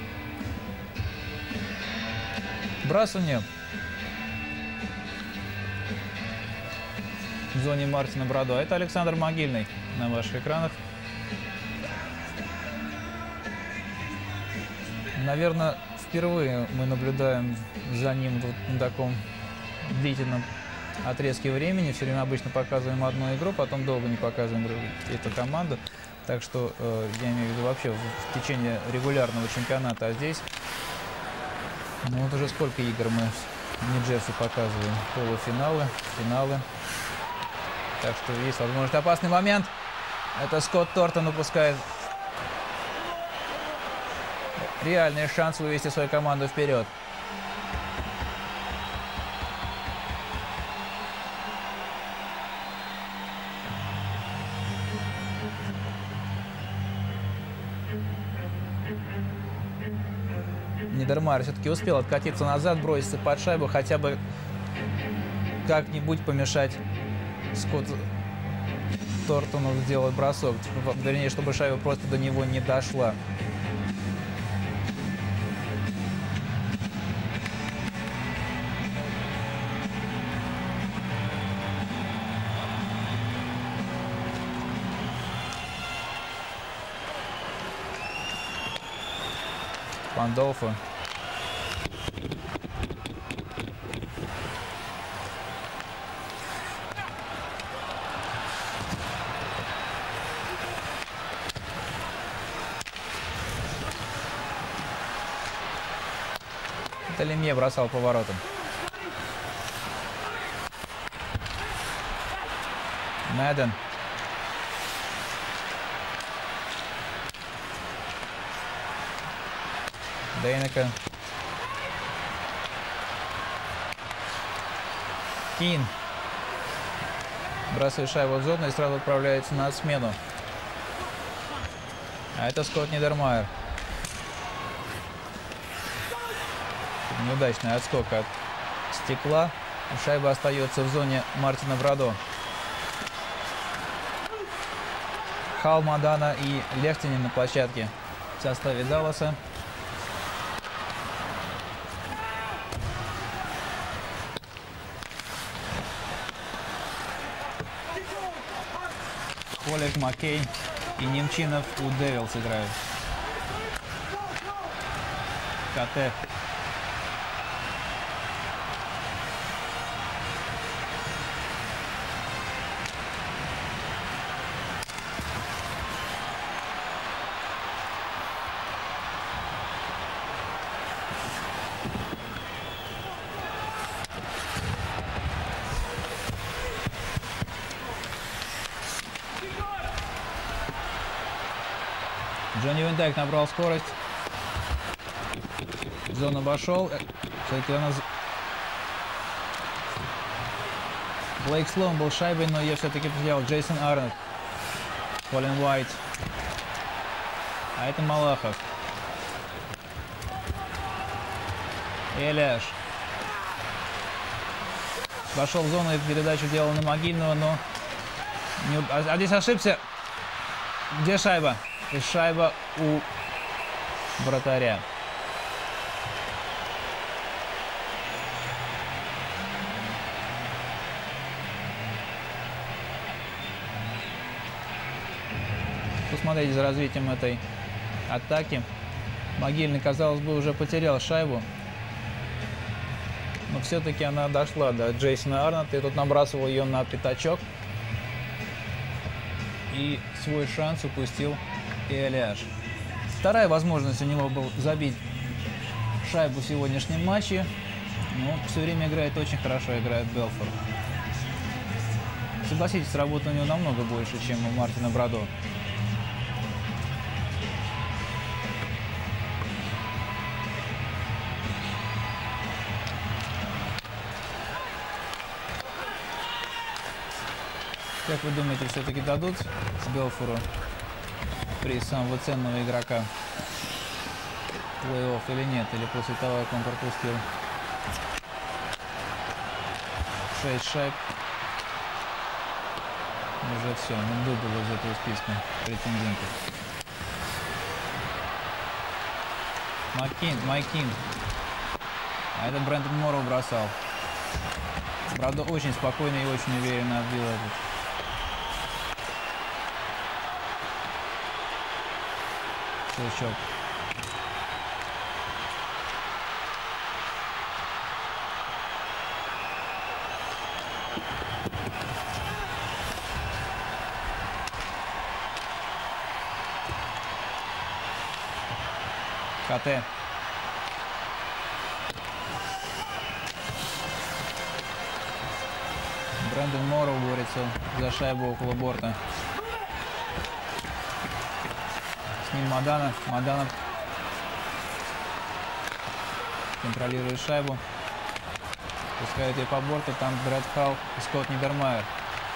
Брасывание в зоне Мартина Брадо. Это Александр Могильный на ваших экранах. Наверное, впервые мы наблюдаем за ним вот на таком длительном отрезке времени. Все время обычно показываем одну игру, потом долго не показываем эту команду. Так что, э, я имею в виду вообще в, в течение регулярного чемпионата. А здесь, ну вот уже сколько игр мы в Нью-Джерси показываем. Полуфиналы, финалы. Так что есть возможность. Опасный момент. Это Скотт Тортон упускает реальный шанс вывести свою команду вперед. Нидермайер все-таки успел откатиться назад, броситься под шайбу, хотя бы как-нибудь помешать Скотту Тортону сделать бросок. Вернее, чтобы шайба просто до него не дошла. Пандолфо. Это Лемье бросал по воротам. Мэдден. Дейнека. Кин. Бросает шайбу в зону и сразу отправляется на смену. А это Скотт Нидермайер. Неудачный отскок от стекла. Шайба остается в зоне Мартина Брадо. Хал, Мадана и Лехтинен на площадке в составе Далласа. Холик, Маккей и Немчинов у Девилс играют. КТ. Джонни Ван набрал скорость. Зон обошел. Все-таки у нас Блейк Слоун был шайбой, но ее все-таки потерял Джейсон Арнольд. Колин Уайт. А это Малахов. Эляш. Вошел в зону и передачу делал на Могильного, но... Не... А, а здесь ошибся. Где шайба? И шайба у вратаря. Посмотрите за развитием этой атаки. Могильный, казалось бы, уже потерял шайбу. Но все-таки она дошла до Джейсона Арнольда. И тут набрасывал ее на пятачок. И свой шанс упустил Эляш. Вторая возможность у него была забить шайбу в сегодняшнем матче. Но все время играет очень хорошо, играет Белфорд. Согласитесь, работы у него намного больше, чем у Мартина Брадо. Как вы думаете, все-таки дадут Белфору приз самого ценного игрока плей-офф или нет? Или после того, как он пропустил шесть шайб, уже все, он выбыл из этого списка претендентов. Маккин, Майкин. А это Брэндон Морроу бросал. Правда, очень спокойно и очень уверенно отбил этот. Щелчок. КТ. Брэндон Морроу борется за шайбу около борта. С ним Мадана. Мадана контролирует шайбу. Пускает ее по борту. Там Брэд Халл и Скотт Нидермайер.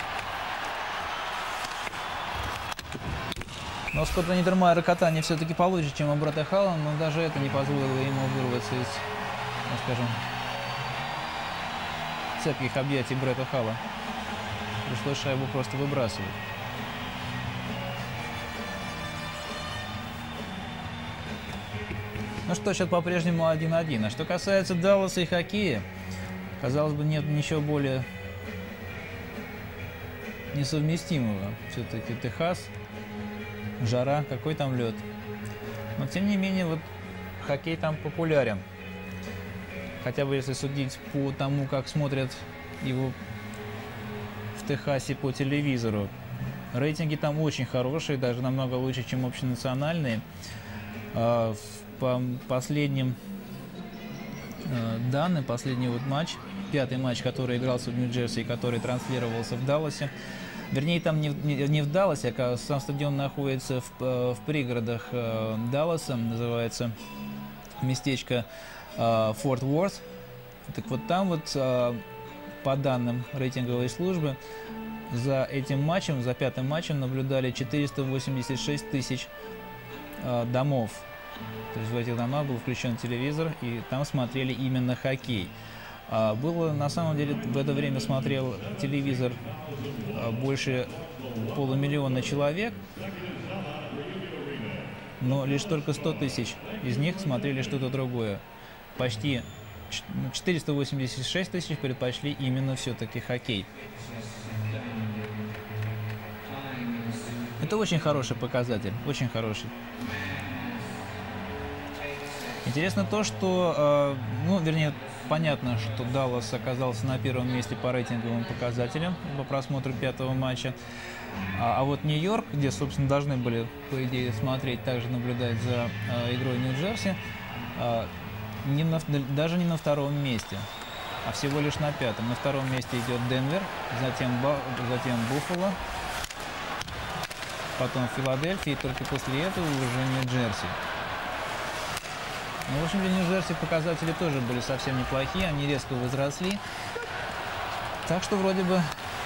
Но Скотта Нидермайера катание все-таки получше, чем у Брэда Халла, но даже это не позволило ему вырваться из, ну, скажем, цепких объятий Брэда Халла. Пришлось шайбу просто выбрасывать. Ну что, счет по-прежнему один-один. А что касается Далласа и хоккея, казалось бы, нет ничего более несовместимого. Все-таки Техас, жара, какой там лед. Но тем не менее, вот хоккей там популярен. Хотя бы если судить по тому, как смотрят его в Техасе по телевизору. Рейтинги там очень хорошие, даже намного лучше, чем общенациональные. По последним данным, последний вот матч, пятый матч, который игрался в Нью-Джерси, который транслировался в Далласе. Вернее, там не, не, не в Далласе, а сам стадион находится в, в пригородах Далласа, называется местечко Форт Уорт. Так вот там вот, по данным рейтинговой службы, за этим матчем, за пятым матчем наблюдали четыреста восемьдесят шесть тысяч домов. То есть в этих домах был включен телевизор, и там смотрели именно хоккей. Было, на самом деле, в это время смотрел телевизор больше полумиллиона человек, но лишь только сто тысяч из них смотрели что-то другое. Почти четыреста восемьдесят шесть тысяч предпочли именно все-таки хоккей. Это очень хороший показатель, очень хороший. Интересно то, что, ну, вернее, понятно, что Даллас оказался на первом месте по рейтинговым показателям по просмотру пятого матча. А, а вот Нью-Йорк, где, собственно, должны были, по идее, смотреть, также наблюдать за а, игрой Нью-Джерси, а, не на, даже не на втором месте, а всего лишь на пятом. На втором месте идет Денвер, затем, Ба, затем Буффало, потом в Филадельфии, и только после этого уже Нью-Джерси. Ну, в общем, для Нью-Джерси показатели тоже были совсем неплохие, они резко возросли. Так что вроде бы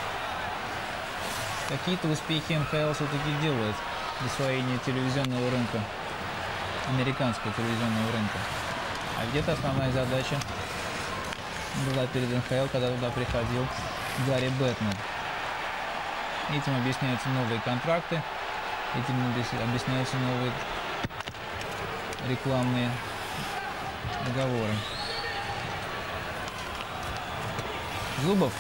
какие-то успехи эн ха эл все-таки делает в освоении телевизионного рынка, американского телевизионного рынка. А где-то основная задача была перед эн ха эл, когда туда приходил Гарри Бэтмен. Этим объясняются новые контракты, этим объясняются новые рекламные договоры. Зубов.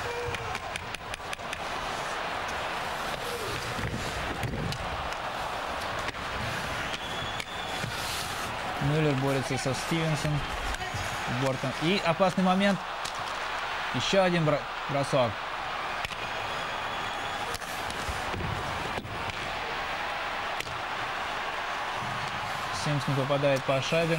Мюллер борется со Стивенсом. Бортом. И опасный момент. Еще один бросок. Симс не попадает по шайбе.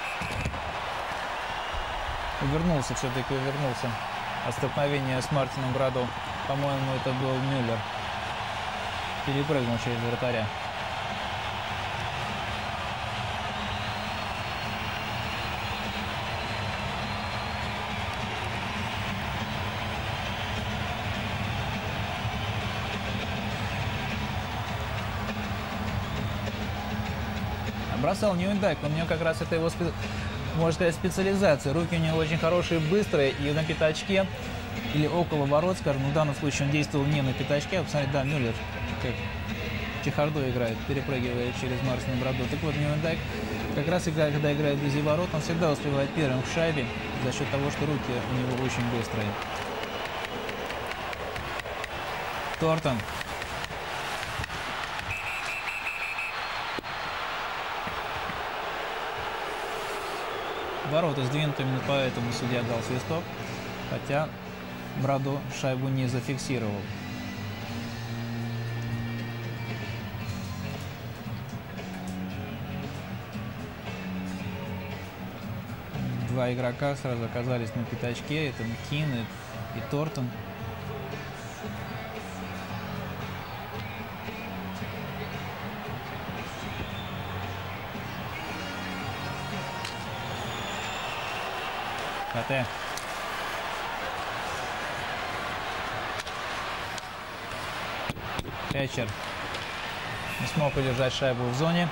Увернулся, все-таки увернулся от столкновения с Мартином Брадо. По-моему, это был Мюллер. Перепрыгнул через вратаря. Бросал Ньюендайк, у него как раз это его, можно сказать, специализация. Руки у него очень хорошие, быстрые, и на пятачке или около ворот, скажем, ну, в данном случае он действовал не на пятачке, а, посмотрите, да, Мюллер как чехарду играет, перепрыгивает через Мартина Брадо. Так вот, Ньюендайк как раз играет, когда играет вблизи ворот, он всегда успевает первым в шайбе за счет того, что руки у него очень быстрые. Тортон. Ворота сдвинуты, именно поэтому судья дал свисток, хотя Брадо шайбу не зафиксировал. Два игрока сразу оказались на пятачке, это Кин и, и Тортон. КТ. Кетчер не смог удержать шайбу в зоне.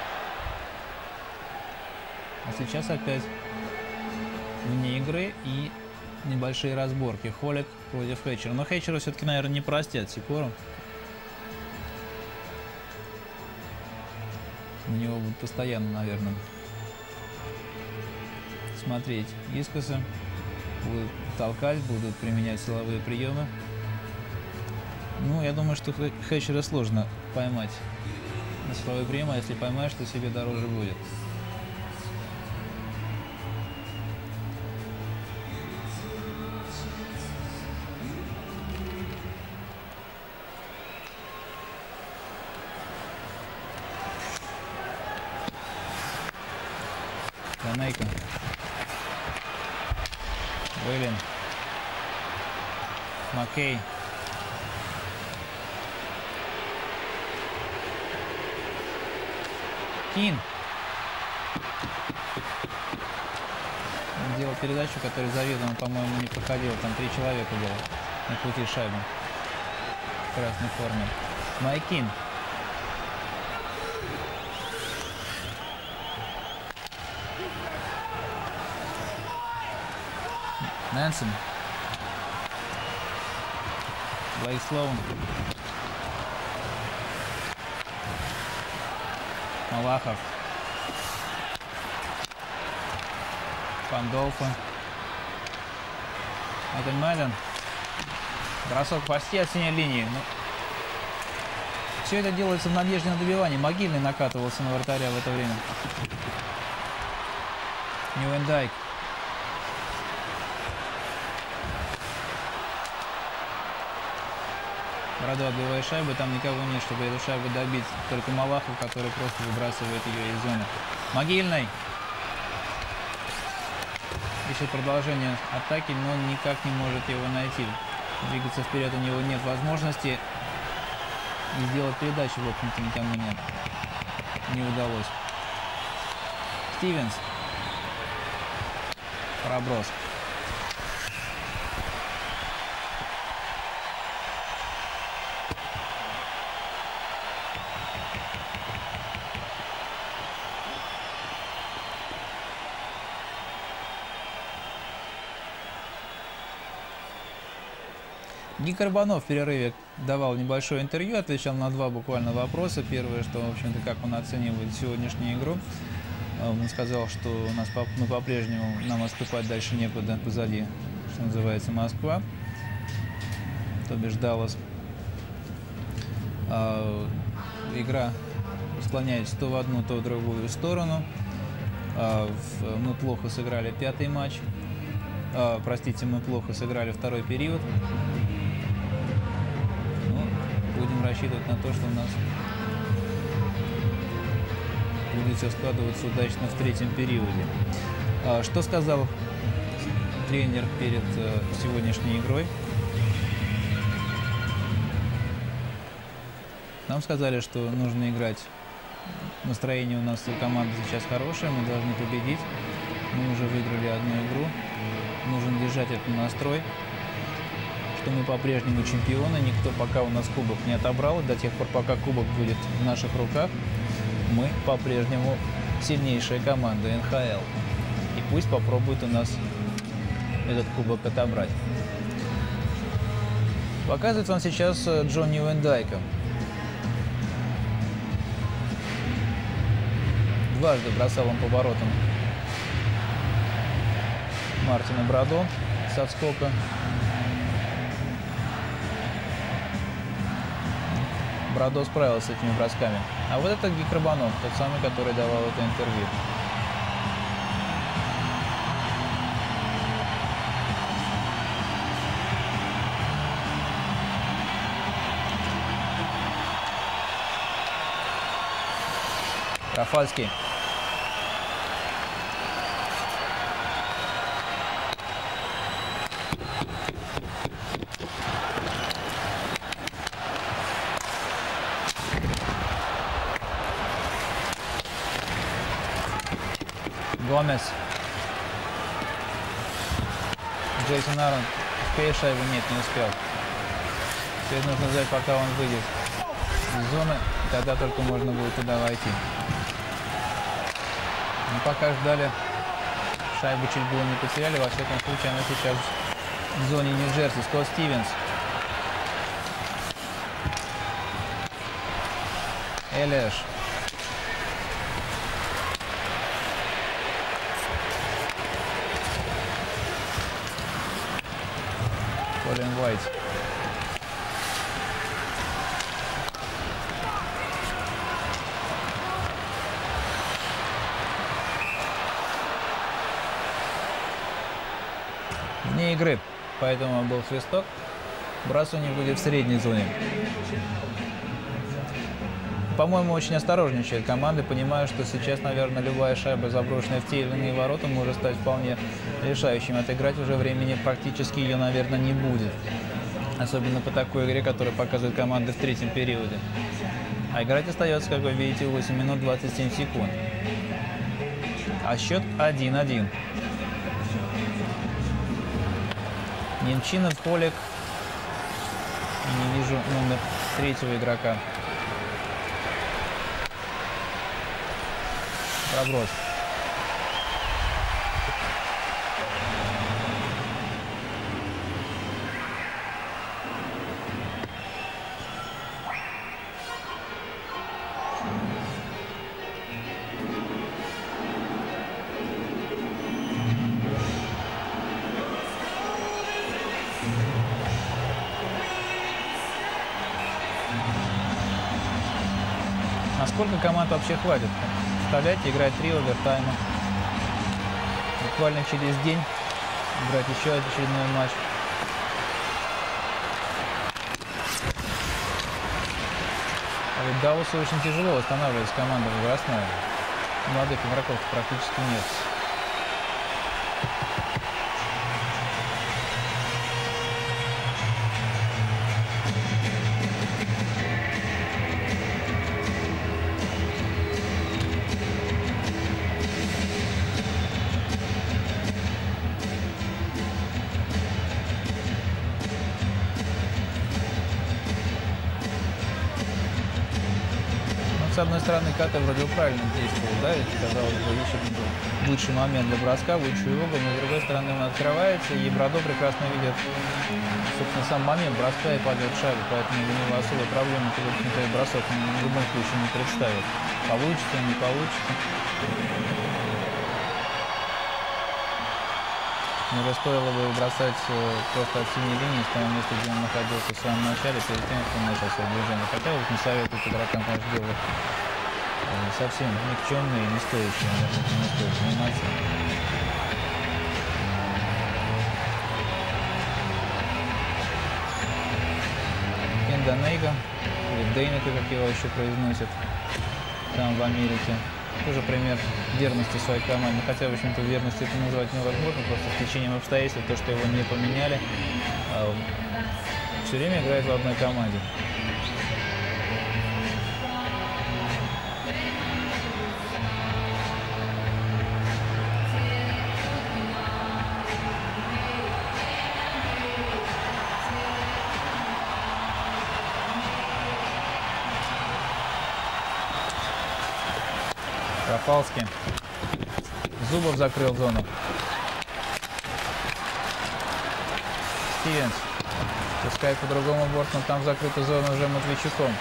А сейчас опять вне игры и небольшие разборки. Холик против Хэтчера. Но Хэтчеру все-таки, наверное, не простят Сикору. У него будет постоянно, наверное, смотреть искосы, будут толкать, будут применять силовые приемы. Ну, я думаю, что Хэтчера сложно поймать на силовой прием, а если поймаешь, то себе дороже будет. Канейка. Уильям. Маккей. Кин. Он делал передачу, которая заведомо, по-моему, не проходила. Там три человека было на пути шайбы в красной форме. Майк Кин. Нэнсон. Блейк Слоун. Малахов. Пандолфа. Это Мэдден. Бросок почти от синей линии. Ну, все это делается в надежде на добивание. Могильный накатывался на вратаря в это время. Ньюендайк. Брадо отбивает шайбу, там никого нет, чтобы эту шайбу добить. Только Малахов, который просто выбрасывает ее из зоны. Могильный. Ищет продолжение атаки, но никак не может его найти. Двигаться вперед у него нет возможности. И сделать передачу, в общем-то, никому не, не удалось. Стивенс. Проброс. Ник Карбонов в перерыве давал небольшое интервью, отвечал на два буквально вопроса. Первое, что, в общем-то, как он оценивает сегодняшнюю игру. Он сказал, что у нас мы по-прежнему, нам отступать дальше некуда, позади, что называется, Москва, то бишь Даллас. А, игра склоняется то в одну, то в другую сторону. А, в, мы плохо сыграли пятый матч. А, простите, мы плохо сыграли второй период. Будем рассчитывать на то, что у нас будет все складываться удачно в третьем периоде. Что сказал тренер перед сегодняшней игрой? Нам сказали, что нужно играть. Настроение у нас у команды сейчас хорошее, мы должны победить. Мы уже выиграли одну игру. Нужно держать этот настрой, что мы по-прежнему чемпионы, никто пока у нас кубок не отобрал, и до тех пор, пока кубок будет в наших руках, мы по-прежнему сильнейшая команда эн ха эл. И пусть попробуют у нас этот кубок отобрать. Показывает вам сейчас Джонни Ван Дайка. Дважды бросал он поворотом Мартина Брадо с отскока. Брадо справился с этими бросками. А вот это Ник Карбонов, тот самый, который давал это интервью. Рафальский. Гомес. Джейсон Аарон. Успеет шайбу? Нет, не успел. Теперь нужно ждать, пока он выйдет из зоны. Тогда только можно будет туда войти. Мы пока ждали. Шайбу чуть было не потеряли. Во всяком случае, она сейчас в зоне Нью-Джерси. Скотт Стивенс. Элеш. Колин Уайт. Вне игры, поэтому был свисток. Бросание будет в средней зоне. По-моему, очень осторожничает команда, понимая, что сейчас, наверное, любая шайба, заброшенная в те или иные ворота, может стать вполне решающим. Отыграть уже времени практически ее, наверное, не будет. Особенно по такой игре, которую показывает команда в третьем периоде. А играть остается, как вы видите, восемь минут двадцать семь секунд. А счет один-один. Немчинов, Полик. Не вижу номер третьего игрока. Проброс. А сколько команд вообще хватит? Представляете, играть три овертайма. Буквально через день играть еще очередной матч. А ведь Далласу очень тяжело восстанавливать команду возрастную. Молодых игроков практически нет. с одной стороны, Ката вроде правильно действовал, да, ведь, казалось бы, ищет лучший момент для броска, лучший угол, но с другой стороны он открывается, и Брадо прекрасно видит, собственно, сам момент броска и падает в шайбу, поэтому для него особой проблемы, в общем-то, бросок в любом случае не представит. Получится, не получится. Может, стоило бы бросать просто от синей линии, с того места, где он находился в самом начале, перед тем, как он начал свое движение. Хотя вот не советую игрокам, конечно, делать совсем никчемные и не стоящие, наверное, не стоит заниматься. Кенда Нейга, или Дейнека, как его еще произносят там в Америке. Тоже пример верности своей команде. Хотя, в общем-то, верности это назвать невозможно. Просто с течением обстоятельств, то, что его не поменяли, все время играет в одной команде. Рафалский. Зубов закрыл зону. Стивенс. Пускает по другому борту, но там закрыта зона уже Матвейчуком.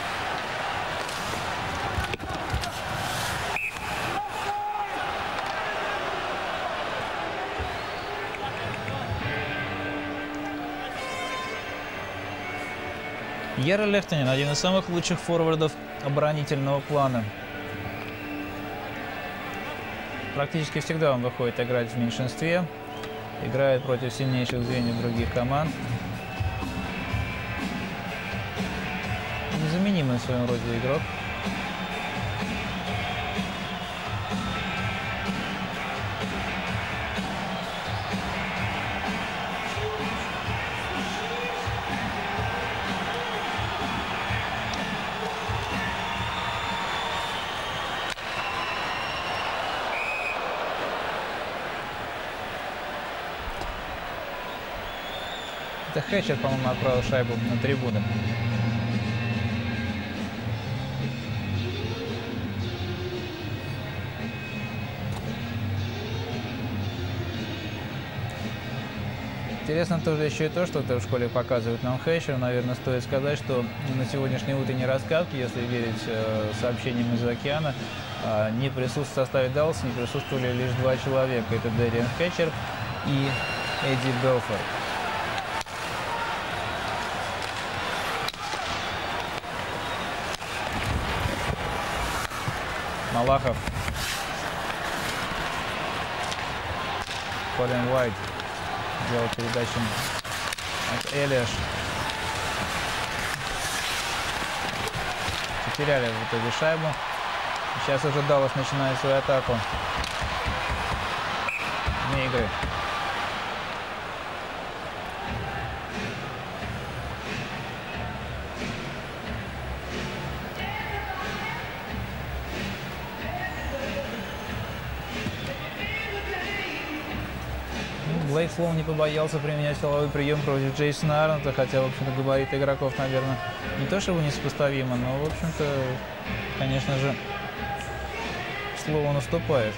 Яро Лехтонен, один из самых лучших форвардов оборонительного плана. Практически всегда он выходит играть в меньшинстве, играет против сильнейших звеньев других команд. Незаменимый в своем роде игрок. Это Хэтчер, по-моему, отправил шайбу на трибуны. Интересно тоже еще и то, что это в школе показывают нам Хэтчер. Наверное, стоит сказать, что на сегодняшней утренней раскатке, если верить э, сообщениям из океана, э, не присутствует в составе Далласа, не присутствовали лишь два человека. Это Дэриан Хэтчер и Эдди Белфорд. Малахов. Колин Уайт делал передачу от Элиаш. Потеряли в итоге шайбу. Сейчас уже Даллас начинает свою атаку. Вне игры. Блейк Слоун не побоялся применять силовой прием против Джейсона Арнольда, хотя, в общем-то, габариты игроков, наверное, не то чтобы несопоставимо, но, в общем-то, конечно же, Слоун уступает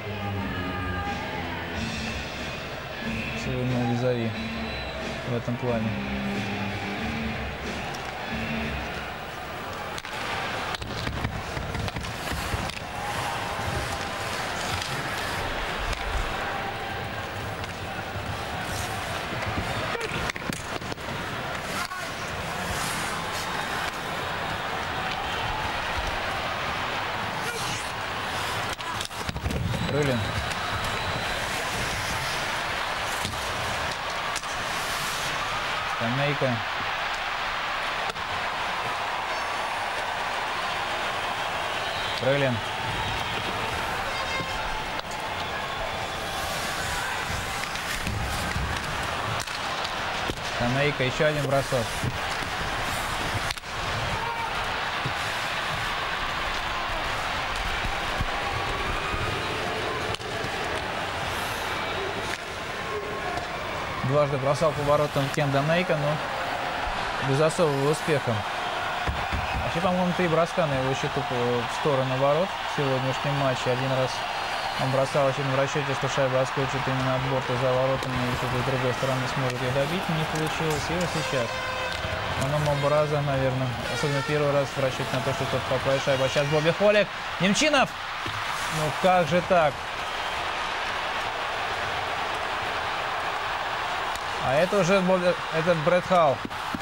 своему визави в этом плане. Рылин. Скамейка. Рылин. Скамейка. Еще один бросок. Дважды бросал по воротам Кенда Нейка, но без особого успеха. Вообще, по-моему, три броска на его счету в сторону ворот в сегодняшнем матче. Один раз он бросал очень в расчете, что шайба отскочит именно от борта за воротами, и что-то с другой стороны сможет ее добить. Не получилось. И вот сейчас. Он оба раза, наверное, особенно первый раз в расчете на то, что тот попадает шайба. Сейчас Бобби Холик. Немчинов! Ну как же так? А это уже Бобби, это Брэд Халл.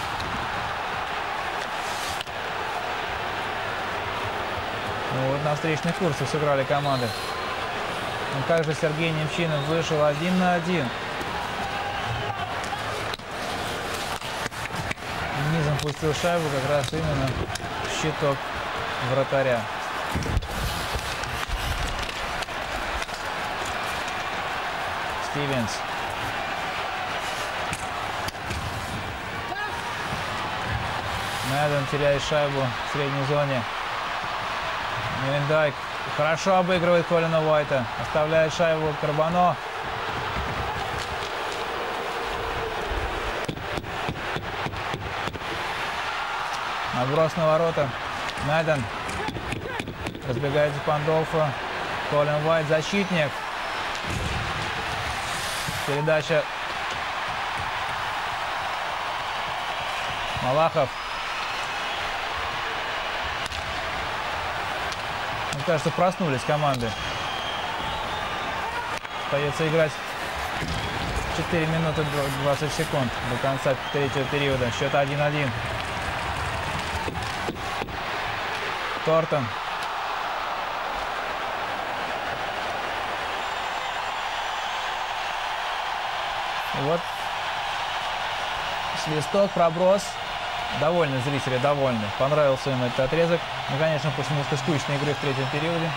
Ну вот на встречных курсах сыграли команды. Ну как же Сергей Немчинов вышел один на один. Низом пустил шайбу как раз именно в щиток вратаря. Стивенс. Мэдден теряет шайбу в средней зоне. Ньюендайк хорошо обыгрывает Колина Уайта. Оставляет шайбу Карбано. Наброс на ворота. Мэдден. Разбегается Пандолфо. Колин Уайт, защитник. Передача. Малахов. Мне кажется, проснулись команды. Остается играть четыре минуты двадцать секунд до конца третьего периода. Счет один один. Тортон. И вот свисток, проброс. Довольны зрители, довольны. Понравился им этот отрезок. Ну, конечно, после немножко скучной игры в третьем периоде.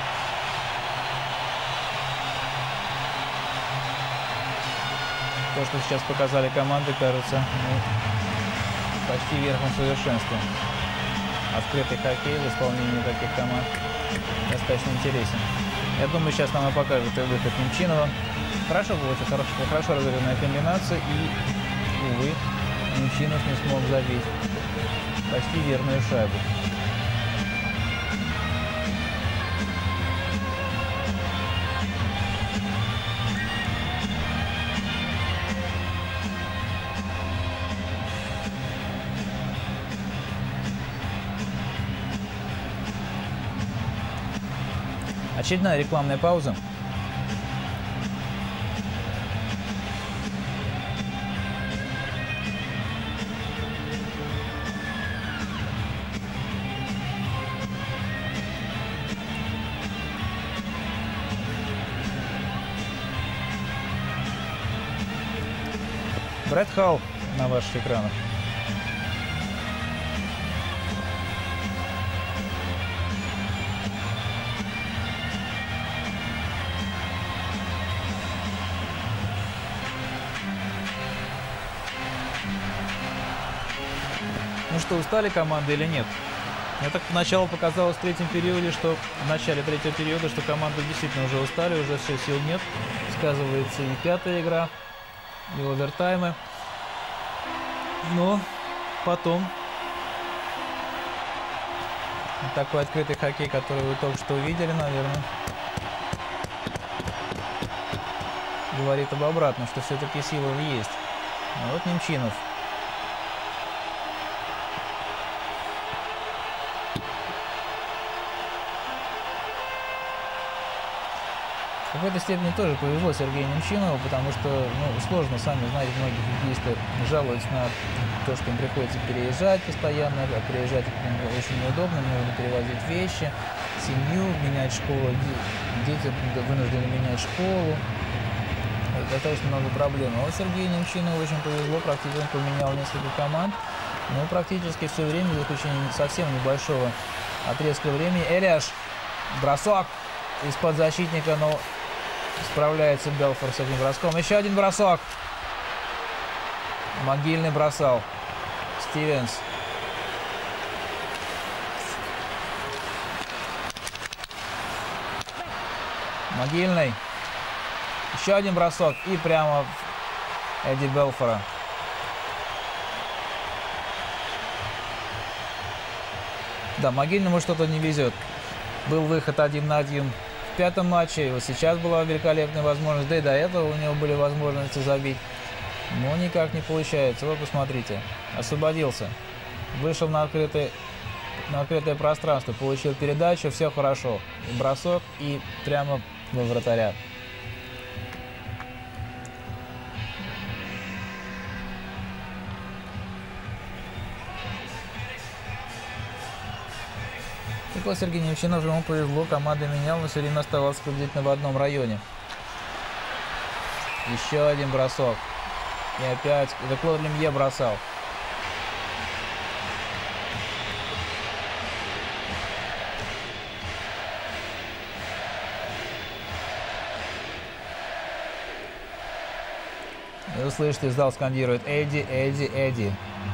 То, что сейчас показали команды, кажется, ну, почти верхом совершенства. Открытый хоккей в исполнении таких команд достаточно интересен. Я думаю, сейчас нам и покажет и выход Немчинова. Хорошо получилось, хорошо, хорошо разыгранная комбинация. И, увы, Немчинов не смог забить почти верную шайбу. Очередная рекламная пауза. Брэд Халл на ваших экранах. Ну что, устали команды или нет? Мне так поначалу показалось в третьем периоде, что в начале третьего периода, что команды действительно уже устали, уже все, сил нет. Сказывается и пятая игра, и овертаймы. Но потом такой открытый хоккей, который вы только что увидели, наверное, говорит об обратном, что все-таки сила есть. А вот Немчинов. В какой-то степени тоже повезло Сергею Немчинову, потому что, ну, сложно, сами знаете, многие хоккеисты жалуются на то, что им приходится переезжать постоянно, а переезжать очень неудобно, нужно перевозить вещи, семью, менять школу, дети вынуждены менять школу, достаточно много проблем. А вот Сергею Немчинову очень повезло, практически он поменял несколько команд, но практически все время, за исключением совсем небольшого отрезка времени. Эляш, бросок из-под защитника, но справляется Белфор с этим броском. Еще один бросок. Могильный бросал. Стивенс. Могильный. Еще один бросок. И прямо в Эдди Белфора. Да, Могильному что-то не везет. Был выход один на один в пятом матче, и вот сейчас была великолепная возможность, да и до этого у него были возможности забить. Но никак не получается. Вы посмотрите, освободился, вышел на открытый на открытое пространство, получил передачу, все хорошо. Бросок и прямо во вратаря. И вот Сергей Немчинов, ему повезло, команда меняла, но все время оставался приблизительно в одном районе. Еще один бросок. И опять, это Клод Лемье бросал. И вы слышите, зал скандирует: Эдди, Эдди, Эдди.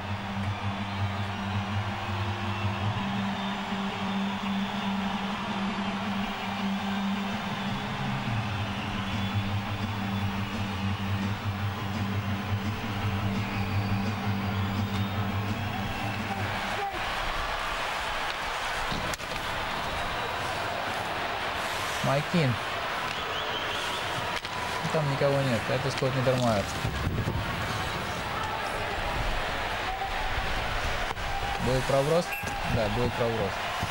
Майкин. Там никого нет. Это Скотт Нидермайер. Будет проброс? Да, будет проброс.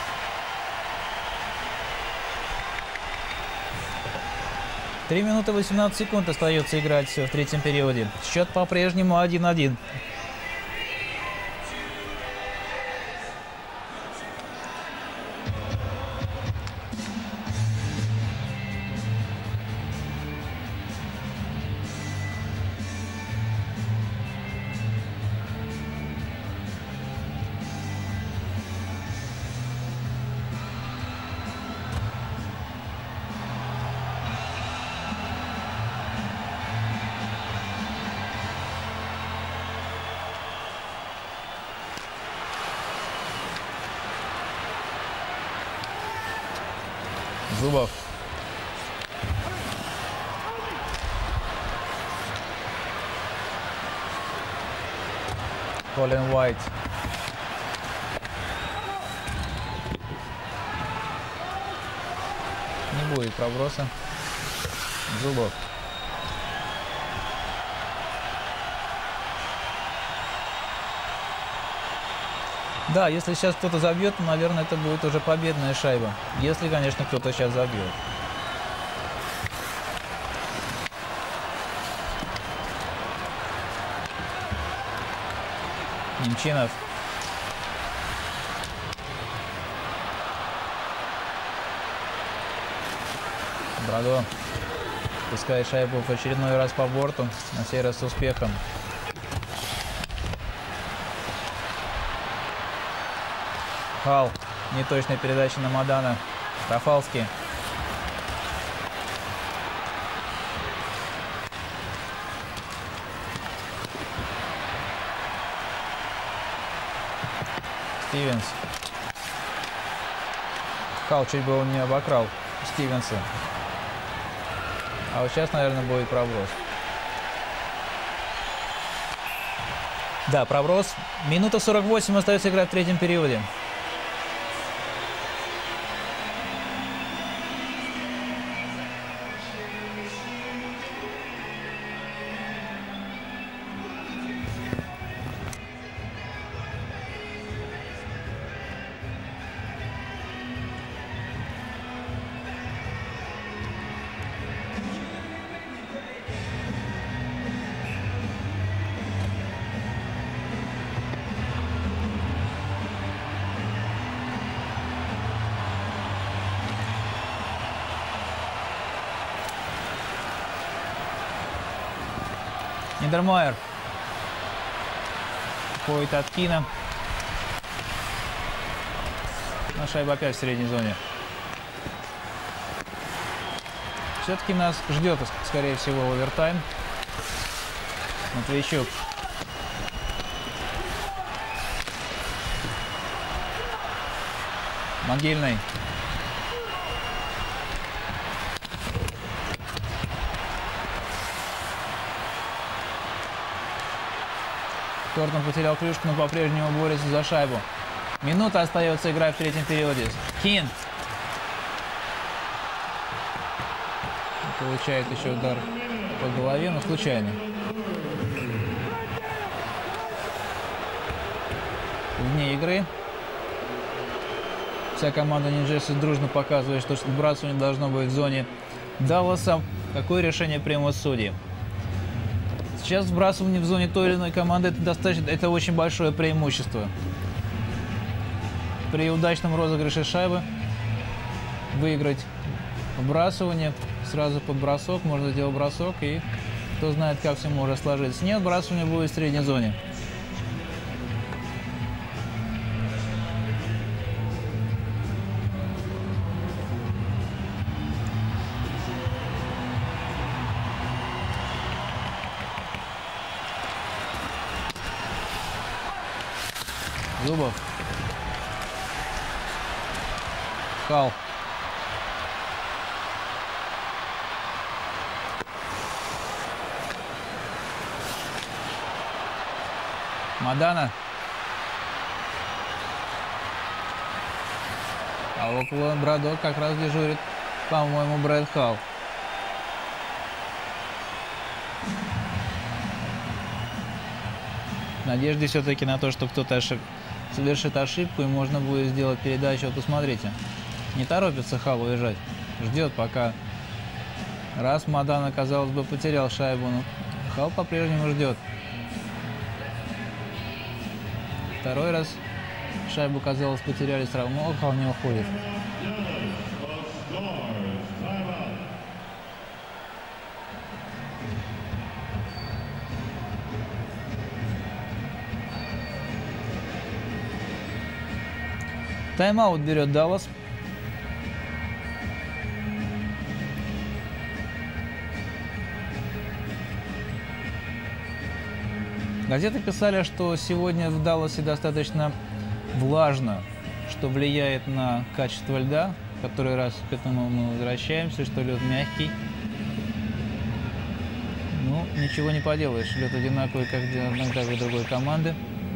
три минуты восемнадцать секунд остается играть в третьем периоде. Счет по-прежнему один один. Зубов. Колин Уайт. Не будет проброса. Зубов. Да, если сейчас кто-то забьет, то, наверное, это будет уже победная шайба. Если, конечно, кто-то сейчас забьет. Немчинов. Брадо. Пускай шайбу в очередной раз по борту. На сей раз с успехом. Хал. Неточная передача на Мадана. Рафалский. Стивенс. Хал чуть было не обокрал Стивенса. А вот сейчас, наверное, будет проброс. Да, проброс. Минута сорок восемь остается играть в третьем периоде. Нидермайер. Ходит от Кина. Но шайба опять в средней зоне. Все-таки нас ждет, скорее всего, овертайм. Матвейчук. Могильный. Тортон потерял клюшку, но по-прежнему борется за шайбу. Минута остается игра в третьем периоде. Кин. Получает еще удар по голове, но случайно. Вне игры. Вся команда Нью-Джерси дружно показывает, что выбрасывание должно быть в зоне Далласа. Какое решение примут судьи? Сейчас выбрасывание в зоне той или иной команды это достаточно, это очень большое преимущество. При удачном розыгрыше шайбы выиграть выбрасывание, сразу под бросок, можно сделать бросок, и кто знает, как все может сложиться. Нет, выбрасывание будет в средней зоне. Зубов. Хал. Мадана. А около Брадок как раз дежурит, по-моему, Брэд Хал. В надежде все-таки на то, что кто-то ошиб... совершит ошибку и можно будет сделать передачу. Вот посмотрите, не торопится Хал уезжать, ждет пока. Раз Мадана, казалось бы, потерял шайбу, но Хал по-прежнему ждет. Второй раз шайбу, казалось, потеряли сразу, но Хал не уходит. Тайм-аут берет Даллас. Газеты писали, что сегодня в Далласе достаточно влажно, что влияет на качество льда. В который раз к этому мы возвращаемся, что лед мягкий. Ну, ничего не поделаешь. Лед одинаковый, как иногда у другой команды.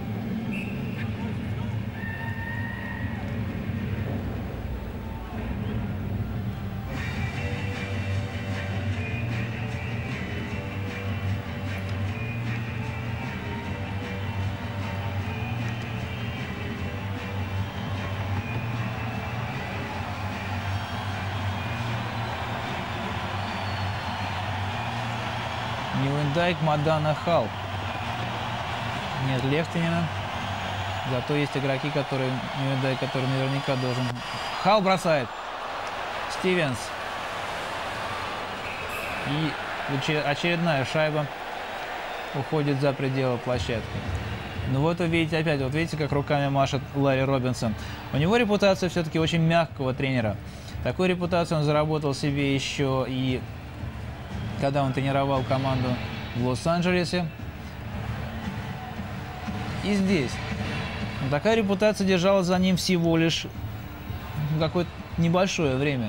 Ньюендайк, Мадана, Хал. Нет Лехтинина. Зато есть игроки, которые Ньюендайк, который наверняка должен. Хал бросает. Стивенс. И очередная шайба уходит за пределы площадки. Ну вот вы видите опять, вот видите, как руками машет Ларри Робинсон. У него репутация все-таки очень мягкого тренера. Такую репутацию он заработал себе еще и когда он тренировал команду в Лос-Анджелесе. И здесь. Но такая репутация держалась за ним всего лишь какое-то небольшое время.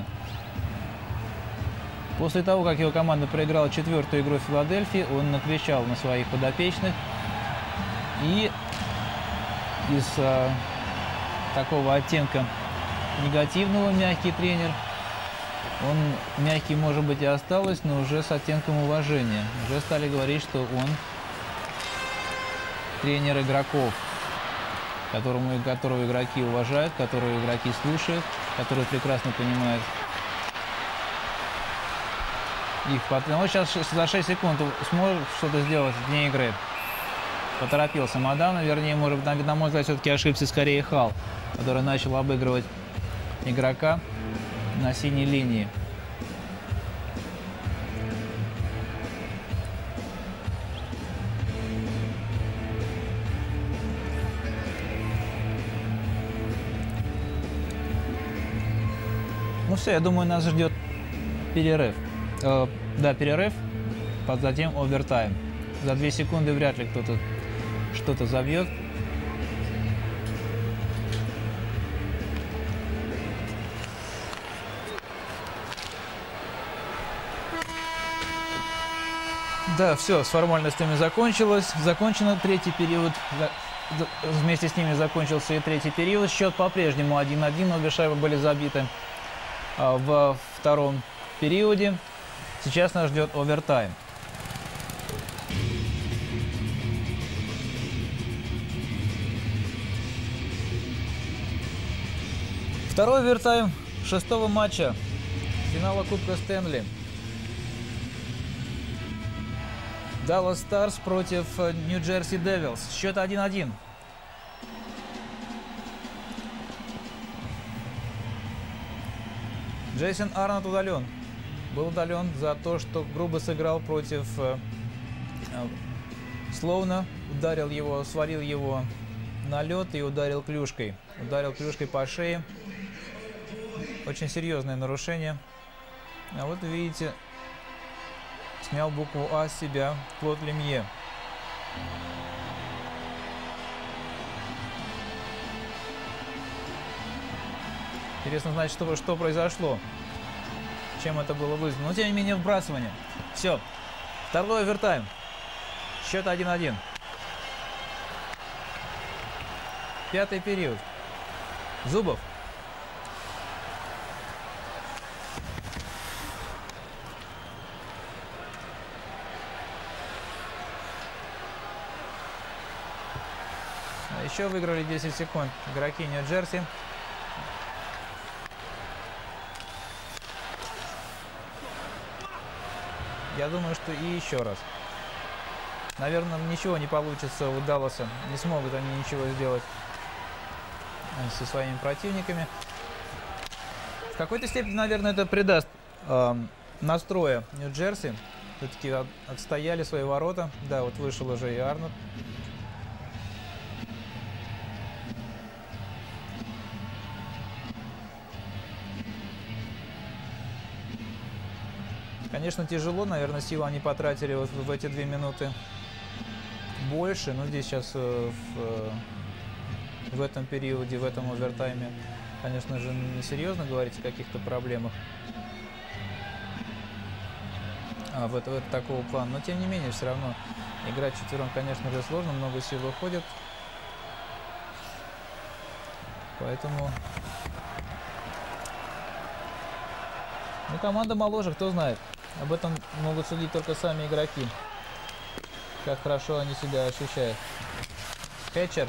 После того, как его команда проиграла четвертую игру в Филадельфии, он накричал на своих подопечных. И из а, такого оттенка негативного мягкий тренер, он мягкий, может быть, и осталось, но уже с оттенком уважения. Уже стали говорить, что он тренер игроков, которому, которого игроки уважают, которого игроки слушают, который прекрасно понимает их. Вот сейчас за шесть секунд сможет что-то сделать вне игры. Поторопился Мадана, вернее, может, на мой взгляд, все-таки ошибся скорее Хал, который начал обыгрывать игрока на синей линии. Ну все, я думаю, нас ждет перерыв. Э, да, перерыв, затем овертайм. За две секунды вряд ли кто-то что-то забьет. Да, все, с формальностями закончилось. Закончено третий период. вместе с ними закончился и третий период. Счет по-прежнему один-один. Обе шайбы были забиты во втором периоде. Сейчас нас ждет овертайм. Второй овертайм шестого матча финала Кубка Стэнли. Dallas Stars против New Jersey Devils. Счет один-один. Джейсон Арнольд удален. Был удален за то, что грубо сыграл против э, э, Слоуна. Ударил его, свалил его на лед и ударил клюшкой. Ударил клюшкой по шее. Очень серьезное нарушение. А вот видите, снял букву А с себя Клод Лемье. Интересно знать, что, что произошло. Чем это было вызвано. Но тем не менее вбрасывание. Все. Второй овертайм. Счет один-один. Пятый период. Зубов. Еще выиграли десять секунд игроки Нью-Джерси. Я думаю, что и еще раз. Наверное, ничего не получится у Далласа. Не смогут они ничего сделать со своими противниками. В какой-то степени, наверное, это придаст э, настроя Нью-Джерси. Все-таки от, отстояли свои ворота. Да, вот вышел уже и Арнольд. Конечно, тяжело, наверное, силы они потратили вот в эти две минуты больше. Но здесь сейчас в, в этом периоде, в этом овертайме, конечно же, несерьезно говорить о каких-то проблемах а, в, это, в это такого плана. Но, тем не менее, все равно играть четвером, конечно же, сложно, много сил выходит. Поэтому... Ну, команда моложе, кто знает. Об этом могут судить только сами игроки. Как хорошо они себя ощущают. Хэтчер.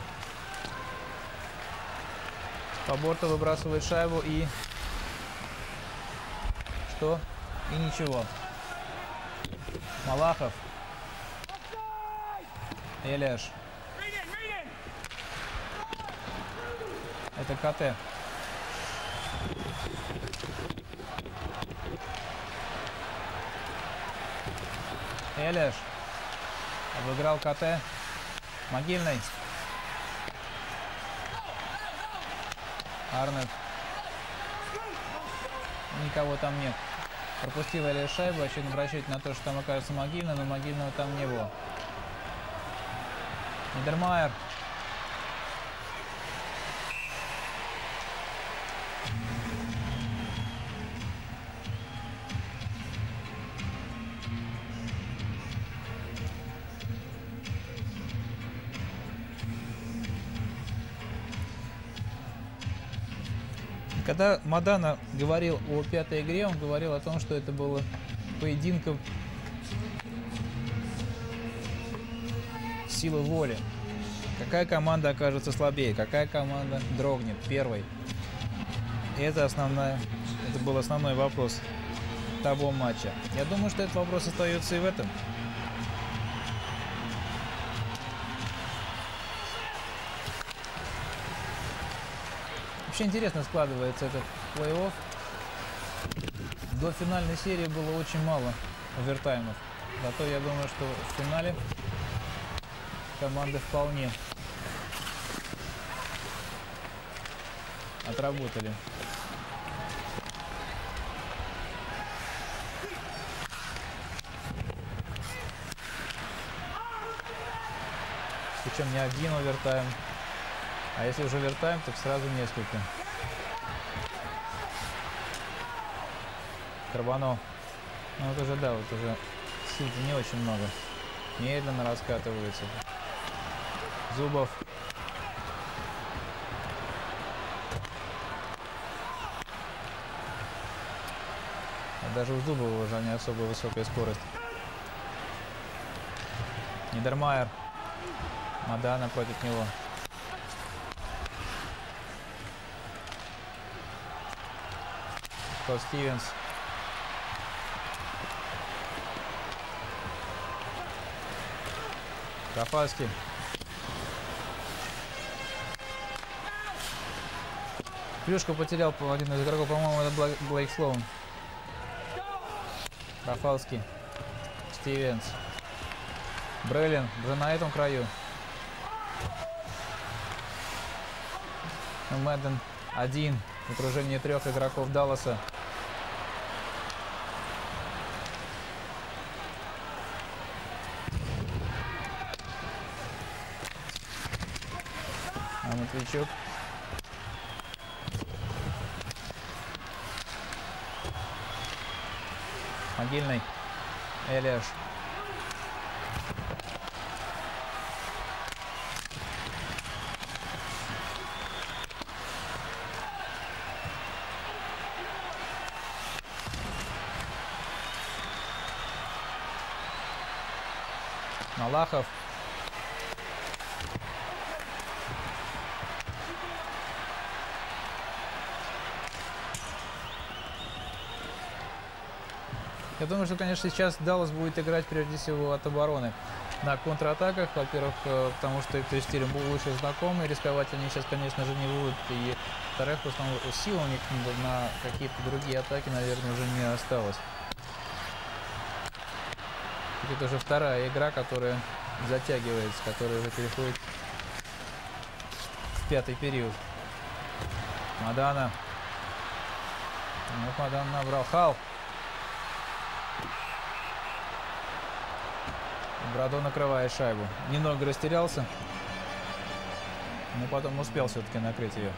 По борту выбрасывает шайбу и... Что? И ничего. Малахов. Элеш. Это КТ. Элеш обыграл КТ. Могильный. Арнольд. Никого там нет. Пропустил Элеш шайбу. Очевидно, в расчете на то, что там окажется Могильный, но Могильного там не было. Нидермайер. Когда Мадана говорил о пятой игре, он говорил о том, что это было поединком силы воли. Какая команда окажется слабее, какая команда дрогнет первой. И это, основная, это был основной вопрос того матча. Я думаю, что этот вопрос остается и в этом. Вообще интересно складывается этот плей-офф. До финальной серии было очень мало овертаймов. Зато я думаю, что в финале команды вполне отработали. Причем не один овертайм. А если уже овертайм, то сразу несколько. Карбано. Ну вот уже, да, вот уже сил не очень много. Медленно раскатывается. Зубов. Даже у Зубова уже не особо высокая скорость. Нидермайер. Мадана против него. Скотт Стивенс. Рафальский. Клюшку потерял один из игроков, по-моему, это Блейк Слоун. Рафалский. Стивенс. Брелин уже на этом краю. Мэдден один в окружении трех игроков Далласа. А Матвейчук. Могильный. Элиаш. Малахов. Я думаю, что, конечно, сейчас Даллас будет играть прежде всего от обороны на контратаках. Во-первых, потому что их стиль был лучше знакомый, рисковать они сейчас, конечно же, не будут. И, во-вторых, просто сил у них на какие-то другие атаки, наверное, уже не осталось. Это уже вторая игра, которая затягивается, которая уже переходит в пятый период. Мадана. Ну, Мадана набрал. Хал. Брадо накрывает шайбу. Немного растерялся, но потом успел все-таки накрыть ее.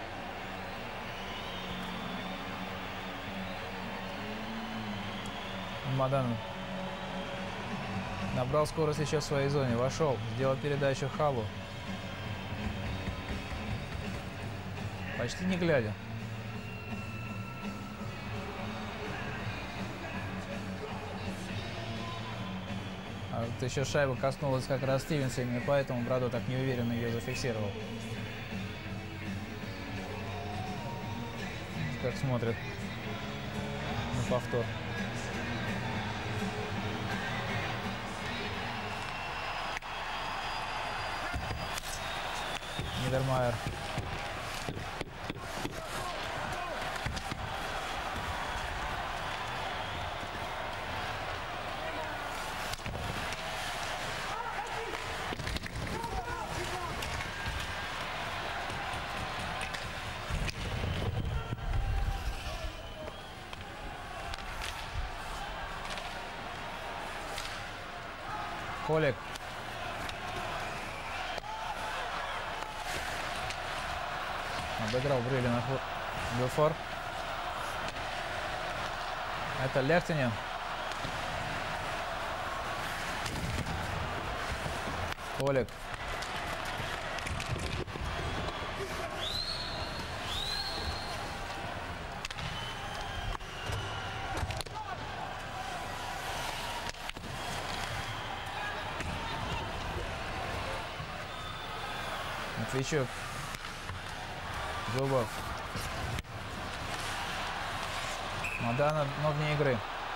Мадан набрал скорость еще в своей зоне. Вошел. Сделал передачу Халу. Почти не глядя. А вот еще шайба коснулась как раз Стивенса, именно поэтому Брадо так неуверенно ее зафиксировал. Как смотрит на повтор. Нидермайер. Колик. Обыграл Бриллина Вилфор. Это Лехтинин. Колик. Матвейчук. Зубов. Мадана, но вне игры.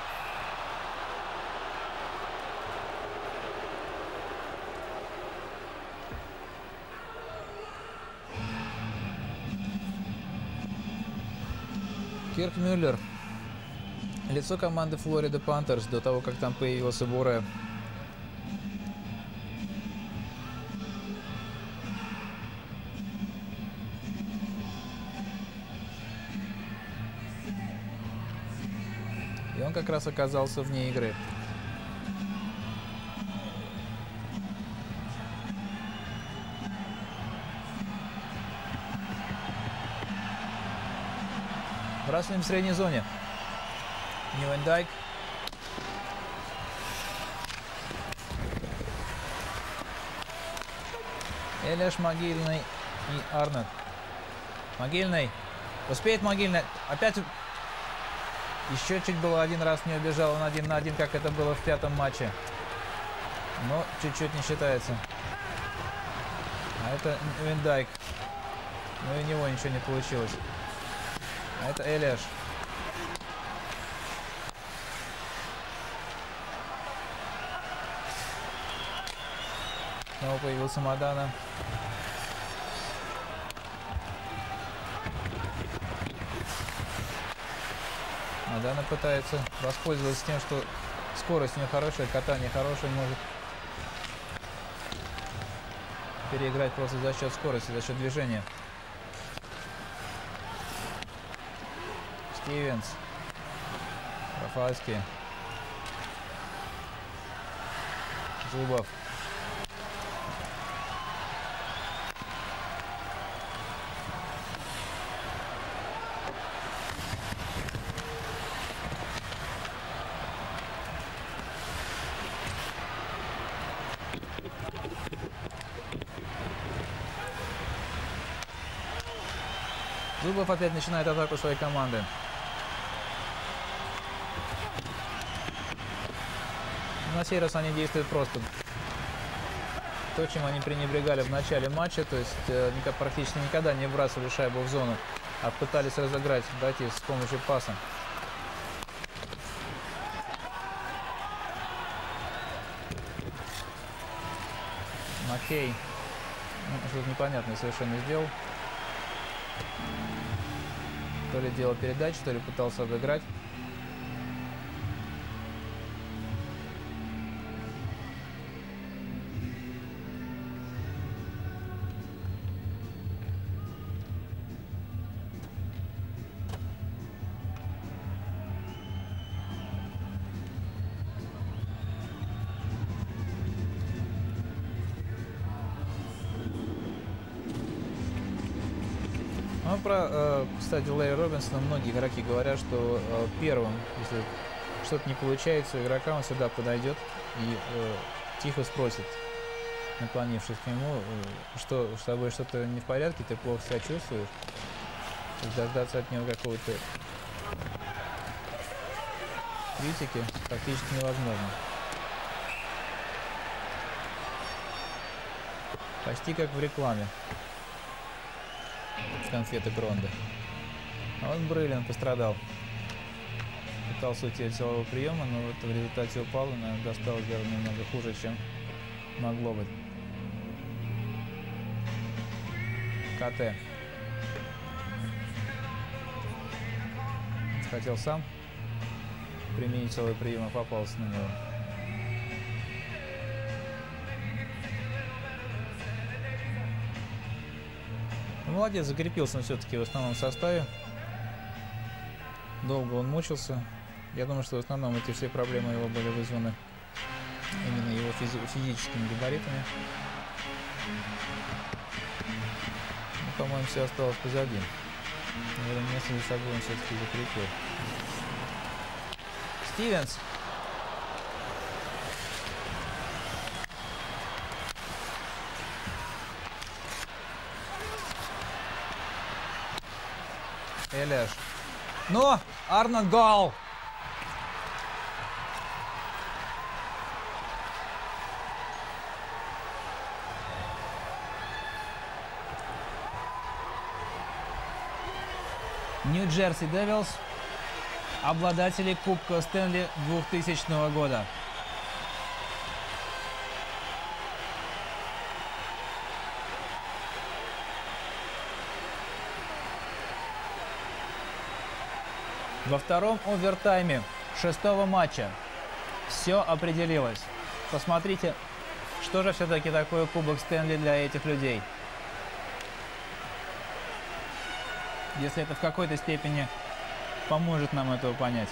Кирк Мюллер. Лицо команды Флорида Пантерс до того, как там появился Буре. И он как раз оказался вне игры. Бросаем в средней зоне. Ньюендайк. Элеш, Могильный и Арнольд. Могильный. Успеет Могильный. Опять Еще чуть было один раз не убежал он один на один, как это было в пятом матче. Но чуть-чуть не считается. А это Ван Дайк. Но и у него ничего не получилось. А это Элиаш. Снова появился Мадана. Мадана пытается воспользоваться тем, что скорость у него хорошая, катание хорошее, может переиграть просто за счет скорости, за счет движения. Стивенс. Рафальский. Зубов. Зубов опять начинает атаку своей команды. На сей раз они действуют просто. То, чем они пренебрегали в начале матча, то есть э, практически никогда не вбрасывали шайбу в зону, а пытались разыграть, дойти с помощью паса. Маккей. Ну, что-то непонятное совершенно сделал. То ли делал передачу, то ли пытался обыграть. Ну, про, э, кстати, Ларри Робинсона многие игроки говорят, что э, первым, если что-то не получается у игрока, он сюда подойдет и э, тихо спросит, наклонившись к нему, э, что с тобой что-то не в порядке, ты плохо себя чувствуешь. Дождаться от него какого-то критики практически невозможно. Почти как в рекламе. Конфеты Гронда. А вот Брейлин пострадал. Пытался уйти от силового приема, но вот в результате упал, и, наверное, досталось даже немного хуже, чем могло быть. КТ. Хотел сам применить силовой прием, а попался на него. Молодец, закрепился он все-таки в основном составе. Долго он мучился. Я думаю, что в основном эти все проблемы его были вызваны именно его физи физическими габаритами. Ну, по-моему, все осталось позади. Наверное, место за собой он все-таки закрепил. Стивенс. Элиаш. Но! Арнольд гол! Нью-Джерси Девилс, обладатели Кубка Стэнли двухтысячного года. Во втором овертайме шестого матча все определилось. Посмотрите, что же все-таки такое Кубок Стэнли для этих людей. Если это в какой-то степени поможет нам этого понять.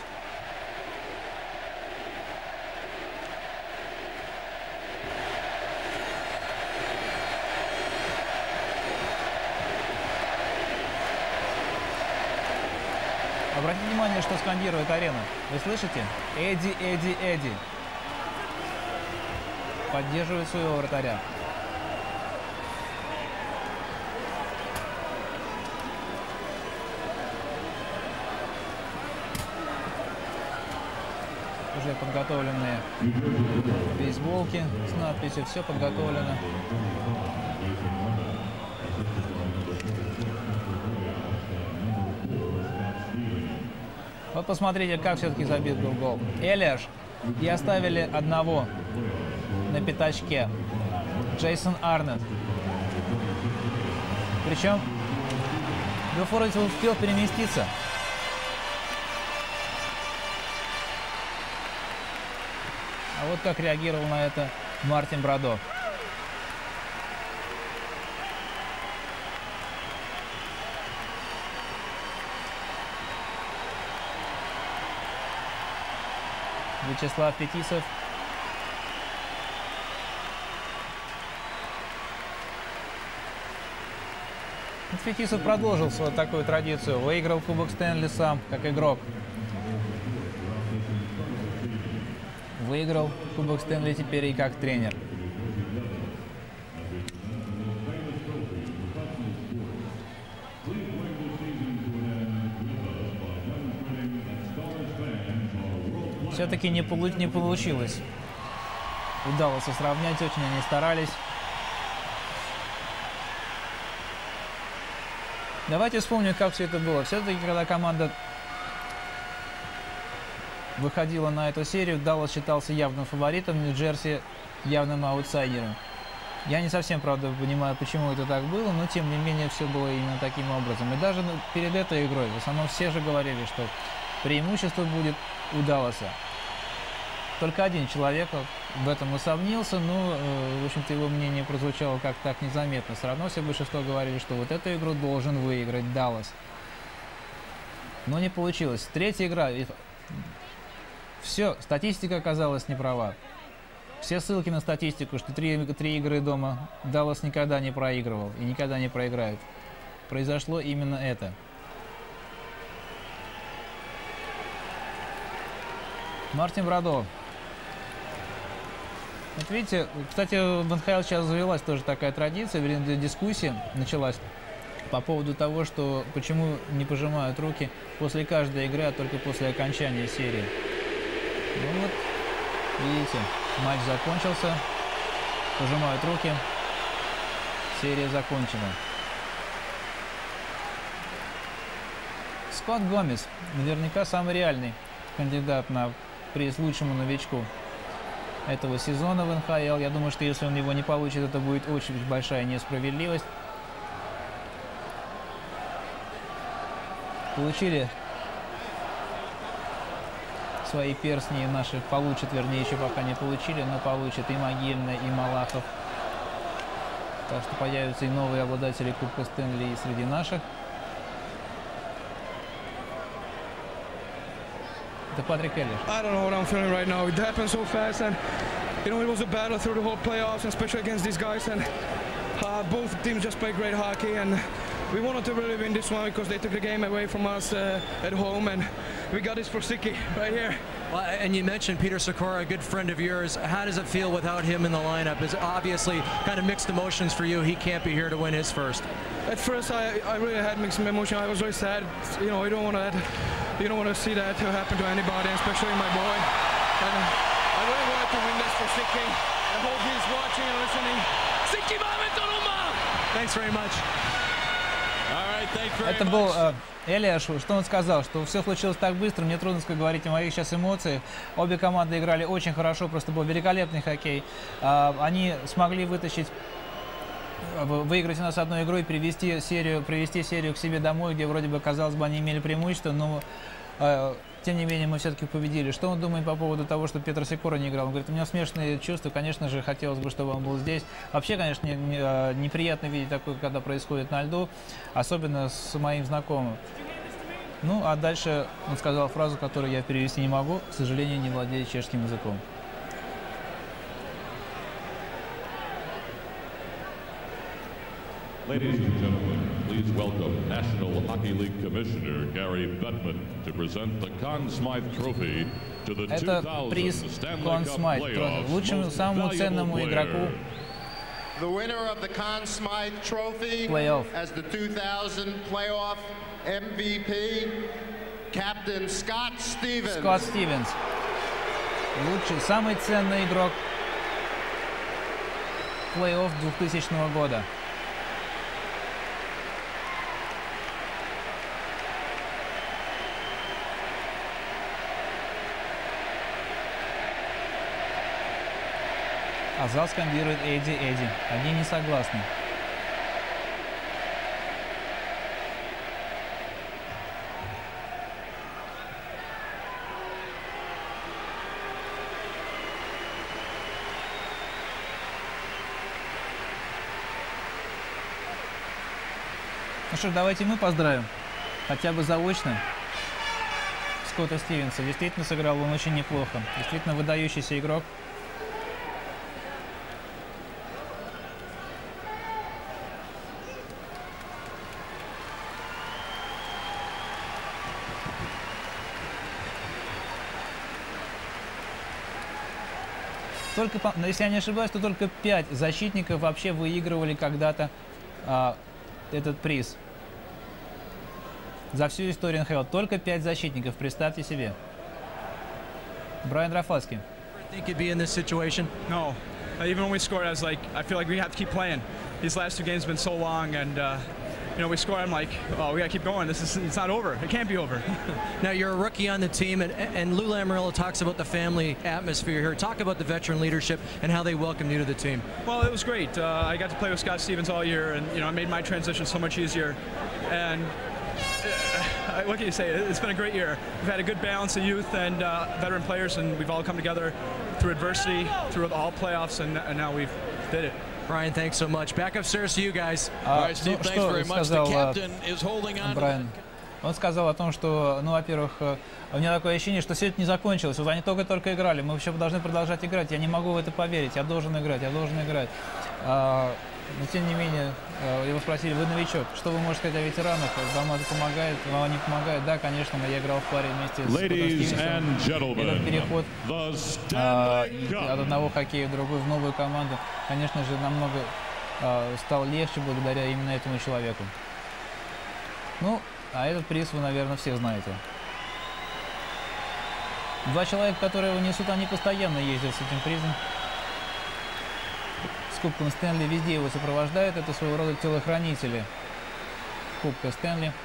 Обратите внимание, что скандирует арена. Вы слышите? Эдди, Эдди, Эдди. Поддерживает своего вратаря. уже подготовленные бейсболки с надписью, все подготовлено. Вот посмотрите, как все-таки забит был гол. Элиаш и оставили одного на пятачке. Джейсон Арнетт. Причем Вилл Форрестер успел переместиться. А вот как реагировал на это Мартин Брадо. Вячеслав Фетисов. Фетисов продолжил свою такую традицию. Выиграл Кубок Стэнли сам, как игрок. Выиграл Кубок Стэнли теперь и как тренер. Все-таки не, полу не получилось. Удалось сравнять, очень они старались. Давайте вспомним, как все это было. Все-таки, когда команда выходила на эту серию, Даллас считался явным фаворитом, Нью-Джерси явным аутсайдером. Я не совсем, правда, понимаю, почему это так было, но тем не менее все было именно таким образом. И даже перед этой игрой в основном все же говорили, что преимущество будет у Далласа. Только один человек в этом усомнился, но, в общем-то, его мнение прозвучало как так незаметно. Все равно все большинство говорили, что вот эту игру должен выиграть Даллас. Но не получилось. Третья игра. Все, статистика оказалась не права. Все ссылки на статистику, что три, три игры дома Даллас никогда не проигрывал и никогда не проиграет. Произошло именно это. Мартин Брадо. Вот видите, кстати, в эн ха эл сейчас завелась тоже такая традиция, вернее, дискуссия началась по поводу того, что почему не пожимают руки после каждой игры, а только после окончания серии. Ну вот, видите, матч закончился, пожимают руки, серия закончена. Скотт Гомес, наверняка самый реальный кандидат на приз лучшему новичку этого сезона в эн ха эл. Я думаю, что если он его не получит, это будет очень большая несправедливость. Получили свои перстни наши, получат, вернее, еще пока не получили, но получат и Могильный, и Малахов. Так что появятся и новые обладатели Кубка Стэнли и среди наших. The Patrick Elliott. I don't know what I'm feeling right now. It happened so fast, and you know it was a battle through the whole playoffs, and especially against these guys. And uh, both teams just played great hockey, and we wanted to really win this one because they took the game away from us uh, at home, and we got this for Sticky right here. Well, and you mentioned Peter Sikora, a good friend of yours. How does it feel without him in the lineup? Is obviously kind of mixed emotions for you. He can't be here to win his first. At first, I, I really had mixed emotions. I was very sad. You know, you don't want to. You don't want to see that to happen to anybody, especially my boy. And I really wanted to win this for Sticky. I hope he's watching and listening. Sticky Mametonuma! Thanks very much. All right, thanks very Это much. был э, Элиаш, что он сказал, что все случилось так быстро, мне трудно говорить о моих сейчас эмоциях. Обе команды играли очень хорошо, просто был великолепный хоккей. Э, они смогли вытащить, выиграть у нас одну игру и привести серию, привести серию к себе домой, где вроде бы, казалось бы, они имели преимущество, но э, тем не менее мы все-таки победили. Что он думает по поводу того, что Петр Сикора не играл? Он говорит, у меня смешанные чувства, конечно же, хотелось бы, чтобы он был здесь. Вообще, конечно, не, не, неприятно видеть такое, когда происходит на льду, особенно с моим знакомым. Ну, а дальше он сказал фразу, которую я перевести не могу, к сожалению, не владею чешским языком. Ladies and gentlemen, please welcome National Hockey League Commissioner Gary Bettman to present the Conn Smythe Trophy to the Это приз Conn Smythe, лучшему, самому ценному игроку The winner of the Conn Smythe Trophy playoff. as the two thousand playoff эм ви пи, Captain Scott Stevens. Скотт Стивенс. лучший, самый ценный игрок плей-офф двухтысячного года. А зал скандирует Эдди, Эдди. Они не согласны. Ну что ж, давайте мы поздравим, хотя бы заочно, Скотта Стивенса. Действительно сыграл он очень неплохо. Действительно выдающийся игрок. Только, если я не ошибаюсь, то только пять защитников вообще выигрывали когда-то а, этот приз. За всю историю эн ха эл. Только пять защитников, представьте себе. Брайан Рафалский. No. Even when we scored, I was like, I feel like we have to keep playing. These last two games have been so long, and uh, you know, we scored. I'm like, oh, we gotta keep going. This is, it's not over. It can't be over. Now you're a rookie on the team, and, and Lou Lamoriello talks about the family atmosphere here. Talk about the veteran leadership and how they welcomed you to the team. Well, it was great. Uh, I got to play with Scott Stevens all year, and you know, I made my transition so much easier. And uh, what can you say? It's been a great year. We've had a good balance of youth and uh, veteran players, and we've all come together through adversity, through all playoffs, and, and now we've did it. Brian, thanks so much. Back upstairs to you guys. All right, Steve, thanks very much. The captain is holding on. Брайан. Он сказал о том, что, ну, во-первых, у меня такое ощущение, что все это не закончилось. Вот они только-только играли. Мы еще должны продолжать играть. Я не могу в это поверить. Я должен играть, я должен играть. А, но, тем не менее, его спросили, вы новичок, что вы можете сказать о ветеранах? Вам это помогает, вам не помогает? Да, конечно, я играл в паре вместе с Скоттом Стивенсом. Этот переход а, от одного хоккея в другой в новую команду, конечно же, намного а, стал легче благодаря именно этому человеку. Ну, а этот приз вы, наверное, все знаете. Два человека, которые его несут, они постоянно ездят с этим призом. С Кубком Стэнли везде его сопровождают. Это своего рода телохранители Кубка Стэнли.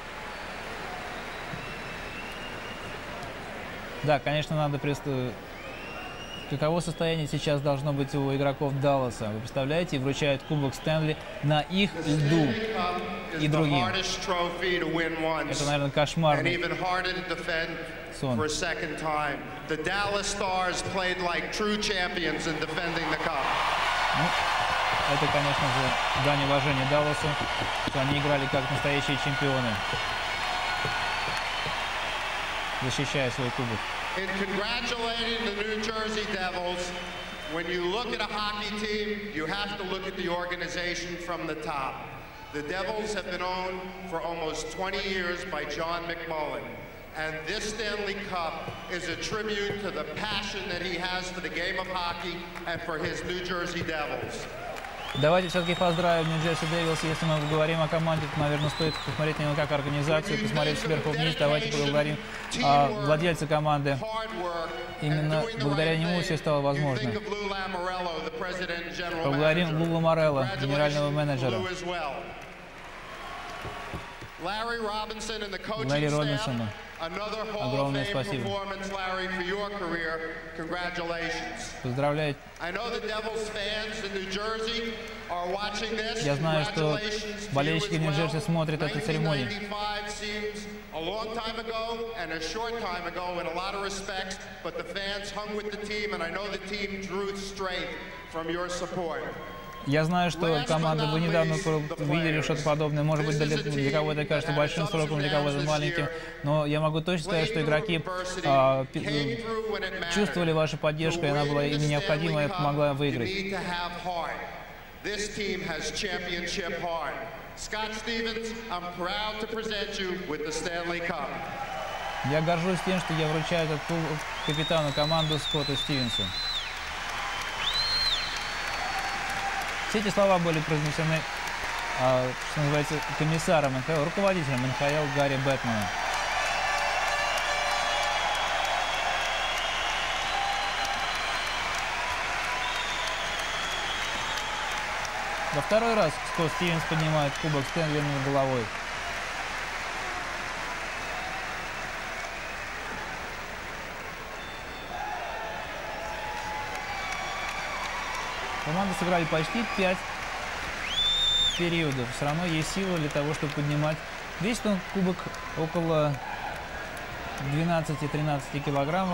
Да, конечно, надо представить, каково состояние сейчас должно быть у игроков Далласа. Вы представляете, вручают Кубок Стэнли на их льду и другим. Это, наверное, кошмарный сон. Ну, это, конечно же, дань уважения Далласу, что они играли как настоящие чемпионы, защищая свой кубок. In congratulating the New Jersey Devils, when you look at a hockey team, you have to look at the organization from the top. The Devils have been owned for almost twenty years by John McMullen, and this Stanley Cup is a tribute to the passion that he has for the game of hockey and for his New Jersey Devils. Давайте все-таки поздравим Нью-Джерси Дэвилс. Если мы говорим о команде, то, наверное, стоит посмотреть на него как организацию, посмотреть сверху вниз. Давайте поговорим о владельце команды. Именно благодаря нему все стало возможно. Поблагодарим Лу Ламорелло, генерального менеджера. Ларри Робинсону. Огромное спасибо. Поздравляю. Я знаю, что болельщики Нью-Джерси смотрят эту церемонию. Я знаю, что команда, вы недавно видели что-то подобное, может быть, для, для кого-то кажется большим сроком, для кого-то маленьким, но я могу точно сказать, что игроки а, чувствовали вашу поддержку, и она была им необходима и помогла выиграть. Я горжусь тем, что я вручаю этот кубок капитану команды Скотту Стивенсу. Все эти слова были произнесены, что называется, комиссаром эн ха эл, руководителем эн ха эл Гарри Бэтменом. Во второй раз Скотт Стивенс поднимает кубок Стэнли над головой. Команды сыграли почти пять периодов. Все равно есть сила для того, чтобы поднимать. Весит он кубок около двенадцати-тринадцати килограммов.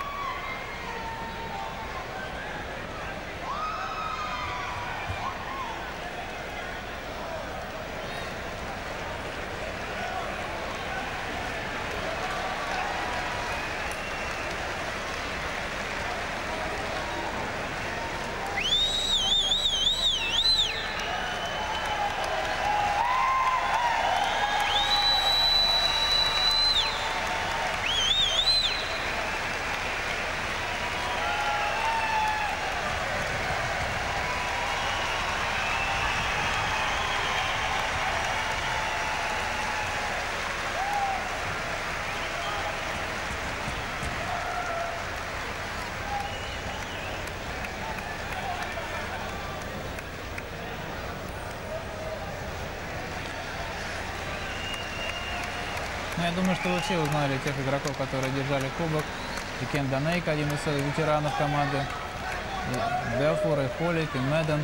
Но я думаю, что вы все узнали тех игроков, которые держали кубок. И Кен Данейк, один из ветеранов команды. И Белфор, и Холик, и Мэдден.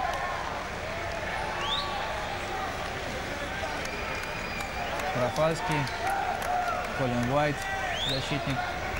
Рафальский, Колин Уайт, защитник.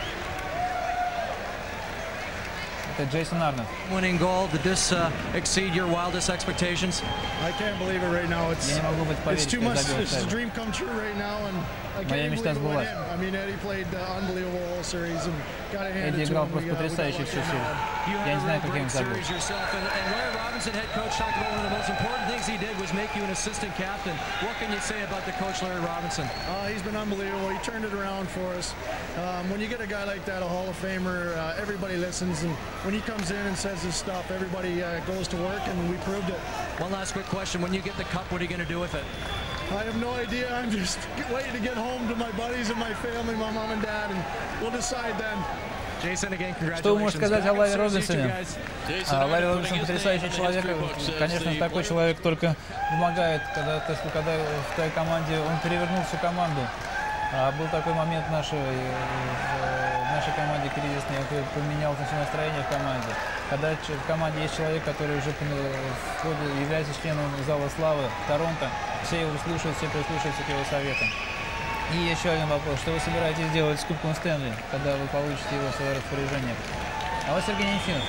Это Джейсон Арнольд. Winning goal, did this uh, exceed your wildest expectations? I can't believe it right now. It's, Я не могу it's поверить, too что я much. забил It's a шайбу. dream come true right now, and I Моя can't мечта believe it went сбылась. in. I mean, Eddie played uh, unbelievable all series, and gotta hand Эдди it to играл him. просто We, uh, we got потрясающе lucky всю on серию. that. You Я had не a знаю, real как я им great забил. series yourself, and, and Larry Robinson, head coach, talked about one of the most important things he did was make you an assistant captain. What can you say about the coach, Larry Robinson? Uh, he's been unbelievable. He turned it around for us. Um, when you get a guy like that, a Hall of Famer, uh, everybody listens, and when he comes in and says his stuff, everybody uh, goes to work, and we proved it. One last quick question. When you get the cup, what are you going to do with it? I have no idea. I'm just waiting to get home to my buddies and my family, my mom and dad, and we'll decide then. Jason, again, congratulations. Что вы можете сказать о Ларри Back in service, you two Робинсоне? guys. А, Ларри Робинсон потрясающий человек. Конечно, такой человек только помогает, когда, когда в твоей команде он перевернул всю команду. А, был такой момент в нашей, в нашей команде кризисный, он поменял все настроение в команде. Когда в команде есть человек, который уже является членом Зала Славы Торонто, все его слушают, все прислушиваются к его советам. И еще один вопрос. Что вы собираетесь делать с Кубком Стэнли, когда вы получите его в свое распоряжение? А вот Сергей Немчинов.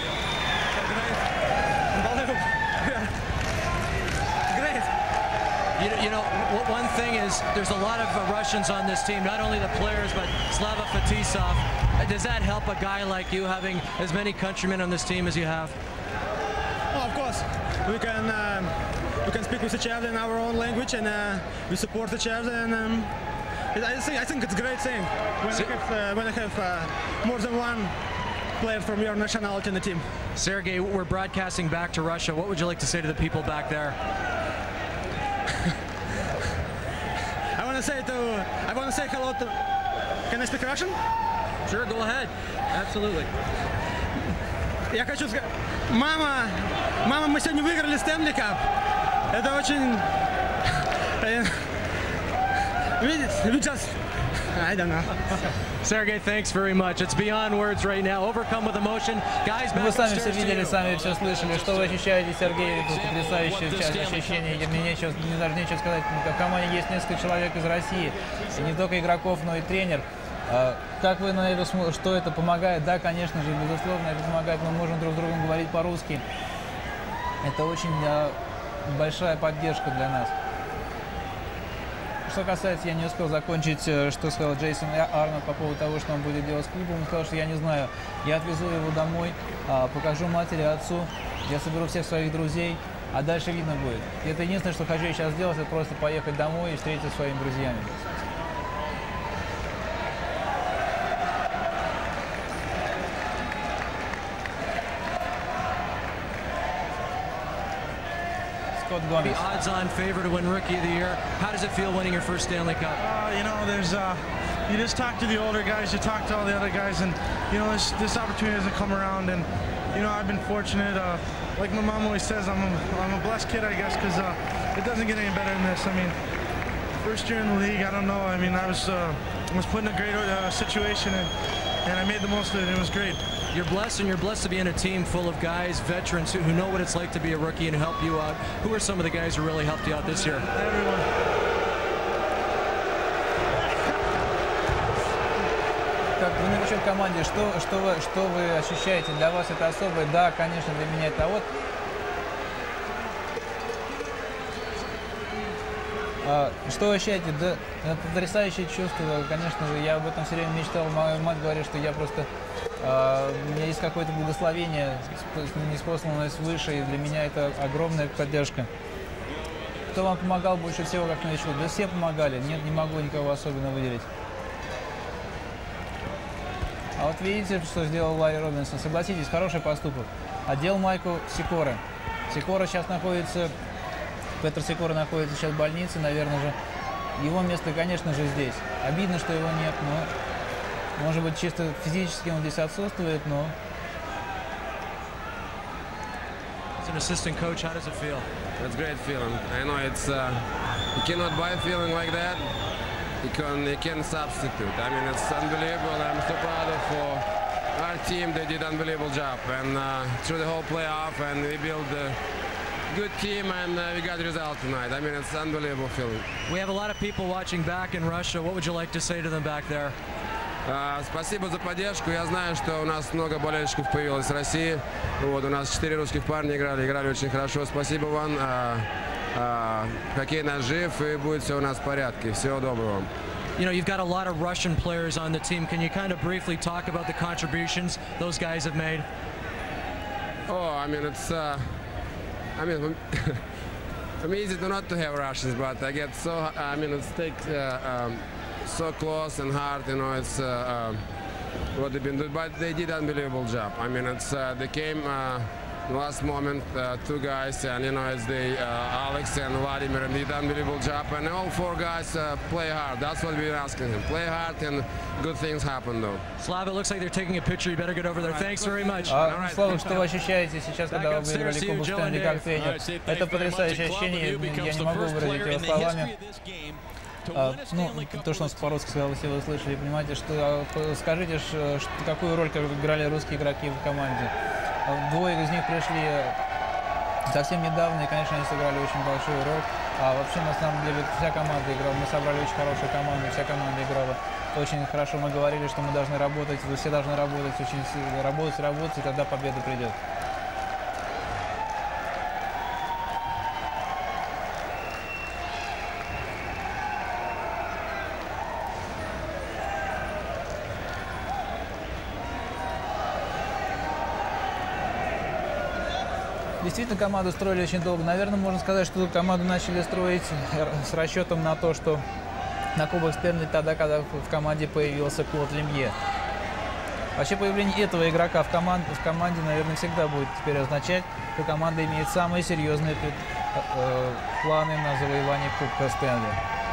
You, you know, one thing is there's a lot of uh, Russians on this team, not only the players, but Slava Fetisov. Does that help a guy like you having as many countrymen on this team as you have? Oh, of course. We can um, we can speak with each other in our own language, and uh, we support each other. And um, I think I think it's a great thing when I have uh, when I have uh, more than one player from your nationality in the team. Sergey, we're broadcasting back to Russia. What would you like to say to the people back there? I want to say to I want to say hello to. Can I speak Russian? Sure, go ahead. Absolutely. Я хочу сказать, мама, мама, мы сегодня выиграли Стэнли Кап. Это очень, видите, we just, I don't know. Sergey, thanks very much. It's beyond words right now. Overcome with emotion. Guys, Вы back сами upstairs все to видели, you. сами все слышали. Что вы ощущаете, Сергей? Это потрясающее ощущение. Мне нечего, мне даже нечего сказать. В команде есть несколько человек из России. И не только игроков, но и тренер. Как вы на это смотрите? Что это помогает? Да, конечно же, безусловно, это помогает. Мы можем друг с другом говорить по-русски. Это очень большая поддержка для нас. Что касается, я не успел закончить, что сказал Джейсон Арнольд по поводу того, что он будет делать с клубом. Он сказал, что я не знаю. Я отвезу его домой, покажу матери, отцу, я соберу всех своих друзей, а дальше видно будет. И это единственное, что хочу сейчас сделать, это просто поехать домой и встретиться со своими друзьями. Scott Gomez. The odds-on favorite to win Rookie of the Year. How does it feel winning your first Stanley Cup? Uh, you know, there's uh, you just talk to the older guys, you talk to all the other guys, and you know this this opportunity doesn't come around, and you you know, I've been fortunate. Uh, like my mom always says, I'm a, I'm a blessed kid, I guess, because uh, it doesn't get any better than this. I mean, first year in the league, I don't know. I mean, I was uh, was put in a great uh, situation, and, and I made the most of it. It was great. You're blessed, and you're blessed to be in a team full of guys, veterans, who, who know what it's like to be a rookie and help you out. Who are some of the guys who really helped you out this year? Everyone. Как вы новичок в команде, что, что, вы, что вы ощущаете? Для вас это особое? Да, конечно, для меня это. А вот а, что вы ощущаете? Да, это потрясающее чувство. Конечно же, я об этом все время мечтал. Моя мать говорит, что я просто а, у меня есть какое-то благословение, ниспосланное свыше, и для меня это огромная поддержка. Кто вам помогал больше всего как новичку? Да все помогали. Нет, не могу никого особенно выделить. А вот видите, что сделал Ларри Робинсон. Согласитесь, хороший поступок. Отдел майку Сикора. Сикора сейчас находится, Петр Сикора находится сейчас в больнице, наверное же. Его место, конечно же, здесь. Обидно, что его нет, но, может быть, чисто физически он здесь отсутствует, но... As an assistant coach, how does it feel? It's a great feeling. I know it's, uh, you cannot buy a feeling like that. You can, you can substitute. I mean, it's unbelievable. I'm so proud of uh, our team. They did an unbelievable job, and uh, through the whole playoff, and we built a good team, and uh, we got the result tonight. I mean, it's an unbelievable feeling. We have a lot of people watching back in Russia. What would you like to say to them back there? Uh, спасибо за поддержку. Я знаю, что у нас много болельщиков появилось в России. Вот, у нас четыре русских парня играли, играли очень хорошо. Спасибо вам. Uh, Uh, хоккей наш жив, и будет все у нас в порядке. Всего доброго. You know, you've got a lot of Russian players on the team. Can you kind of briefly talk about the contributions those guys have made? Oh, I mean, it's, uh, I mean, for me, it's not to have Russians, but I get so, I mean, it's take, uh, um, so close and hard, you know, it's uh, uh, what they've been doing, but they did an unbelievable job. I mean, it's, uh, they came, uh, last moment, uh, two guys, and you know, as they, uh, Alex and Vladimir, and did an unbelievable job, and all four guys uh, play hard. That's what we're asking them. Play hard, and good things happen, though. Slava, it looks like they're taking a picture. You better get over there. Thanks very much. А, Слава, что вы ощущаете сейчас, когда вы выиграли Кубок Стэнли как тренер? Это потрясающее ощущение, я не могу выразить его словами. А, ну, то, что он по-русски сказал, все вы слышали, понимаете, что скажите, что, какую роль играли русские игроки в команде. Двое из них пришли совсем недавно, и, конечно, они сыграли очень большую роль. А вообще, на самом деле, вся команда играла. Мы собрали очень хорошую команду, вся команда играла очень хорошо. Мы говорили, что мы должны работать, вы все должны работать, очень сильно, работать, работать, и тогда победа придет. Действительно, команду строили очень долго. Наверное, можно сказать, что команду начали строить с расчетом на то, что на Кубок Стэнли тогда, когда в команде появился Клод Лемье. Вообще, появление этого игрока в команде, в команде, наверное, всегда будет теперь означать, что команда имеет самые серьезные э, планы на завоевание Кубка Стэнли.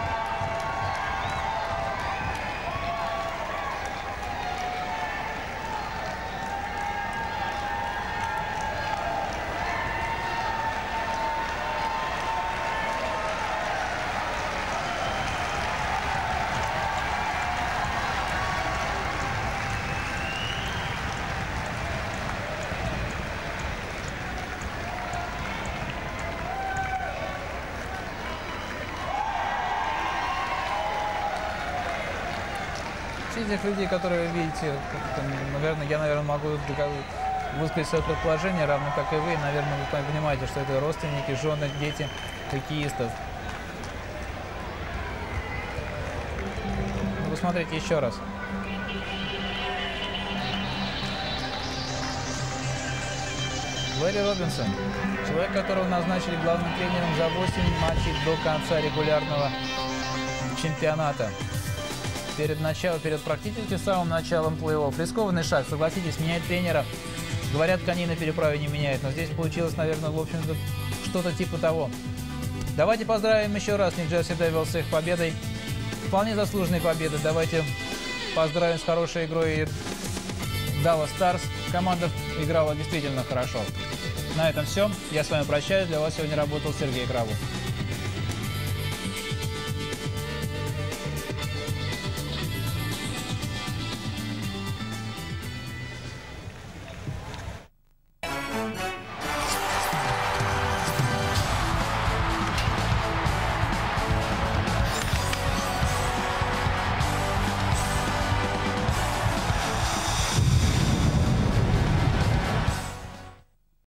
Этих людей, которые вы видите, наверное, я, наверное, могу высказать свое предположение, равно как и вы. Наверное, вы понимаете, что это родственники, жены, дети хоккеистов. Ну, посмотрите еще раз. Ларри Робинсон, человек, которого назначили главным тренером за восемь матчей до конца регулярного чемпионата. Перед, началом, перед практически самым началом плей-офф. Рискованный шаг, согласитесь, менять тренера. Говорят, коней на переправе не меняют, но здесь получилось, наверное, в общем-то, что-то типа того. Давайте поздравим еще раз Нью-Джерси Девилс с их победой. Вполне заслуженной победой. Давайте поздравим с хорошей игрой Dallas Stars. Команда играла действительно хорошо. На этом все. Я с вами прощаюсь. Для вас сегодня работал Сергей Кравов.